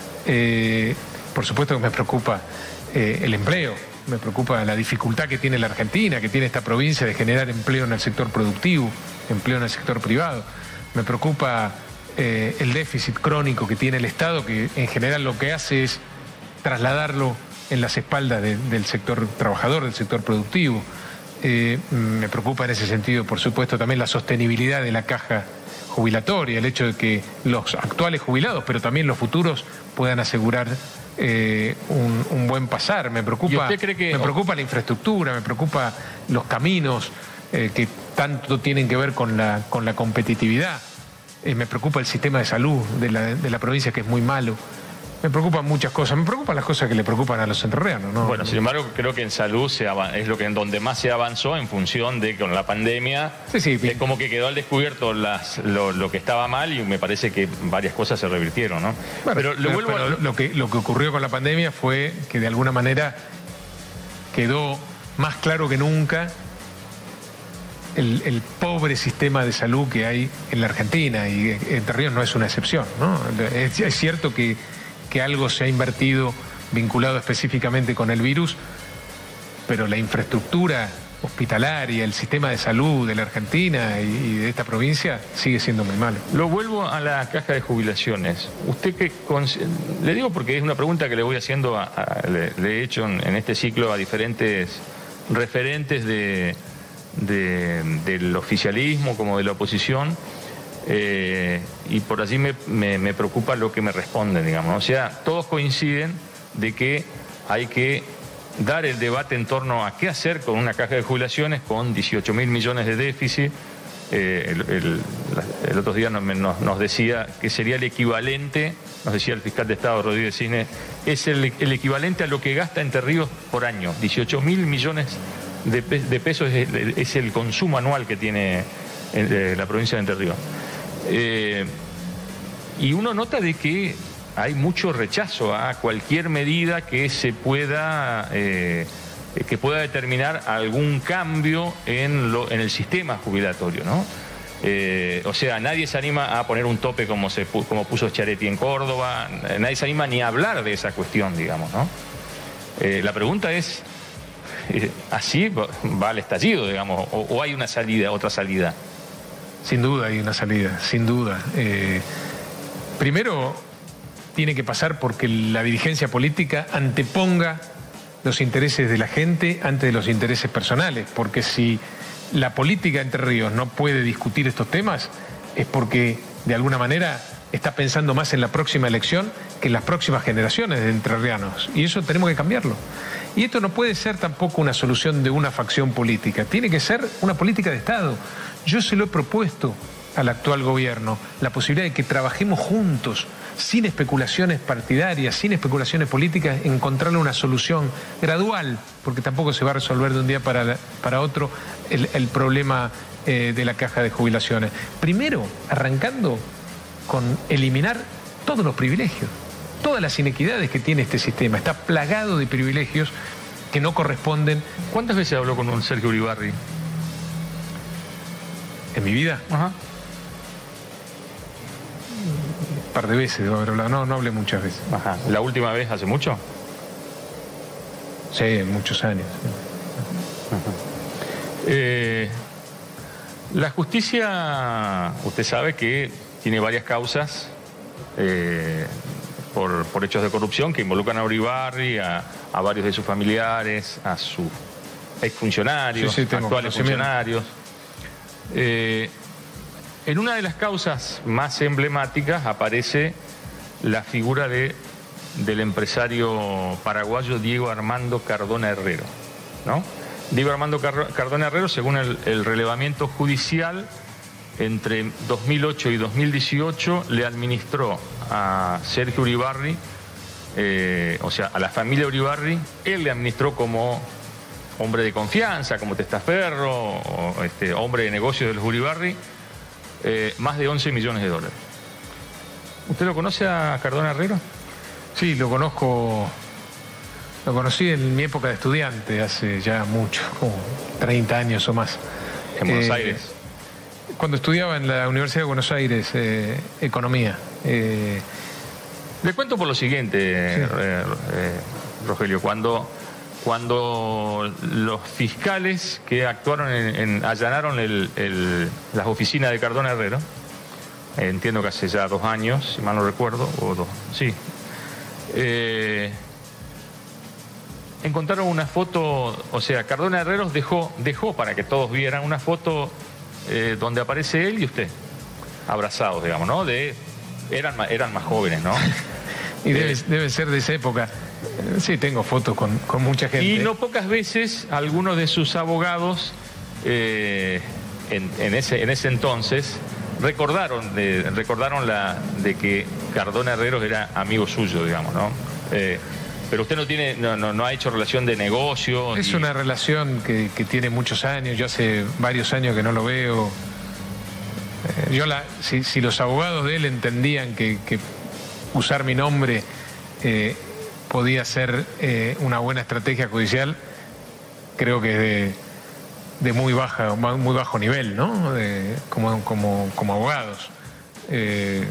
Eh, por supuesto que me preocupa eh, el empleo, me preocupa la dificultad que tiene la Argentina, que tiene esta provincia de generar empleo en el sector productivo, empleo en el sector privado. Me preocupa eh, el déficit crónico que tiene el Estado, que en general lo que hace es trasladarlo en las espaldas de, del sector trabajador, del sector productivo. Eh, me preocupa en ese sentido, por supuesto, también la sostenibilidad de la caja jubilatoria, el hecho de que los actuales jubilados, pero también los futuros, puedan asegurar eh, un, un buen pasar. Me preocupa, ¿Y usted cree que... me preocupa la infraestructura, me preocupa los caminos eh, que tanto tienen que ver con la, con la competitividad. Eh, me preocupa el sistema de salud de la, de la provincia, que es muy malo. Me preocupan muchas cosas, me preocupan las cosas que le preocupan a los entrerrianos, ¿no? Bueno, sin embargo, creo que en salud se es lo que en donde más se avanzó, en función de que con la pandemia, sí, sí, es como que quedó al descubierto las, lo, lo que estaba mal, y me parece que varias cosas se revirtieron, ¿no? Bueno, pero lo, pero, vuelvo pero a... lo, que, lo que ocurrió con la pandemia fue que de alguna manera quedó más claro que nunca el, el pobre sistema de salud que hay en la Argentina, y Entre Ríos no es una excepción, ¿no? Es, es cierto que que algo se ha invertido vinculado específicamente con el virus, pero la infraestructura hospitalaria, el sistema de salud de la Argentina y, y de esta provincia sigue siendo muy malo. Lo vuelvo a la caja de jubilaciones. Usted que le digo porque es una pregunta que le voy haciendo, a, a, le, le he hecho en, en este ciclo a diferentes referentes de, de, del oficialismo como de la oposición. Eh, y por allí me, me, me preocupa lo que me responden, digamos. O sea, todos coinciden de que hay que dar el debate en torno a qué hacer con una caja de jubilaciones con dieciocho mil millones de déficit. Eh, el, el, el otro día nos, nos, nos decía que sería el equivalente, nos decía el fiscal de Estado Rodríguez Cine, es el, el equivalente a lo que gasta Entre Ríos por año. dieciocho mil millones de, de pesos es, es el consumo anual que tiene eh, la provincia de Entre Ríos. Eh, y uno nota de que hay mucho rechazo a cualquier medida que se pueda eh, que pueda determinar algún cambio en, lo, en el sistema jubilatorio, ¿no? Eh, o sea, nadie se anima a poner un tope como, se, como puso Schiaretti en Córdoba, nadie se anima ni a hablar de esa cuestión, digamos, ¿no? Eh, la pregunta es, eh, ¿así va al estallido, digamos, o, o hay una salida, otra salida? Sin duda hay una salida, sin duda. Eh, primero, tiene que pasar porque la dirigencia política anteponga los intereses de la gente antes de los intereses personales, porque si la política de Entre Ríos no puede discutir estos temas, es porque de alguna manera está pensando más en la próxima elección que en las próximas generaciones de entrerrianos, y eso tenemos que cambiarlo. Y esto no puede ser tampoco una solución de una facción política, tiene que ser una política de Estado. Yo se lo he propuesto al actual gobierno, la posibilidad de que trabajemos juntos, sin especulaciones partidarias, sin especulaciones políticas, encontrarle una solución gradual, porque tampoco se va a resolver de un día para, para otro el, el problema eh, de la caja de jubilaciones. Primero, arrancando con eliminar todos los privilegios, todas las inequidades que tiene este sistema. Está plagado de privilegios que no corresponden. ¿Cuántas veces habló con un Sergio Uribarri? ¿En mi vida? Ajá. Un par de veces debo haber hablado. No, no hablé muchas veces. Ajá. ¿La última vez hace mucho? Sí, muchos años. Eh, la justicia, usted sabe que tiene varias causas eh, por, por hechos de corrupción que involucran a Uribarri, a, a varios de sus familiares, a sus exfuncionarios, sí, sí, actuales funcionarios. Eh, en una de las causas más emblemáticas aparece la figura de, del empresario paraguayo Diego Armando Cardona Herrero, ¿no? Diego Armando Cardona Herrero, según el, el relevamiento judicial, entre dos mil ocho y dos mil dieciocho le administró a Sergio Uribarri, eh, o sea, a la familia Uribarri, él le administró como hombre de confianza, como testaferro, o, este, hombre de negocios de los Uribarri, eh, más de once millones de dólares. ¿Usted lo conoce a Cardona Herrero? Sí, lo conozco, lo conocí en mi época de estudiante, hace ya mucho, como treinta años o más. ¿En Buenos Eh, Aires? Cuando estudiaba en la Universidad de Buenos Aires, eh, Economía. Eh, Le cuento por lo siguiente, sí. eh, eh, Rogelio, cuando... Cuando los fiscales que actuaron en, en allanaron el, el, las oficinas de Cardona Herrero, eh, entiendo que hace ya dos años, si mal no recuerdo, o dos, sí, eh, encontraron una foto, o sea, Cardona Herrero dejó, dejó para que todos vieran una foto eh, donde aparece él y usted, abrazados, digamos, ¿no? De, eran, eran más jóvenes, ¿no? Y debe, debe ser de esa época. Sí, tengo fotos con, con mucha gente. Y no pocas veces algunos de sus abogados eh, en, en, ese, en ese entonces recordaron, de, recordaron la, de que Cardona Herrero era amigo suyo, digamos, ¿no? Eh, pero usted no tiene, no, no, no ha hecho relación de negocio. Es ni... una relación que, que tiene muchos años. Yo hace varios años que no lo veo. Eh, yo la, si, si los abogados de él entendían que, que usar mi nombre eh, podía ser eh, una buena estrategia judicial, creo que es de, de muy baja, muy bajo nivel, ¿no? De, como, como, como abogados. Eh,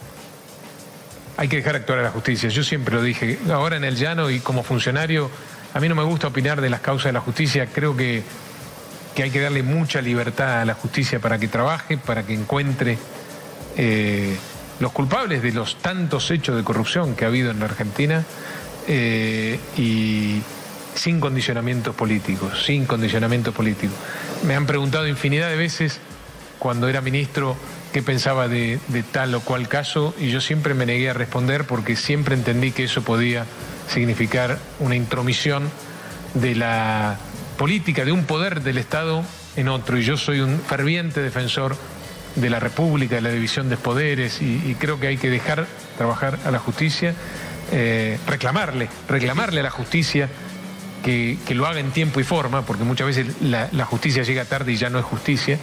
hay que dejar actuar a la justicia. Yo siempre lo dije, ahora en el llano y como funcionario, a mí no me gusta opinar de las causas de la justicia. Creo que, que hay que darle mucha libertad a la justicia para que trabaje, para que encuentre eh, los culpables de los tantos hechos de corrupción que ha habido en la Argentina. Eh, y sin condicionamientos políticos, sin condicionamientos políticos. Me han preguntado infinidad de veces cuando era ministro qué pensaba de, de tal o cual caso y yo siempre me negué a responder porque siempre entendí que eso podía significar una intromisión de la política, de un poder del Estado en otro, y yo soy un ferviente defensor de la República, de la división de poderes, y, y creo que hay que dejar trabajar a la justicia. Eh, reclamarle, reclamarle a la justicia que, que lo haga en tiempo y forma, porque muchas veces la, la justicia llega tarde y ya no es justicia,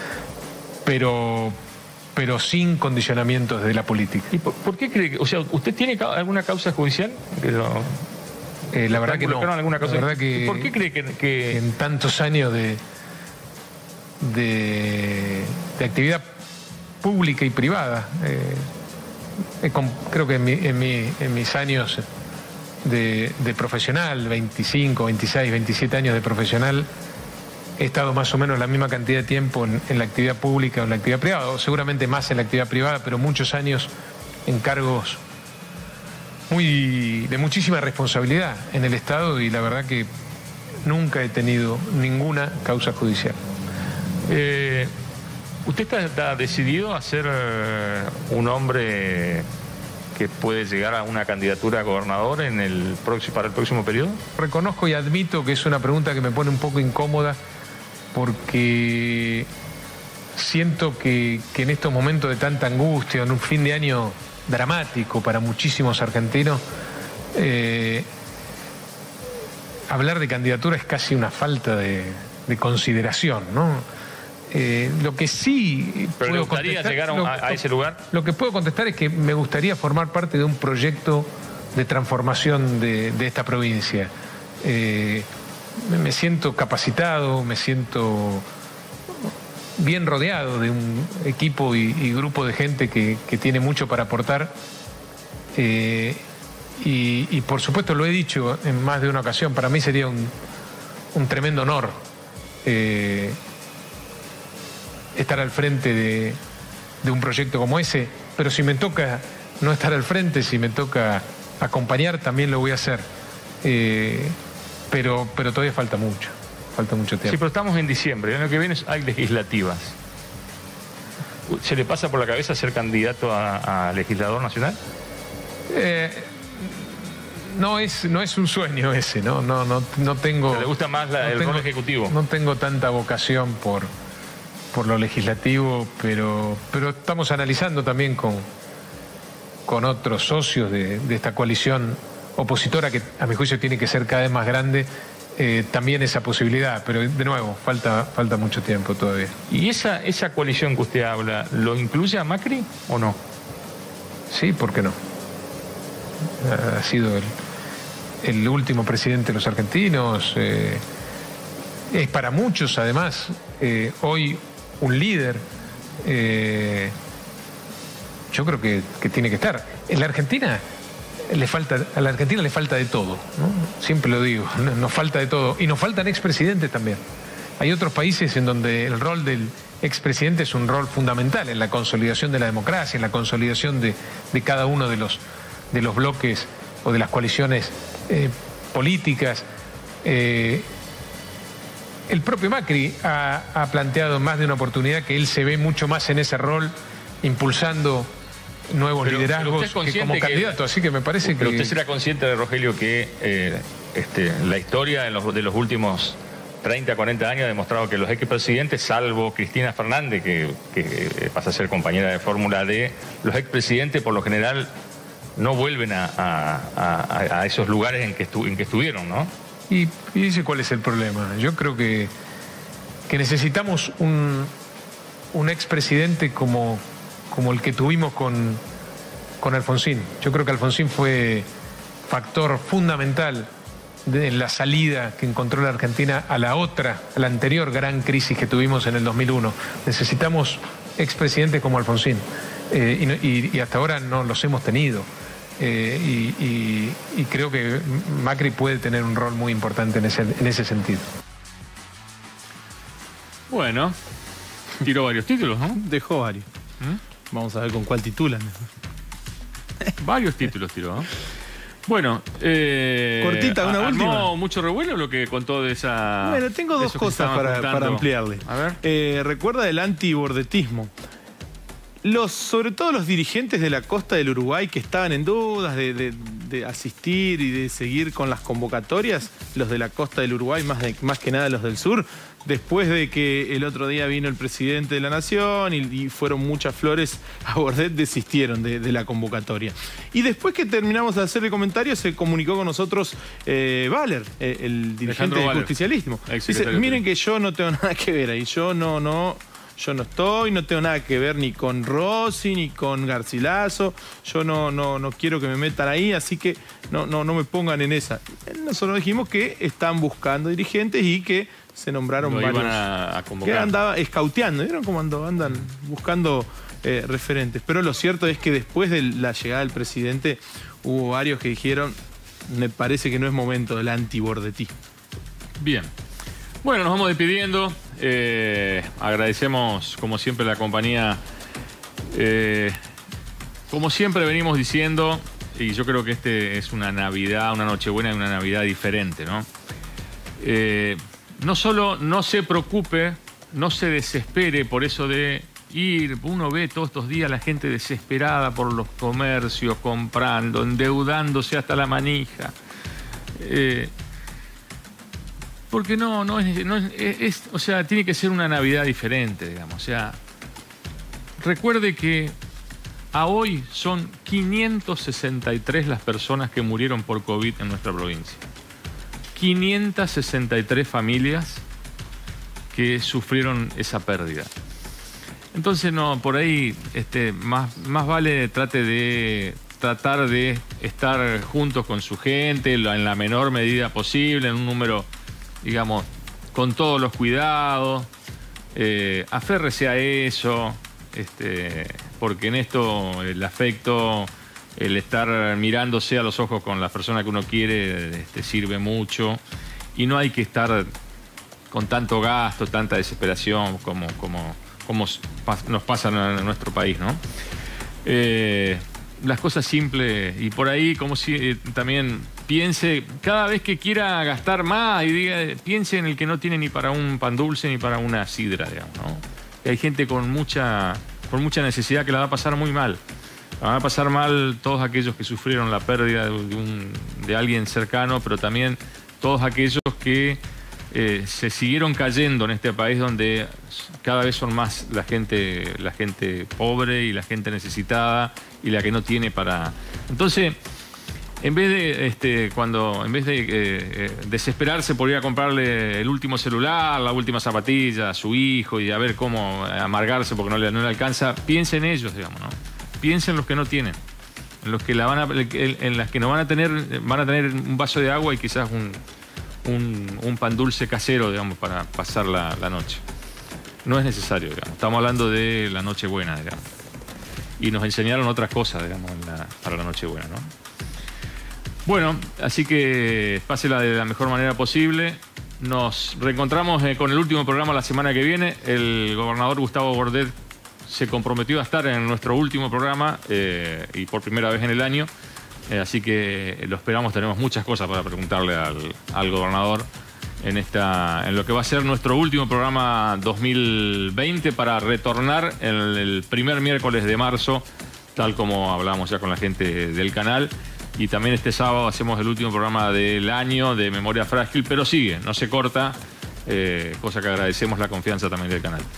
pero, pero sin condicionamientos de la política. ¿Y por, por qué cree que, o sea, usted tiene alguna causa judicial? Pero, eh, la verdad que no. Alguna causa? La verdad que, ¿Por qué cree que, que... que en tantos años de, de, de actividad pública y privada, eh, creo que en, mi, en, mi, en mis años de, de profesional, veinticinco, veintiséis, veintisiete años de profesional, he estado más o menos la misma cantidad de tiempo en, en la actividad pública o en la actividad privada, o seguramente más en la actividad privada, pero muchos años en cargos muy, de muchísima responsabilidad en el Estado, y la verdad que nunca he tenido ninguna causa judicial. Eh... ¿Usted está, está decidido a ser eh, un hombre que puede llegar a una candidatura a gobernador en el próximo, para el próximo periodo? Reconozco y admito que es una pregunta que me pone un poco incómoda porque siento que, que en estos momentos de tanta angustia, en un fin de año dramático para muchísimos argentinos, eh, hablar de candidatura es casi una falta de, de consideración, ¿no? Eh, lo que sí ¿Pero le gustaría llegar a, un, a, a ese lugar? Lo que puedo contestar es que me gustaría formar parte de un proyecto de transformación de, de esta provincia. Eh, me siento capacitado, me siento bien rodeado de un equipo y, y grupo de gente que, que tiene mucho para aportar. Eh, y, y por supuesto lo he dicho en más de una ocasión, para mí sería un, un tremendo honor eh, estar al frente de, de un proyecto como ese, pero si me toca no estar al frente, si me toca acompañar, también lo voy a hacer. Eh, pero, pero todavía falta mucho, falta mucho tiempo. Sí, pero estamos en diciembre, el año que viene hay legislativas. ¿Se le pasa por la cabeza ser candidato a, a legislador nacional? Eh, no es, no es un sueño ese, ¿no? No, no, no tengo. ¿Le gusta más la, no el tengo, rol ejecutivo? No tengo tanta vocación por, por lo legislativo, pero, pero estamos analizando también con, con otros socios de, de esta coalición opositora, que a mi juicio tiene que ser cada vez más grande, eh, también esa posibilidad, pero de nuevo, falta, falta mucho tiempo todavía. ¿Y esa, esa coalición que usted habla, lo incluye a Macri o no? Sí, ¿por qué no? Ha sido el, el último presidente de los argentinos, eh, es para muchos además eh, hoy un líder, eh, yo creo que, que tiene que estar. En la Argentina le falta, a la Argentina le falta de todo, ¿no? Siempre lo digo, nos falta de todo. Y nos faltan expresidentes también. Hay otros países en donde el rol del expresidente es un rol fundamental en la consolidación de la democracia, en la consolidación de, de cada uno de los, de los bloques o de las coaliciones eh, políticas. Eh, el propio Macri ha, ha planteado en más de una oportunidad que él se ve mucho más en ese rol, impulsando nuevos pero, liderazgos pero que como que, candidato, así que me parece pero que... Pero usted será consciente de, Rogelio, que eh, este, la historia de los, de los últimos treinta, cuarenta años ha demostrado que los expresidentes, salvo Cristina Fernández, que, que pasa a ser compañera de fórmula D, los expresidentes por lo general no vuelven a, a, a, a esos lugares en que, estu, en que estuvieron, ¿no? Y, y dice cuál es el problema. Yo creo que, que necesitamos un, un expresidente como... como el que tuvimos con, con Alfonsín. Yo creo que Alfonsín fue factor fundamental de la salida que encontró la Argentina a la otra, a la anterior gran crisis que tuvimos en el dos mil uno. Necesitamos expresidentes como Alfonsín, eh, y, y, y hasta ahora no los hemos tenido. Eh, y, y, y creo que Macri puede tener un rol muy importante en ese, en ese sentido. Bueno, tiró varios títulos, ¿no? Dejó varios. ¿Mm? Vamos a ver con cuál titulan. Varios títulos tiró, ¿no? Bueno, eh, cortita, una última. ¿Armó mucho revuelo lo que contó de esa... Bueno, tengo dos cosas para, para ampliarle. A ver. Eh, recuerda el antibordetismo. Los, sobre todo los dirigentes de la costa del Uruguay que estaban en dudas de, de, de asistir y de seguir con las convocatorias, los de la costa del Uruguay, más, de, más que nada los del sur, después de que el otro día vino el presidente de la Nación y, y fueron muchas flores a Bordet, desistieron de, de la convocatoria. Y después que terminamos de hacer el comentario, se comunicó con nosotros eh, Valer, eh, el dirigente del justicialismo. Dice, miren que yo no tengo nada que ver ahí, yo no, no... Yo no estoy, no tengo nada que ver ni con Rossi, ni con Garcilaso. Yo no, no, no quiero que me metan ahí, así que no, no, no me pongan en esa. Nosotros dijimos que están buscando dirigentes y que se nombraron Lo varios. Iban a, a convocar. Que andaba escauteando, ¿vieron cómo andan, andan buscando eh, referentes? Pero lo cierto es que después de la llegada del presidente hubo varios que dijeron, me parece que no es momento del antibordetismo. Bien. Bueno, nos vamos despidiendo. Eh, agradecemos, como siempre, la compañía. Eh, como siempre venimos diciendo, y yo creo que este es una Navidad, una Nochebuena y una Navidad diferente, ¿no? Eh, no solo no se preocupe, no se desespere por eso de ir. Uno ve todos estos días la gente desesperada por los comercios, comprando, endeudándose hasta la manija. Eh, Porque no, no, es, no es, es, o sea, tiene que ser una Navidad diferente, digamos. O sea, recuerde que a hoy son quinientas sesenta y tres las personas que murieron por COVID en nuestra provincia. quinientas sesenta y tres familias que sufrieron esa pérdida. Entonces, no, por ahí, este, más, más vale trate de tratar de estar juntos con su gente en la menor medida posible, en un número digamos, con todos los cuidados, eh, aférrese a eso, este, porque en esto el afecto, el estar mirándose a los ojos con la persona que uno quiere, este, sirve mucho, y no hay que estar con tanto gasto, tanta desesperación como, como, como nos pasa en nuestro país, ¿no? Eh, las cosas simples, y por ahí como si eh, también piense, cada vez que quiera gastar más, y diga, piense en el que no tiene ni para un pan dulce ni para una sidra, digamos, ¿no? Que hay gente con mucha, con mucha necesidad que la va a pasar muy mal. La van a pasar mal todos aquellos que sufrieron la pérdida de, un, de alguien cercano, pero también todos aquellos que eh, se siguieron cayendo en este país, donde cada vez son más la gente, la gente pobre y la gente necesitada y la que no tiene para... Entonces, en vez de, este, cuando, en vez de eh, eh, desesperarse por ir a comprarle el último celular, la última zapatilla a su hijo y a ver cómo amargarse porque no le, no le alcanza, piense en ellos, digamos, ¿no? Piensen en los que no tienen, en los que la van a, en las que no van a tener, van a tener un vaso de agua y quizás un, un, un pan dulce casero, digamos, para pasar la, la noche. No es necesario, digamos. Estamos hablando de la Nochebuena, digamos. Y nos enseñaron otras cosas, digamos, en la, para la Nochebuena, ¿no? Bueno, así que pásela de la mejor manera posible. Nos reencontramos eh, con el último programa la semana que viene. El gobernador Gustavo Bordet se comprometió a estar en nuestro último programa eh, y por primera vez en el año. Eh, así que lo esperamos, tenemos muchas cosas para preguntarle al, al gobernador en, esta, en lo que va a ser nuestro último programa dos mil veinte, para retornar el, el primer miércoles de marzo, tal como hablamos ya con la gente del canal. Y también este sábado hacemos el último programa del año de Memoria Frágil, pero sigue, no se corta, eh, cosa que agradecemos la confianza también del canal.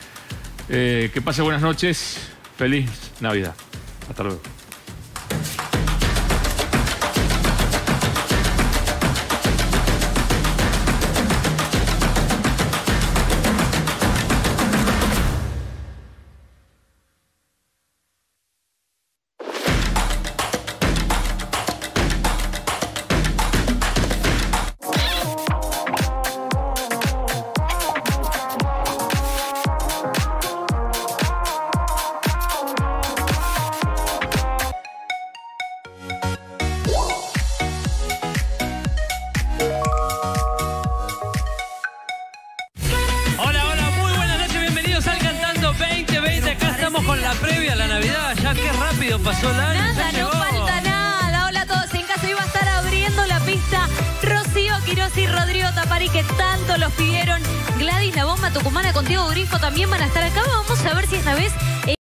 Eh, que pase buenas noches, feliz Navidad. Hasta luego. Gladys, La Bomba Tucumana con Diego Grifo también van a estar acá. Vamos a ver si esta vez...